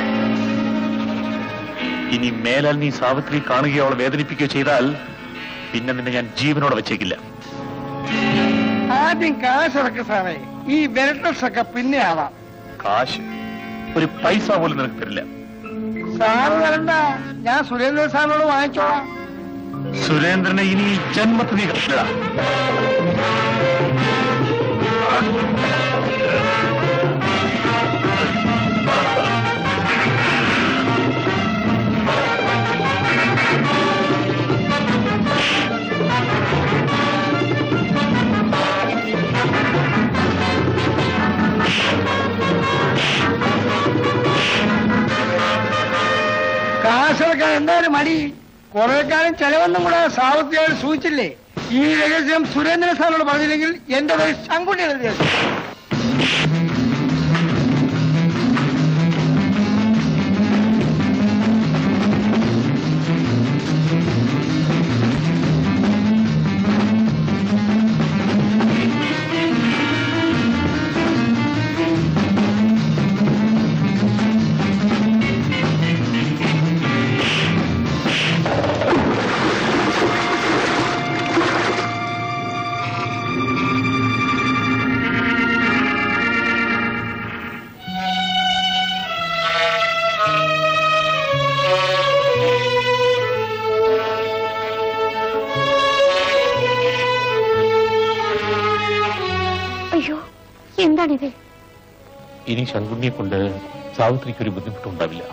ഇനി മേലാൽ നീ സാവിത്രി കാണുകയോ അവളെ വേദനിപ്പിക്കുകയോ ചെയ്താൽ പിന്നെ നിന്നെ ഞാൻ ജീവനോടെ വെച്ചേക്കില്ല. ആദ്യം കാശിറക്ക സാറേ. ഈ വെരട്ടസ് ഒക്കെ പിന്നെ ആവാം. കാശ് ഒരു പൈസ പോലും നിനക്ക് തരില്ല. സാറ് തരണ്ട, ഞാൻ സുരേന്ദ്ര സാറിനോട് വാങ്ങിച്ചോളാം. സുരേന്ദ്രനെ ഇനി ജന്മത്തിൽ നീ കണ്ടില്ല. കാശിറക്കാൻ എന്തായാലും മടി. കുറെ കാലം ചെലവൊന്നും കൂടെ സാവത്രിയായി സൂചിച്ചില്ലേ. ഈ രഹസ്യം സുരേന്ദ്രൻ സാറിനോട് പറഞ്ഞില്ലെങ്കിൽ എന്റെ പേര് ശങ്കുണ്ണി എഴുതിയത്. എന്താണിത്? ഇനി ശങ്കുണ്ണിയെ കൊണ്ട് സാവിത്രിക്ക് ഒരു ബുദ്ധിമുട്ടുണ്ടാവില്ല.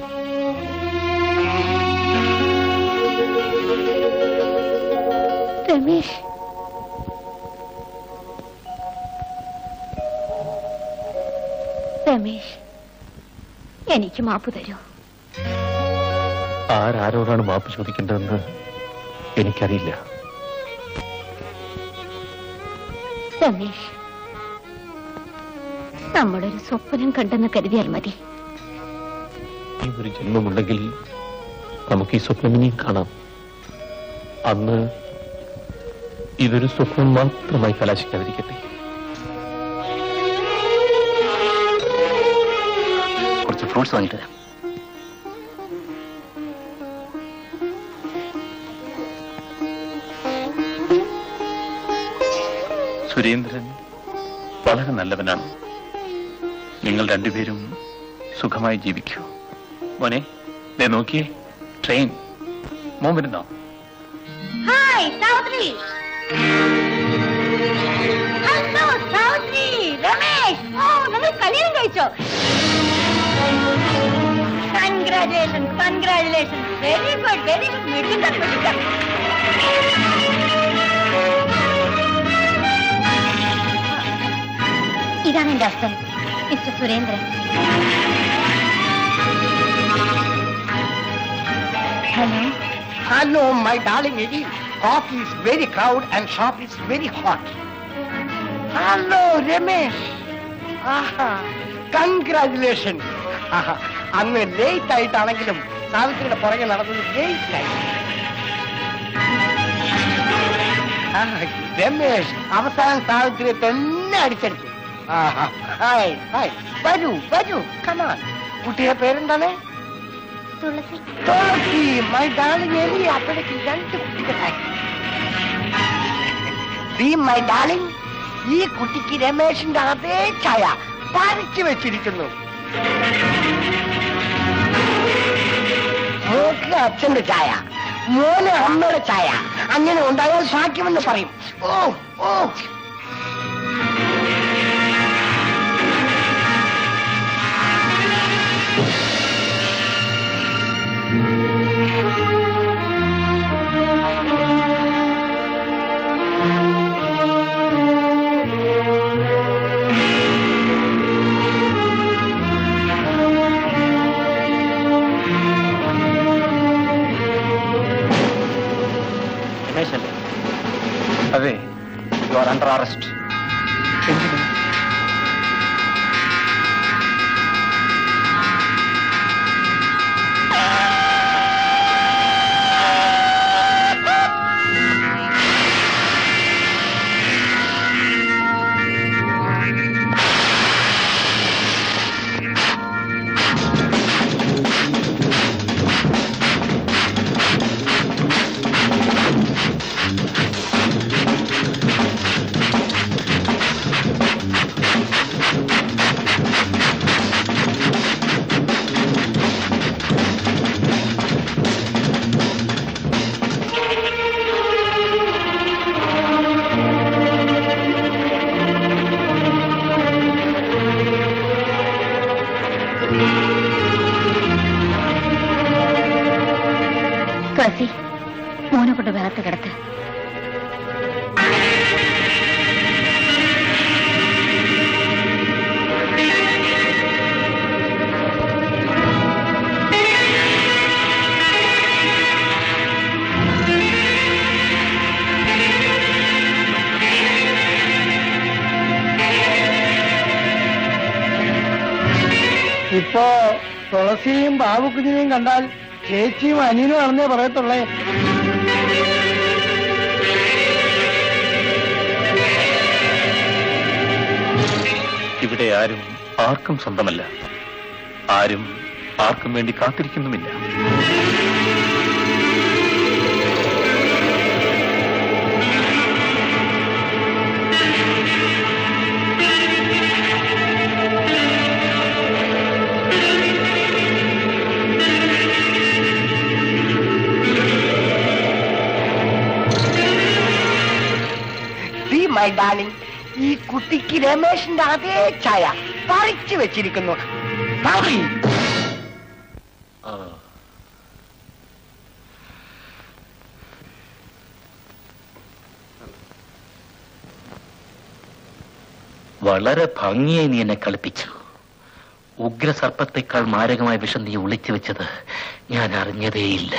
രമേശ്, രമേശ്, എനിക്ക് മാപ്പ് തരൂ. ആരാരോടാണ് മാപ്പ് ചോദിക്കേണ്ടതെന്ന് എനിക്കറിയില്ല. രമേശ്, നമ്മളൊരു സ്വപ്നം കണ്ടെന്ന് കരുതിയാൽ മതി. ഈ ഒരു ജന്മമുണ്ടെങ്കിൽ നമുക്ക് ഈ സ്വപ്നം ഇനിയും കാണാം. അന്ന് ഇതൊരു സ്വപ്നം മാത്രമായി കലാശിക്കാതിരിക്കട്ടെ. കുറച്ച് ഫ്രൂട്ട്സ് വാങ്ങിട്ട് തരാം. സുരേന്ദ്രൻ വളരെ നല്ലവനാണ്. നിങ്ങൾ രണ്ടുപേരും സുഖമായി ജീവിക്കൂ. മോനെ, ദേ നോക്കിയേ, ട്രെയിൻ. മോൻ വരുന്നോ? ഹായ് സാവിത്രി. ഹലോ സാവിത്രി, രമേശ്. ഓ, നിങ്ങൾ കല്യാണം കഴിച്ചോ? Congratulation, congratulation. Very good, very good. മിടുക്കൻ, മിടുക്കൻ. ഇതാണ് എന്റെ husband, mister Surendran. Hello. Hello, my darling lady. Coffee is very crowded and shop is very hot. Hello, Ramesh. Aha, congratulations. Aha, അന്ന് ലേറ്റ് ആയിട്ടാണെങ്കിലും സാവിത്രിയുടെ പുറകെ നടന്നത് ലേറ്റ് ആയി. രമേശ് അവസാനം സാവിത്രിയെ തന്നെ അടിച്ചെടുത്തു. ഹായ് ഹായ്, വരൂ വരൂ, കമാൻ. കുട്ടിയുടെ പേരെന്താണ്? തുളസി. തുളസി, മൈ ഡാർലിംഗ് എലി. അപ്പോഴേക്ക് രണ്ട് കുട്ടികളായി. മൈ ഡാർലിംഗ്, ഈ കുട്ടിക്ക് രമേശിന്റെ അതേ ഛായ വരച്ചു വെച്ചിരിക്കുന്നു. മോക്ക് അച്ഛന്റെ ഛായ, മോന് അമ്മയുടെ ഛായ. അങ്ങനെ ഉണ്ടായാൽ സാധ്യമെന്ന് പറയും. ഓ ഓ അതെ, you are under arrest. Tulasi, മോനെ കൊണ്ട് വേളത്ത് കിടത്ത്. ഇപ്പോ തുളസിയും ബാബുക്കുഞ്ഞിനെയും കണ്ടാൽ ചേച്ചിയും അനിയനും ആണെന്നേ പറയത്തുള്ളേ. ഇവിടെ ആരും ആർക്കും സ്വന്തമല്ല. ആരും ആർക്കും വേണ്ടി കാത്തിരിക്കുന്നുമില്ല. My darling, ഈ കുട്ടിക്ക് രമേശിന്റെ അതേ ഛായ പറിച്ചു വെച്ചിരിക്കുന്നു. വളരെ ഭംഗിയായി നീ എന്നെ കളിപ്പിച്ചു. ഉഗ്രസർപ്പത്തെക്കാൾ മാരകമായ വിഷം നീ ഒളിച്ചു വെച്ചത് ഞാൻ അറിഞ്ഞതേയില്ല.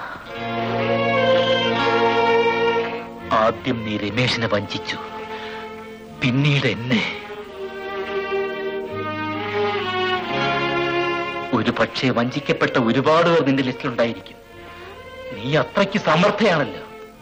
ആദ്യം നീ രമേശിനെ വഞ്ചിച്ചു, പിന്നീട് എന്നെ. ഒരു പക്ഷേ വഞ്ചിക്കപ്പെട്ട ഒരുപാട് പേർ നിന്റെ ലിസ്റ്റിലുണ്ടായിരിക്കും. നീ അത്രയ്ക്ക് സമർത്ഥയാണല്ലോ.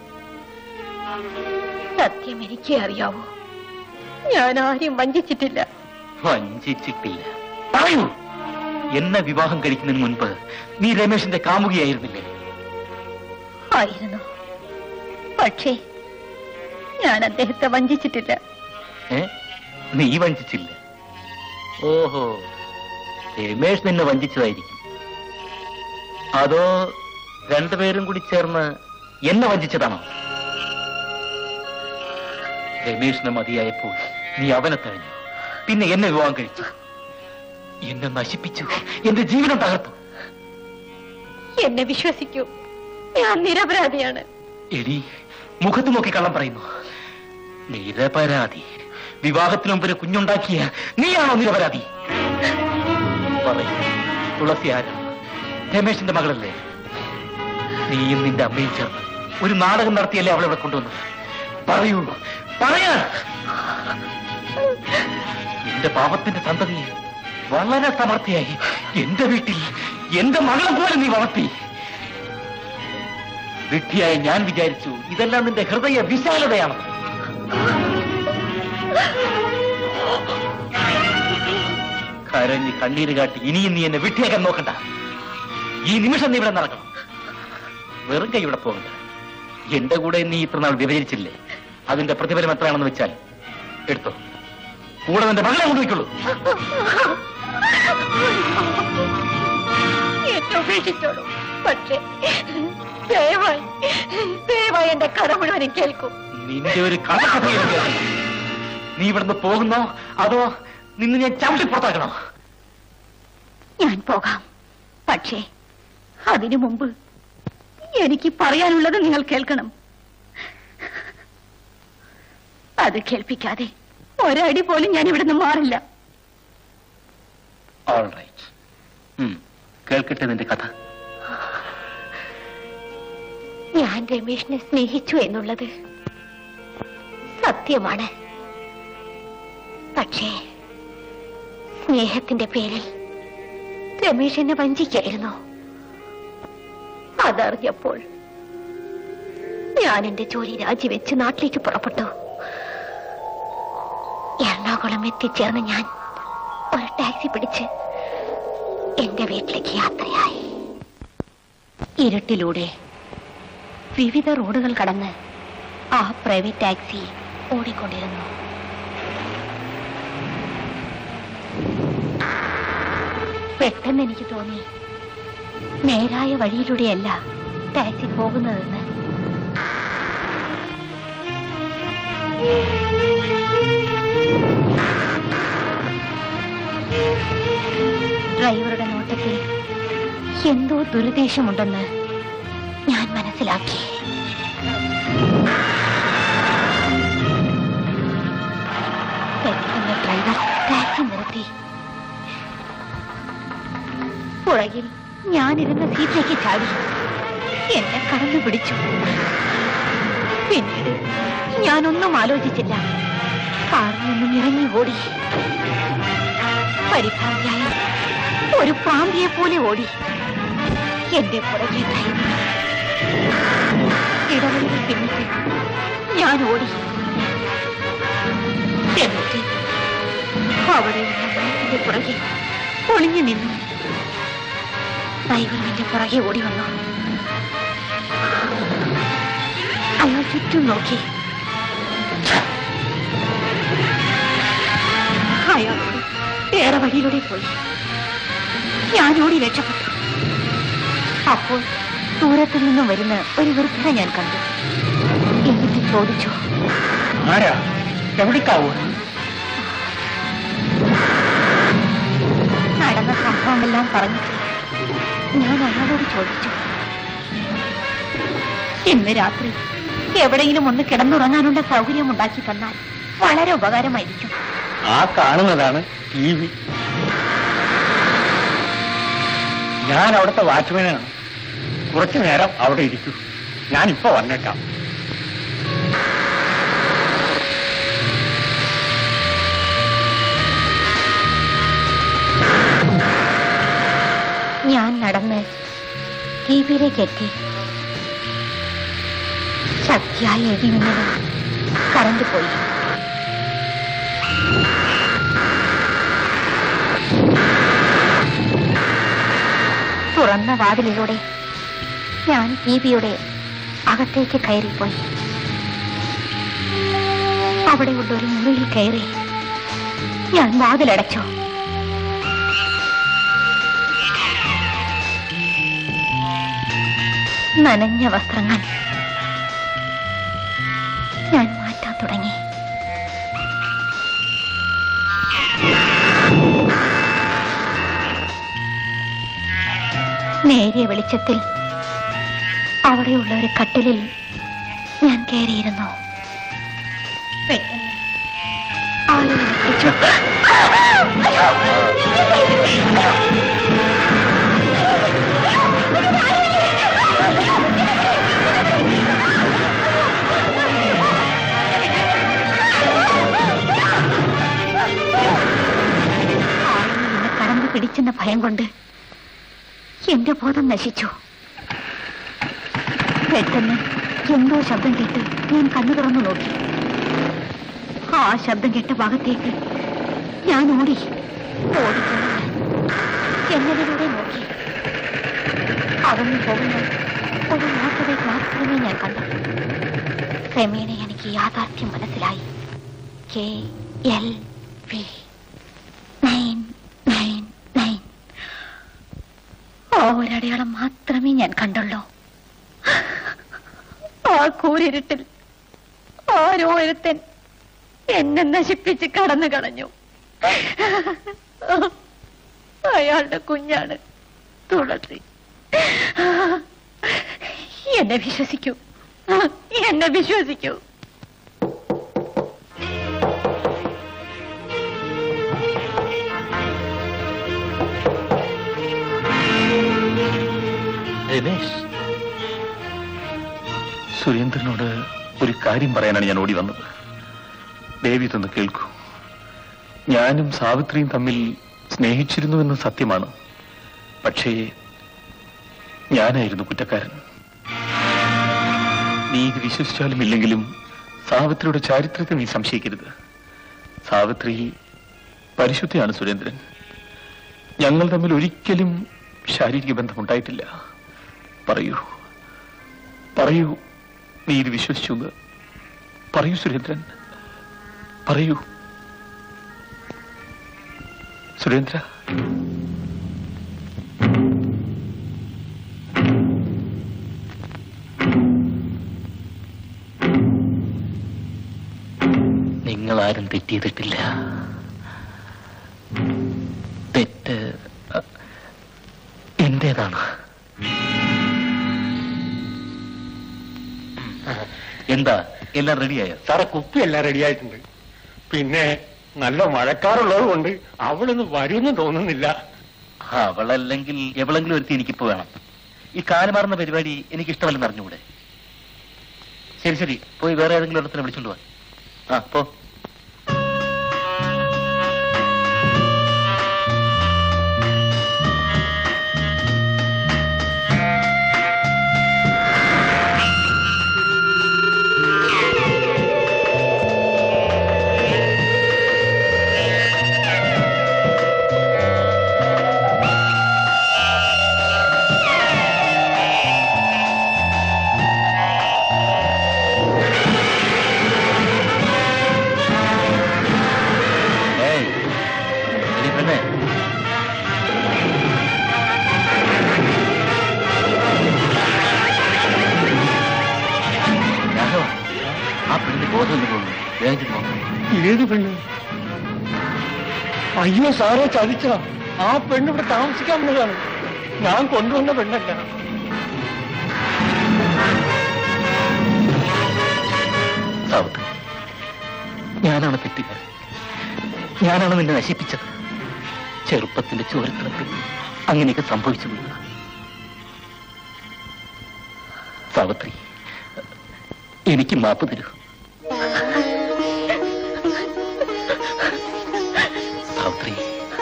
സത്യം എനിക്ക് അറിയാവോ, ഞാൻ ആരെയും വഞ്ചിച്ചിട്ടില്ല. വഞ്ചിച്ചിട്ടില്ല? പറയൂ. എന്നെ വിവാഹം കഴിക്കുന്നതിന് മുൻപ് നീ രമേശിന്റെ കാമുകിയായിരുന്നില്ലേ? ആയിരുന്നു. പക്ഷേ ഞാൻ അദ്ദേഹത്തെ വഞ്ചിച്ചിട്ടില്ല. ഏ നീ വഞ്ചിച്ചില്ല? ഓഹോ, രമേശ് നിന്നെ വഞ്ചിച്ചതായിരിക്കും. അതോ രണ്ടുപേരും കൂടി ചേർന്ന് എന്നെ വഞ്ചിച്ചതാണോ? രമേശിന് മതിയായപ്പോൾ നീ അവനെ തഴഞ്ഞു, പിന്നെ എന്നെ വിവാഹം കഴിച്ചു. എന്നെ നശിപ്പിച്ചു, എന്റെ ജീവനം തകർത്തു. എന്നെ വിശ്വസിക്കൂ, ഞാൻ നിരപരാധിയാണ്. എടി, മുഖത്ത് നോക്കി കള്ളം പറയുന്നു. നിരപരാധി? വിവാഹത്തിന് മുമ്പ് ഒരു കുഞ്ഞുണ്ടാക്കിയ നീയാണോ നിരപരാധി? പറയൂ, തുളസി ആരാ? രമേശിന്റെ മകളല്ലേ? നീയും നിന്റെ അമ്മയും ചേർന്ന് ഒരു നാടകം നടത്തിയല്ലേ അവളെ ഇവിടെ കൊണ്ടുവന്നത്? പറയൂ, പറയാ. എന്റെ പാപത്തിന്റെ സന്തതിയെ വളരെ സമർത്ഥയായി എന്റെ വീട്ടിൽ എന്റെ മകളെ പോലെ നീ വളർത്തി. വിഡ്ഢിയായി ഞാൻ വിചാരിച്ചു ഇതെല്ലാം നിന്റെ ഹൃദയ വിശാലതയാണ്. കരഞ്ഞ് കണ്ണീര് കാട്ടി ഇനിയും നീ എന്നെ വിഡ്ഢിയാക്കാൻ നോക്കണ്ട. ഈ നിമിഷം നീ ഇവിടെ നടക്കണം. വെറും കൈ ഇവിടെ പോകണ്ട. എന്റെ കൂടെ നീ ഇത്ര നാൾ വിവരിച്ചില്ലേ, അതിന്റെ പ്രതിഫലം എത്രയാണെന്ന് വെച്ചാൽ എടുത്തോ. കൂടെ നിന്റെ മകളെ കൊണ്ടുപോയിക്കൊള്ളൂ. എന്നെ ഉപേക്ഷിച്ചോളൂ. പക്ഷേ ദയവായി ദയവായി എന്റെ കഥ മുഴുവനും കേൾക്കൂ. നിന്റെ ഒരു കഥ നീ ഇവിടുന്ന് പോകുന്നോ അതോ നിന്ന് ഞാൻ ചവിട്ടി പുറത്താക്കണോ? ഞാൻ പോകാം. പക്ഷേ അതിനു മുമ്പ് എനിക്ക് പറയാനുള്ളത് നിങ്ങൾ കേൾക്കണം. അത് കേൾപ്പിക്കാതെ ഒരടി പോലും ഞാൻ ഇവിടുന്ന് മാറില്ല. ഓൾ റൈറ്റ്, കേൾക്കട്ടെ നിന്റെ കഥ. ഞാൻ രമേശിനെ സ്നേഹിച്ചു എന്നുള്ളത് സത്യമാണ്. പക്ഷേ സ്നേഹത്തിന്റെ പേരിൽ രമേശ് എന്നെ വഞ്ചിക്കായിരുന്നു. അതറിഞ്ഞപ്പോൾ ഞാൻ എന്റെ ജോലി രാജിവെച്ച് നാട്ടിലേക്ക് പുറപ്പെട്ടു. എറണാകുളം എത്തിച്ചേർന്ന് ഞാൻ ഒരു ടാക്സി പിടിച്ച് എന്റെ വീട്ടിലേക്ക് യാത്രയായി. ഇരുട്ടിലൂടെ വിവിധ റോഡുകൾ കടന്ന് ആ പ്രൈവറ്റ് ടാക്സി ഓടിക്കൊണ്ടിരുന്നു. പെട്ടെന്ന് എനിക്ക് തോന്നി നേരായ വഴിയിലൂടെയല്ല ടാക്സി പോകുന്നതെന്ന്. ഡ്രൈവറുടെ നോട്ടത്തിൽ എന്തോ ദുരുദ്ദേശമുണ്ടെന്ന് ഞാൻ മനസ്സിലാക്കി. പെട്ടെന്ന് ഡ്രൈവർ ടാക്സി നിർത്തി. പുറകിൽ ഞാനിരുന്ന സീറ്റിലേക്ക് ചാടി എന്നെ കടന്നു പിടിച്ചു. പിന്നീട് ഞാനൊന്നും ആലോചിച്ചില്ല. കാറിൽ നിന്നും ഇറങ്ങി ഓടി. പരിഭ്രാന്തിയായി ഒരു പാമ്പിയെ പോലെ ഓടി. എന്റെ പുറകെ ഡ്രൈവർ. ഇടവഴികൾ പിന്നിട്ട് ഞാൻ ഓടി. എന്നിട്ട് അവിടെയുള്ള മരത്തിന്റെ പുറകെ ഒളിഞ്ഞു നിന്നു. ഡ്രൈവർ എന്റെ പുറകെ ഓടി വന്നു. അയാൾ ചുറ്റും നോക്കി. അയാളോട് വേറെ വഴിയിലൂടെ പോയി. ഞാൻ ഓടി രക്ഷപ്പെട്ടു. അപ്പോൾ ദൂരത്തിൽ നിന്നും വരുന്ന ഒരു വൃദ്ധനെ ഞാൻ കണ്ടു. എന്നിട്ട് ചോദിച്ചു, ആരാ? എവിടേക്കാവൂ? നടന്ന സംഭവമെല്ലാം പറഞ്ഞു ഞാൻ അയാളോട് ചോദിച്ചു. ഇന്ന് രാത്രി എവിടെയെങ്കിലും ഒന്ന് കിടന്നുറങ്ങാനുള്ള സൗകര്യം ഉണ്ടാക്കി തന്നാൽ വളരെ ഉപകാരമായിരിക്കും. ആ കാണുന്നതാണ് ടി വി. ഞാൻ അവിടുത്തെ വാച്ച്മാനാണ്. കുറച്ചു നേരം അവിടെ ഇരിക്കൂ, ഞാനിപ്പോ വന്നേക്കാം. ഞാൻ നടന്ന് ടി വിയിലേക്ക് എത്തി. ശക്തിയായി എഴുതിയുന്നത് കറണ്ട് പോയി. തുറന്ന വാതിലിലൂടെ ഞാൻ ടി വിയുടെ അകത്തേക്ക് കയറിപ്പോയി. അവിടെയുള്ള ഒരു മുറിയിൽ കയറി ഞാൻ വാതിലടച്ചു. നനഞ്ഞ വസ്ത്രങ്ങൾ ഞാൻ മാറ്റാൻ തുടങ്ങി. നേരിയ വെളിച്ചത്തിൽ അവിടെയുള്ള ഒരു കട്ടിലിൽ ഞാൻ കയറിയിരുന്നു. പെട്ടെന്ന് ആളുകൾ എത്തിച്ചു. കടന്നു പിടിച്ചെന്ന ഭയം കൊണ്ട് എന്റെ ബോധം നശിച്ചു. പെട്ടെന്ന് എന്തോ ശബ്ദം കേട്ട് ഞാൻ കണ്ണു തുറന്നു നോക്കി. ആ ശബ്ദം കേട്ട ഭാഗത്തേക്ക് ഞാൻ ഓടി ഓടി ജനലിലൂടെ നോക്കി. അകന്നു പോകുന്ന ഒരു മോട്ടോറെ മാത്രമേ ഞാൻ കണ്ടു. ക്രമേണ എനിക്ക് യാഥാർത്ഥ്യം മനസ്സിലായി. K L V nine nine nine. ആ ഒരടയാളം മാത്രമേ ഞാൻ കണ്ടുള്ളൂ. ആ കൂരിരുട്ടിൽ ആരോ ഒരുത്തൻ എന്നെ നശിപ്പിച്ച് കടന്നു കളഞ്ഞു. അയാളുടെ കുഞ്ഞാണ് തുളസി. എന്നെ വിശ്വസിക്കൂ, എന്നെ വിശ്വസിക്കൂ. രമേശ്, സുരേന്ദ്രനോട് ഒരു കാര്യം പറയാനാണ് ഞാൻ ഓടി വന്നത്. ദേവി ഇതൊന്ന് കേൾക്കൂ. ഞാനും സാവിത്രിയും തമ്മിൽ സ്നേഹിച്ചിരുന്നുവെന്ന് സത്യമാണ്. പക്ഷേ ഞാനായിരുന്നു കുറ്റക്കാരൻ. നീ ഇത് വിശ്വസിച്ചാലും ഇല്ലെങ്കിലും സാവിത്രിയുടെ ചാരിത്രത്തെ നീ സംശയിക്കരുത്. സാവിത്രി പരിശുദ്ധയാണ് സുരേന്ദ്രൻ. ഞങ്ങൾ തമ്മിൽ ഒരിക്കലും ശാരീരിക ബന്ധമുണ്ടായിട്ടില്ല. പറയൂ, പറയൂ, നീ ഇത് വിശ്വസിച്ചു എന്ന് പറയൂ സുരേന്ദ്രൻ, പറയൂ. സുരേന്ദ്ര, നിങ്ങളാരും തെറ്റ് ചെയ്തിട്ടില്ല. തെറ്റ് എന്റേതാണ്. എന്താ എല്ലാം റെഡിയായോ? സാറെ, കുപ്പി എല്ലാം റെഡിയായിട്ടുണ്ട്. പിന്നെ നല്ല മഴക്കാറുള്ളത് കൊണ്ട് അവളൊന്നും വരുമെന്ന് തോന്നുന്നില്ല. അവളല്ലെങ്കിൽ എവളെങ്കിലും ഒരുത്തി എനിക്കിപ്പോ വേണം. ഈ കാലുമാറുന്ന പരിപാടി എനിക്കിഷ്ടമല്ലെന്ന് അറിഞ്ഞുകൂടെ? ശരി ശരി, പോയി വേറെ ഏതെങ്കിലും ഒരിടത്തിനെ വിളിച്ചോണ്ട് പോവാ. ആ പോ. ഏത് പെണ്ണ്? അയ്യോ സാറേ, ചതിച്ച ആ പെണ്ണ് ഇവിടെ താമസിക്കാൻ വന്നതാണ്. ഞാൻ കൊണ്ടുവന്ന പെണ്ണല്ല. സാവിത്രി, ഞാനാണ് തെറ്റുകാരൻ. ഞാനാണ് നിന്നെ നശിപ്പിച്ചത്. ചെറുപ്പത്തിന്റെ ചോരത്തിളപ്പിൽ അങ്ങനെയൊക്കെ സംഭവിച്ചു പോയി. സാവിത്രി, എനിക്ക് മാപ്പ് തരൂ. സാവിത്രി,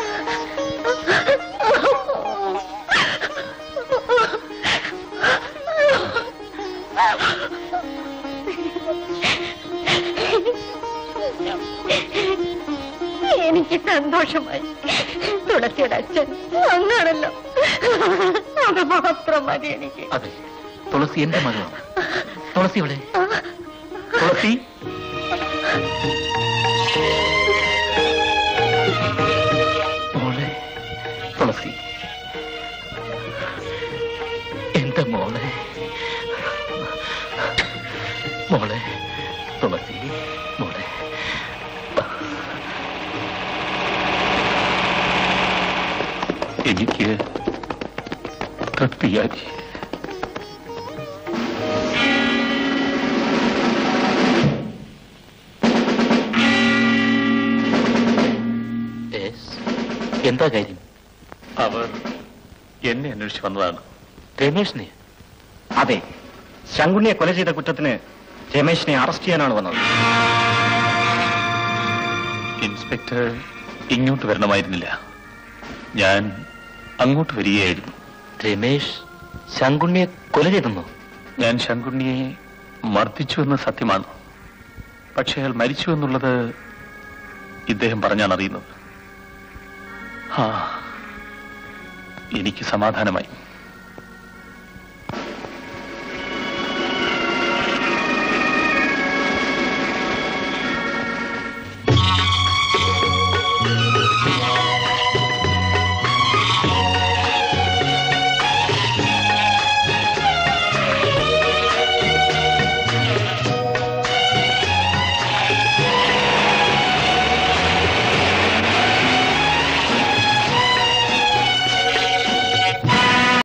എനിക്ക് സന്തോഷമായി. തുളസിയുടെ അച്ഛൻ അങ്ങാണല്ലോ, അത് മാത്രം മതി എനിക്ക്. അതെ, തുളസി എന്റെ മകളാണ്. തുളസി ഇവിടെ. തുളസി, മോളെ തുളസി, എന്റെ മോളെ, മോളെ തുളസി, മോളെ. എനിക്ക് തൃപ്തിയായി. എന്താ കാര്യം? അവർ എന്നെ അന്വേഷിച്ച് വന്നതാണ്. രമേഷിനെ? അതെ, ശങ്കുണ്ണിയെ കൊല ചെയ്ത കുറ്റത്തിന് രമേഷിനെ അറസ്റ്റ് ചെയ്യാനാണ് വന്നത്. ഇൻസ്പെക്ടർ ഇങ്ങോട്ട് വരണമായിരുന്നില്ല, ഞാൻ അങ്ങോട്ട് വരികയായിരുന്നു. രമേഷ് ശങ്കുണ്ണിയെ കൊല ചെയ്തെന്നോ? ഞാൻ ശങ്കുണ്ണിയെ മർദ്ദിച്ചു എന്ന് സത്യമാണ്. പക്ഷെ അയാൾ മരിച്ചു എന്നുള്ളത് ഇദ്ദേഹം പറഞ്ഞാണ് അറിയുന്നത്. ആ, എനിക്ക് സമാധാനമായി.